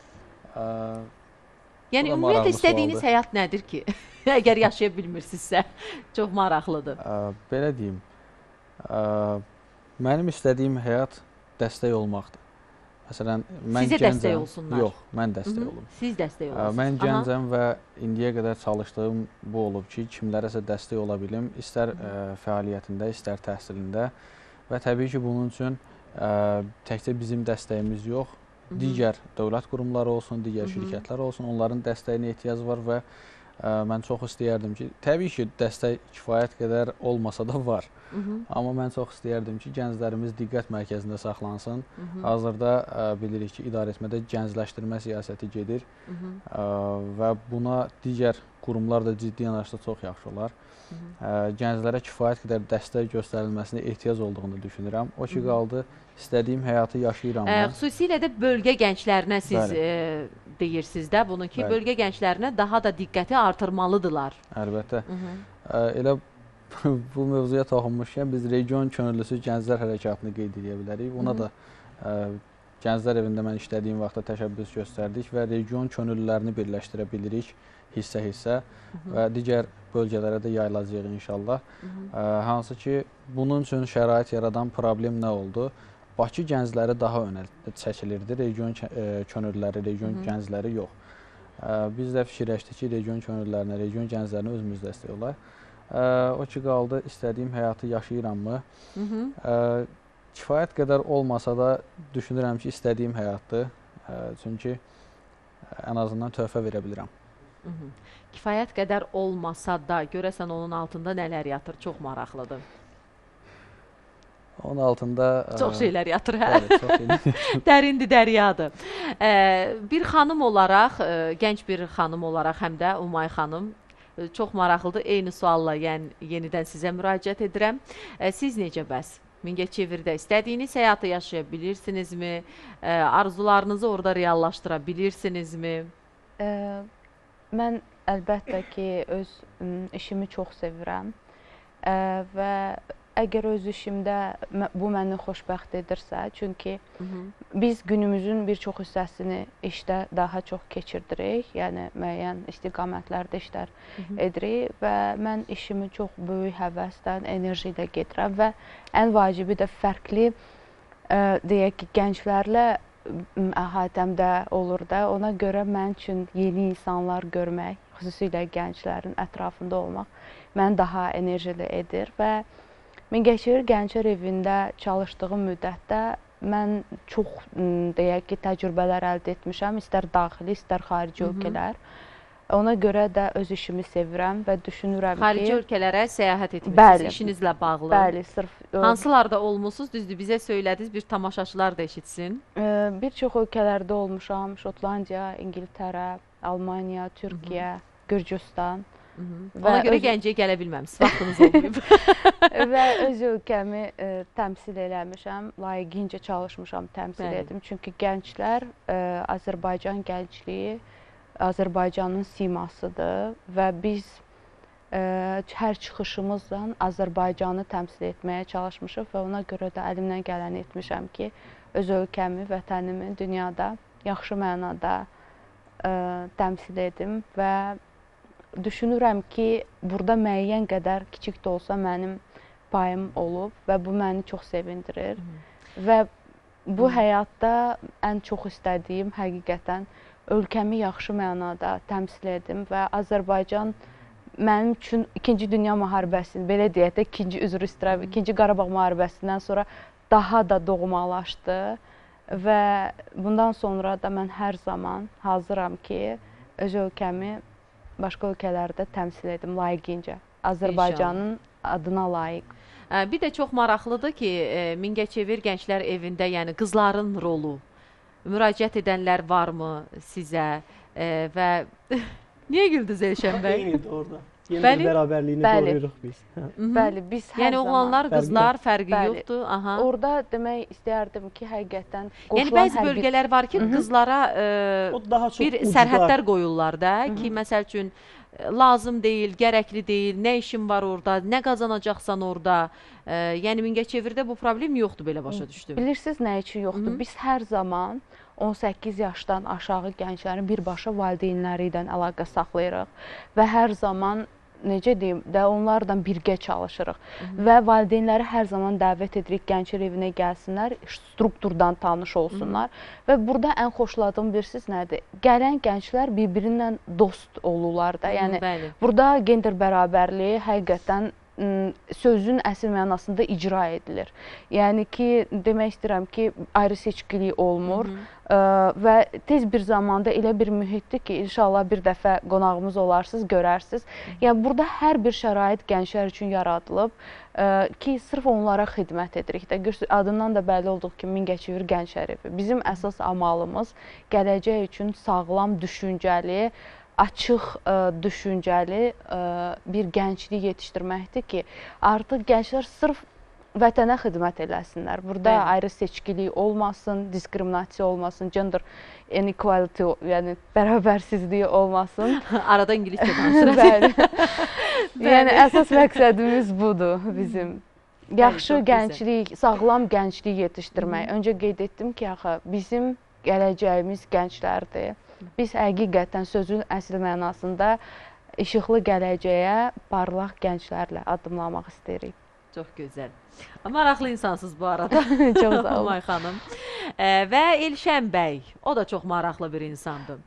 Yəni, ümumiyyətlə istədiyiniz həyat nədir ki? Əgər yaşaya bilmirsinizsə, çox maraqlıdır. Belə deyim, mənim istədiyim həyat dəstək olmaqdır. Məsələn, sizə dəstək olsunlar? Yox, mən dəstək olum. Siz dəstək olursunuz? Mən gəncəm və indiyə qədər çalışdığım bu olub ki, kimlərəsə dəstək ola bilim, istər fəaliyyətində, istər təhsilində və təbii ki, bunun üçün təkcə bizim dəstəyimiz yox, digər dövlət qurumları olsun, digər şirkətlər olsun, onların dəstəyinə ehtiyac var və mən çox istəyərdim ki, təbii ki, dəstək kifayət qədər olmasa da var. Amma mən çox istəyərdim ki, gənclərimiz diqqət mərkəzində saxlansın. Hazırda bilirik ki, idarəetmədə gəncləşdirmə siyasəti gedir və buna digər qurumlar da ciddi yanaşsa çox yaxşı olar. Gənclərə kifayət qədər dəstək göstərilməsinə ehtiyac olduğunu düşünürəm. O ki, qaldı, istədiyim həyatı yaşayıram. Xüsusilə də bölgə gənclərinə siz deyirsiniz də bunu ki, bölgə gənclərinə daha da diqqəti artırmalıdırlar. Əlbəttə. Elə bu mövzuya toxunmuşkən biz region könüllüsü gənclər hərəkatını qeyd edə bilərik. Buna da Gənclər evində mən işlədiyim vaxtda təşəbbüs göstərdik və region könüllülərini birləşdirə bilirik hissə-hissə və digər bölgələrə də yayılacaq inşallah. Hansı ki, bunun üçün şərait yaradan problem nə oldu? Bakı gəncləri daha önə çəkilirdi, region könüllüləri, region gəncləri yox. Biz də fikirləşdik ki, region könüllülərinə, region gənclərinə özümüz dəstək olaq. O ki, qaldı, istədiyim həyatı yaşayırammı? Kifayət qədər olmasa da düşünürəm ki, istədiyim həyatdır. Çünki ən azından töhfə verə bilirəm. Kifayət qədər olmasa da, görəsən onun altında nələr yatır? Çox maraqlıdır. Onun altında... Çox şeylər yatır, hə? Dərindir, dəryadır. Bir xanım olaraq, gənc bir xanım olaraq həm də Umay xanım, çox maraqlıdır. Eyni sualla yenidən sizə müraciət edirəm. Siz necə bəs? Mingəçevirdə istədiyiniz həyatı yaşaya bilirsinizmi? Arzularınızı orada reallaşdıra bilirsinizmi? Mən əlbəttə ki, öz işimi çox sevirəm və əgər öz işimdə bu məni xoşbəxt edirsə, çünki biz günümüzün bir çox hissəsini işdə daha çox keçirdirik, yəni müəyyən istiqamətlərdə işlər edirik və mən işimi çox böyük həvəsdən, enerji ilə gedirəm və ən vacibi də fərqli, deyək ki, gənclərlə əhatəmdə olur da, ona görə mən üçün yeni insanlar görmək, xüsusilə gənclərin ətrafında olmaq məni daha enerjili edir və Mingəçevir Gənclər evində çalışdığım müddətdə mən çox, deyək ki, təcrübələr əldə etmişəm, istər daxili, istər xarici ölkələr. Ona görə də öz işimi sevirəm və düşünürəm ki... Xarici ölkələrə səyahət etmişsiniz, işinizlə bağlı. Bəli, sırf... Hansılarda olmuşsunuz? Düzdür, bizə söylədiniz, bir tamaşaçılar da eşitsin. Bir çox ölkələrdə olmuşam, Şotlandiya, İngiltərə, Almaniya, Türkiyə, Gürcüstan. Ona görə Gəncəyə gələ bilməmisiniz, vaxtınız olmayıb. Və öz ölkəmi təmsil eləmişəm, layiqincə çalışmışam təmsil edim. Çünki gənclər, Azərbaycan gəncliyi Azərbaycanın simasıdır və biz hər çıxışımızla Azərbaycanı təmsil etməyə çalışmışıq və ona görə də əlimdən gələni etmişəm ki, öz ölkəmi, vətənimi dünyada yaxşı mənada təmsil edim və düşünürəm ki, burada müəyyən qədər kiçik də olsa mənim payım olub və bu məni çox sevindirir. Və bu həyatda ən çox istədiyim həqiqətən ölkəmi yaxşı mənada təmsil edim və Azərbaycan mənim üçün 2-ci Dünya müharibəsinin, belə deyək də, 2-ci Qarabağ müharibəsindən sonra daha da doğmalaşdı və bundan sonra da mən hər zaman hazıram ki, öz ölkəmi başqa ölkələrdə təmsil edim layiqincə. Azərbaycanın adına layiq. Bir də çox maraqlıdır ki, Mingəçevir Gənclər Evində, yəni qızların rolu, müraciət edənlər varmı sizə və niyə güldünüz Elşən bəy? Eynidir orada. Yenə də bərabərliyini qoruyuruq biz. Bəli, biz hər zaman. Yəni oğlanlar, qızlar fərqi yoxdur. Orada demək istəyərdim ki, həqiqətən qoşulan yəni bəzi bölgələr var ki, qızlara bir sərhədlər qoyurlar da ki, məsəl üçün lazım deyil, gərəkli deyil, nə işin var orada, nə qazanacaqsan orada. Yəni Mingəçevirdə bu problem yoxdur, belə başa düşdüm. Bilirsiniz nə üçün yoxdur? Biz hər zaman 18 yaşdan aşağı gənclərin birbaşa valideynləri ilə əlaqə saxlayırıq və hər zaman, necə deyim, onlarla birgə çalışırıq və valideynləri hər zaman dəvət edirik Gənclər Evinə gəlsinlər, strukturdan tanış olsunlar və burada ən xoşladığım bilirsiniz nədir? Gələn gənclər bir-birinlə dost olurlar da, yəni burada gender bərabərliyi həqiqətən sözün əsl mənasında icra edilir. Yəni ki, demək istəyirəm ki, ayrı seçkilik olmur və tez bir zamanda elə bir mühitdir ki, inşallah bir dəfə qonağımız olarsınız, görərsiniz. Yəni, burada hər bir şərait gənclər üçün yaradılıb ki, sırf onlara xidmət edirik. Adından da bəlli olduğu kimi Mingəçevir Gənclər Evi. Bizim əsas amalımız gələcək üçün sağlam, düşüncəli, açıq, düşüncəli bir gənclik yetişdirməkdir ki, artıq gənclər sırf vətənə xidmət eləsinlər. Burada ayrı seçkilik olmasın, diskriminasiya olmasın, gender inequality, yəni bərabərsizliyi olmasın. Arada ingiliscə danışırıq. Yəni, əsas məqsədimiz budur bizim. Yaxşı gənclik, sağlam gənclik yetişdirmək. Öncə qeyd etdim ki, bizim gələcəyimiz gənclərdir. Biz həqiqətən sözün əsl mənasında işıqlı gələcəyə parlaq gənclərlə addımlamaq istəyirik. Çox gözəl. Maraqlı insansınız bu arada. Çox sağ olun. Umay xanım. Və Elşən bəy, o da çox maraqlı bir insandır.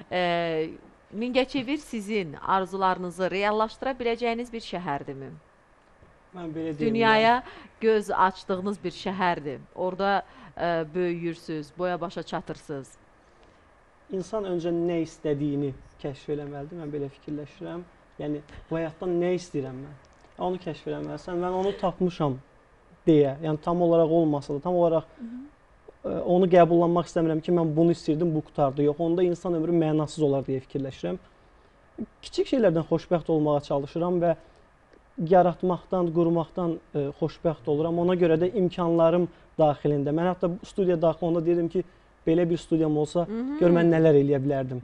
Mingəçevir sizin arzularınızı reallaşdıra biləcəyiniz bir şəhərdirmi? Mən belə deyim. Dünyaya göz açdığınız bir şəhərdir. Orada böyüyürsünüz, boya-başa çatırsınız. İnsan öncə nə istədiyini kəşf eləməlidir, mən belə fikirləşirəm. Yəni, bu həyatdan nə istəyirəm mən? Onu kəşf eləməlisən, mən onu tapmışam deyə, yəni tam olaraq olmasa da, tam olaraq onu qəbullanmaq istəmirəm ki, mən bunu istəyirdim, bu qutardı. Yox, onda insan ömrü mənasız olar deyə fikirləşirəm. Kiçik şeylərdən xoşbəxt olmağa çalışıram və yaratmaqdan, qurmaqdan xoşbəxt oluram. Ona görə də imkanlarım daxilində. Mən hətta studiya daxil onda deyirdim ki, belə bir studiyam olsa, gör mən nələr eləyə bilərdim.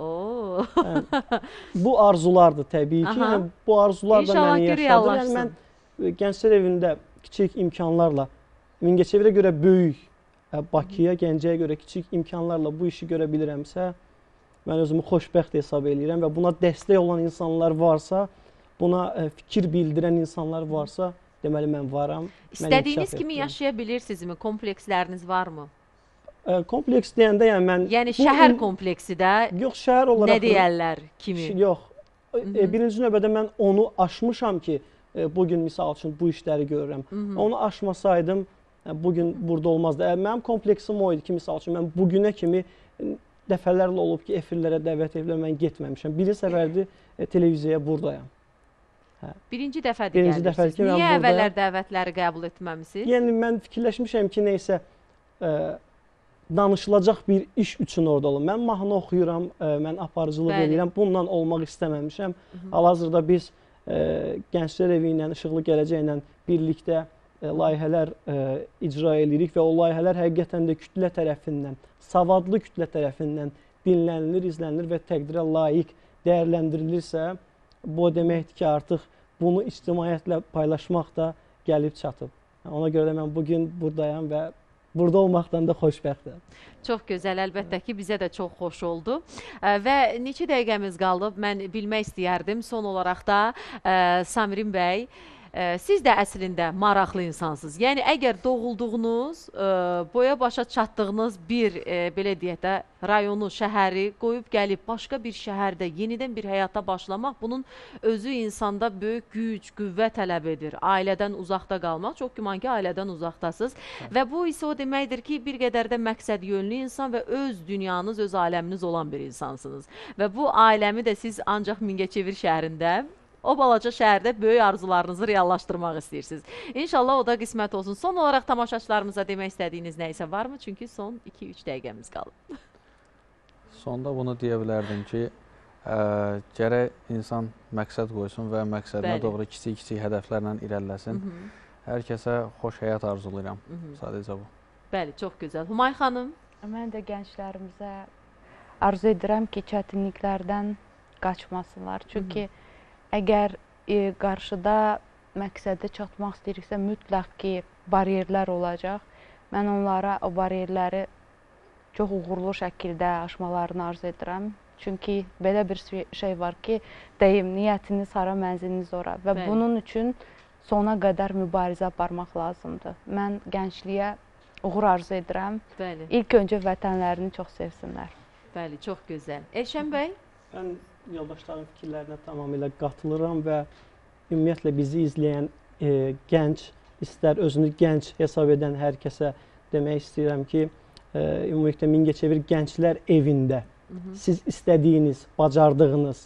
Bu arzulardır təbii ki. Bu arzular da məni yaşadır. Yəni, mən Gənclər Evində kiçik imkanlarla, Mingəçevirə görə böyük, Bakıya, Gəncəyə görə kiçik imkanlarla bu işi görə bilirəmsə, mən özümü xoşbəxt hesab edirəm və buna dəstək olan insanlar varsa, buna fikir bildirən insanlar varsa, deməli mən varam. İstədiyiniz kimi yaşaya bilirsinizmi? Kompleksləriniz varmı? Kompleks deyəndə, yəni mən... Yəni şəhər kompleksi də, yox, şəhər olaraq... Nə deyərlər kimi? Yox, birinci növbədə mən onu aşmışam ki, bugün misal üçün bu işləri görürəm. Onu aşmasaydım, bugün burada olmazdı. Mənim kompleksim o idi ki, misal üçün mən bugünə kimi dəfələrlə olub ki, efirlərə dəvət edilir, mən getməmişəm. Birinci səfərdir televiziyaya buradayam. Birinci dəfədir gəlirsiniz. Niyə əvvəllər dəvətləri qəbul etməmisiniz? Yəni, mən fikirləşmişəm ki, neysə, danışılacaq bir iş üçün orada olum. Mən mahnı oxuyuram, mən aparıcılıq edirəm. Bununla olmaq istəməmişəm. Hal-hazırda biz Gənclər Evi ilə, İşıqlı Gələcək ilə birlikdə layihələr icra edirik və o layihələr həqiqətən də kütlə tərəfindən, savadlı kütlə tərəfindən dinlənilir, izlənilir və təqdirə layiq dəyərləndirilirsə, bu deməkdir ki, artıq bunu ictimaiyyətlə paylaşmaq da gəlib çatıb. Ona görə də mən bugün buradayam və burada olmaqdan da xoşbəxtəm. Çox gözəl, əlbəttə ki, bizə də çox xoş oldu. Və neçə dəqiqəmiz qaldı, mən bilmək istəyərdim. Son olaraq da Samirin bəy, siz də əslində maraqlı insansınız. Yəni, əgər doğulduğunuz, boya başa çatdığınız bir, belə deyək də, rayonu, şəhəri qoyub gəlib başqa bir şəhərdə yenidən bir həyata başlamaq, bunun özü insanda böyük güc, qüvvə tələb edir. Ailədən uzaqda qalmaq, çox güman ki, ailədən uzaqdasınız. Və bu isə o deməkdir ki, bir qədər də məqsəd yönlü insan və öz dünyanız, öz aləminiz olan bir insansınız. Və bu aləmi də siz ancaq Mingəçevir şəhərində, o balaca şəhərdə böyük arzularınızı reallaşdırmaq istəyirsiniz. İnşallah o da qismət olsun. Son olaraq tamaşaçılarımıza demək istədiyiniz nə isə varmı? Çünki son 2-3 dəqiqəmiz qalıb. Sonda bunu deyə bilərdim ki, gərək insan məqsəd qoysun və məqsədinə doğru kiçik-kiçik hədəflərlə irəliləsin. Hər kəsə xoş həyat arzulayıram. Sadəcə bu. Bəli, çox gözəl. Humay xanım? Mən də gənclərimizə arzu edirəm ki, çətinliklərdən qaçmasınlar. Çünki əgər qarşıda məqsədə çatmaq istəyiriksə, mütləq ki, bariyerlər olacaq. Mən onlara o bariyerləri çox uğurlu şəkildə aşmalarını arzu edirəm. Çünki belə bir şey var ki, deyim, niyyətiniz hara, mənziliniz ora. Və bunun üçün sona qədər mübarizə aparmaq lazımdır. Mən gəncliyə uğur arzu edirəm. İlk öncə vətənlərini çox sevsinlər. Bəli, çox gözəl. Elşən bəy? Mən yoldaşların fikirlərinə tamamilə qatılıram və ümumiyyətlə bizi izləyən gənc, istər özünü gənc hesab edən hər kəsə demək istəyirəm ki, ümumiyyətlə Mingəçevir Gənclər Evində siz istədiyiniz, bacardığınız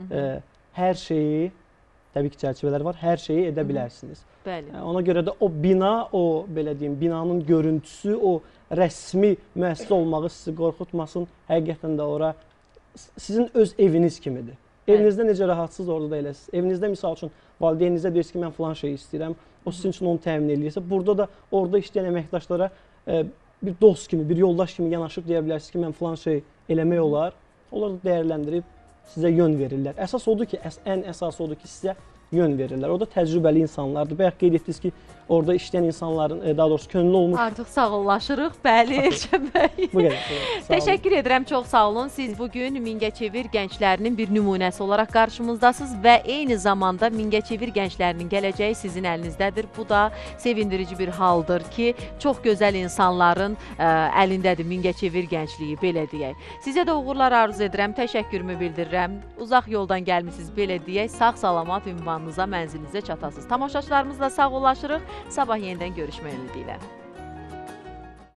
hər şeyi, təbii ki, çərçivələr var, hər şeyi edə bilərsiniz. Ona görə də o bina, o belə deyim, binanın görüntüsü, o rəsmi müəssisə olmağı sizi qorxutmasın, həqiqətən də ora sizin öz eviniz kimidir. Evinizdə necə rahatsız orada da eləsiniz. Evinizdə misal üçün valideyninizə deyirsiniz ki, mən filan şeyi istəyirəm, o sizin üçün onu təmin edirsə, burada da orada işləyən əməkdaşlara bir dost kimi, bir yoldaş kimi yanaşıb deyə bilərsiniz ki, mən filan şey eləmək olar. Onlar da dəyərləndirib sizə yön verirlər. Əsas odur ki, ən əsas odur ki, sizə yön verirlər. Orada təcrübəli insanlardır. Bayaq qeyd etdiniz ki, orada işləyən insanların, daha doğrusu könüllü olmuş. Artıq sağollaşırıq, bəli, Elşən bəy. Bu qədər. Təşəkkür edirəm, çox sağ olun. Siz bugün Mingəçevir gənclərinin bir nümunəsi olaraq qarşımızdasınız və eyni zamanda Mingəçevir gənclərinin gələcəyi sizin əlinizdədir. Bu da sevindirici bir haldır ki, çox gözəl insanların əlindədir Mingəçevir gəncliyi, belə deyək. Sizə də uğurlar arzu edirəm, təşəkkürümü bildirirəm. Uzaq yoldan gəlmişsiniz, belə deyək, sağ-salamat ünvanınıza, mənzilinizə çatasınız. Tamaşaçılarımızla sağollaşırıq. Sabah yenidən görüşmək ümidi ilə.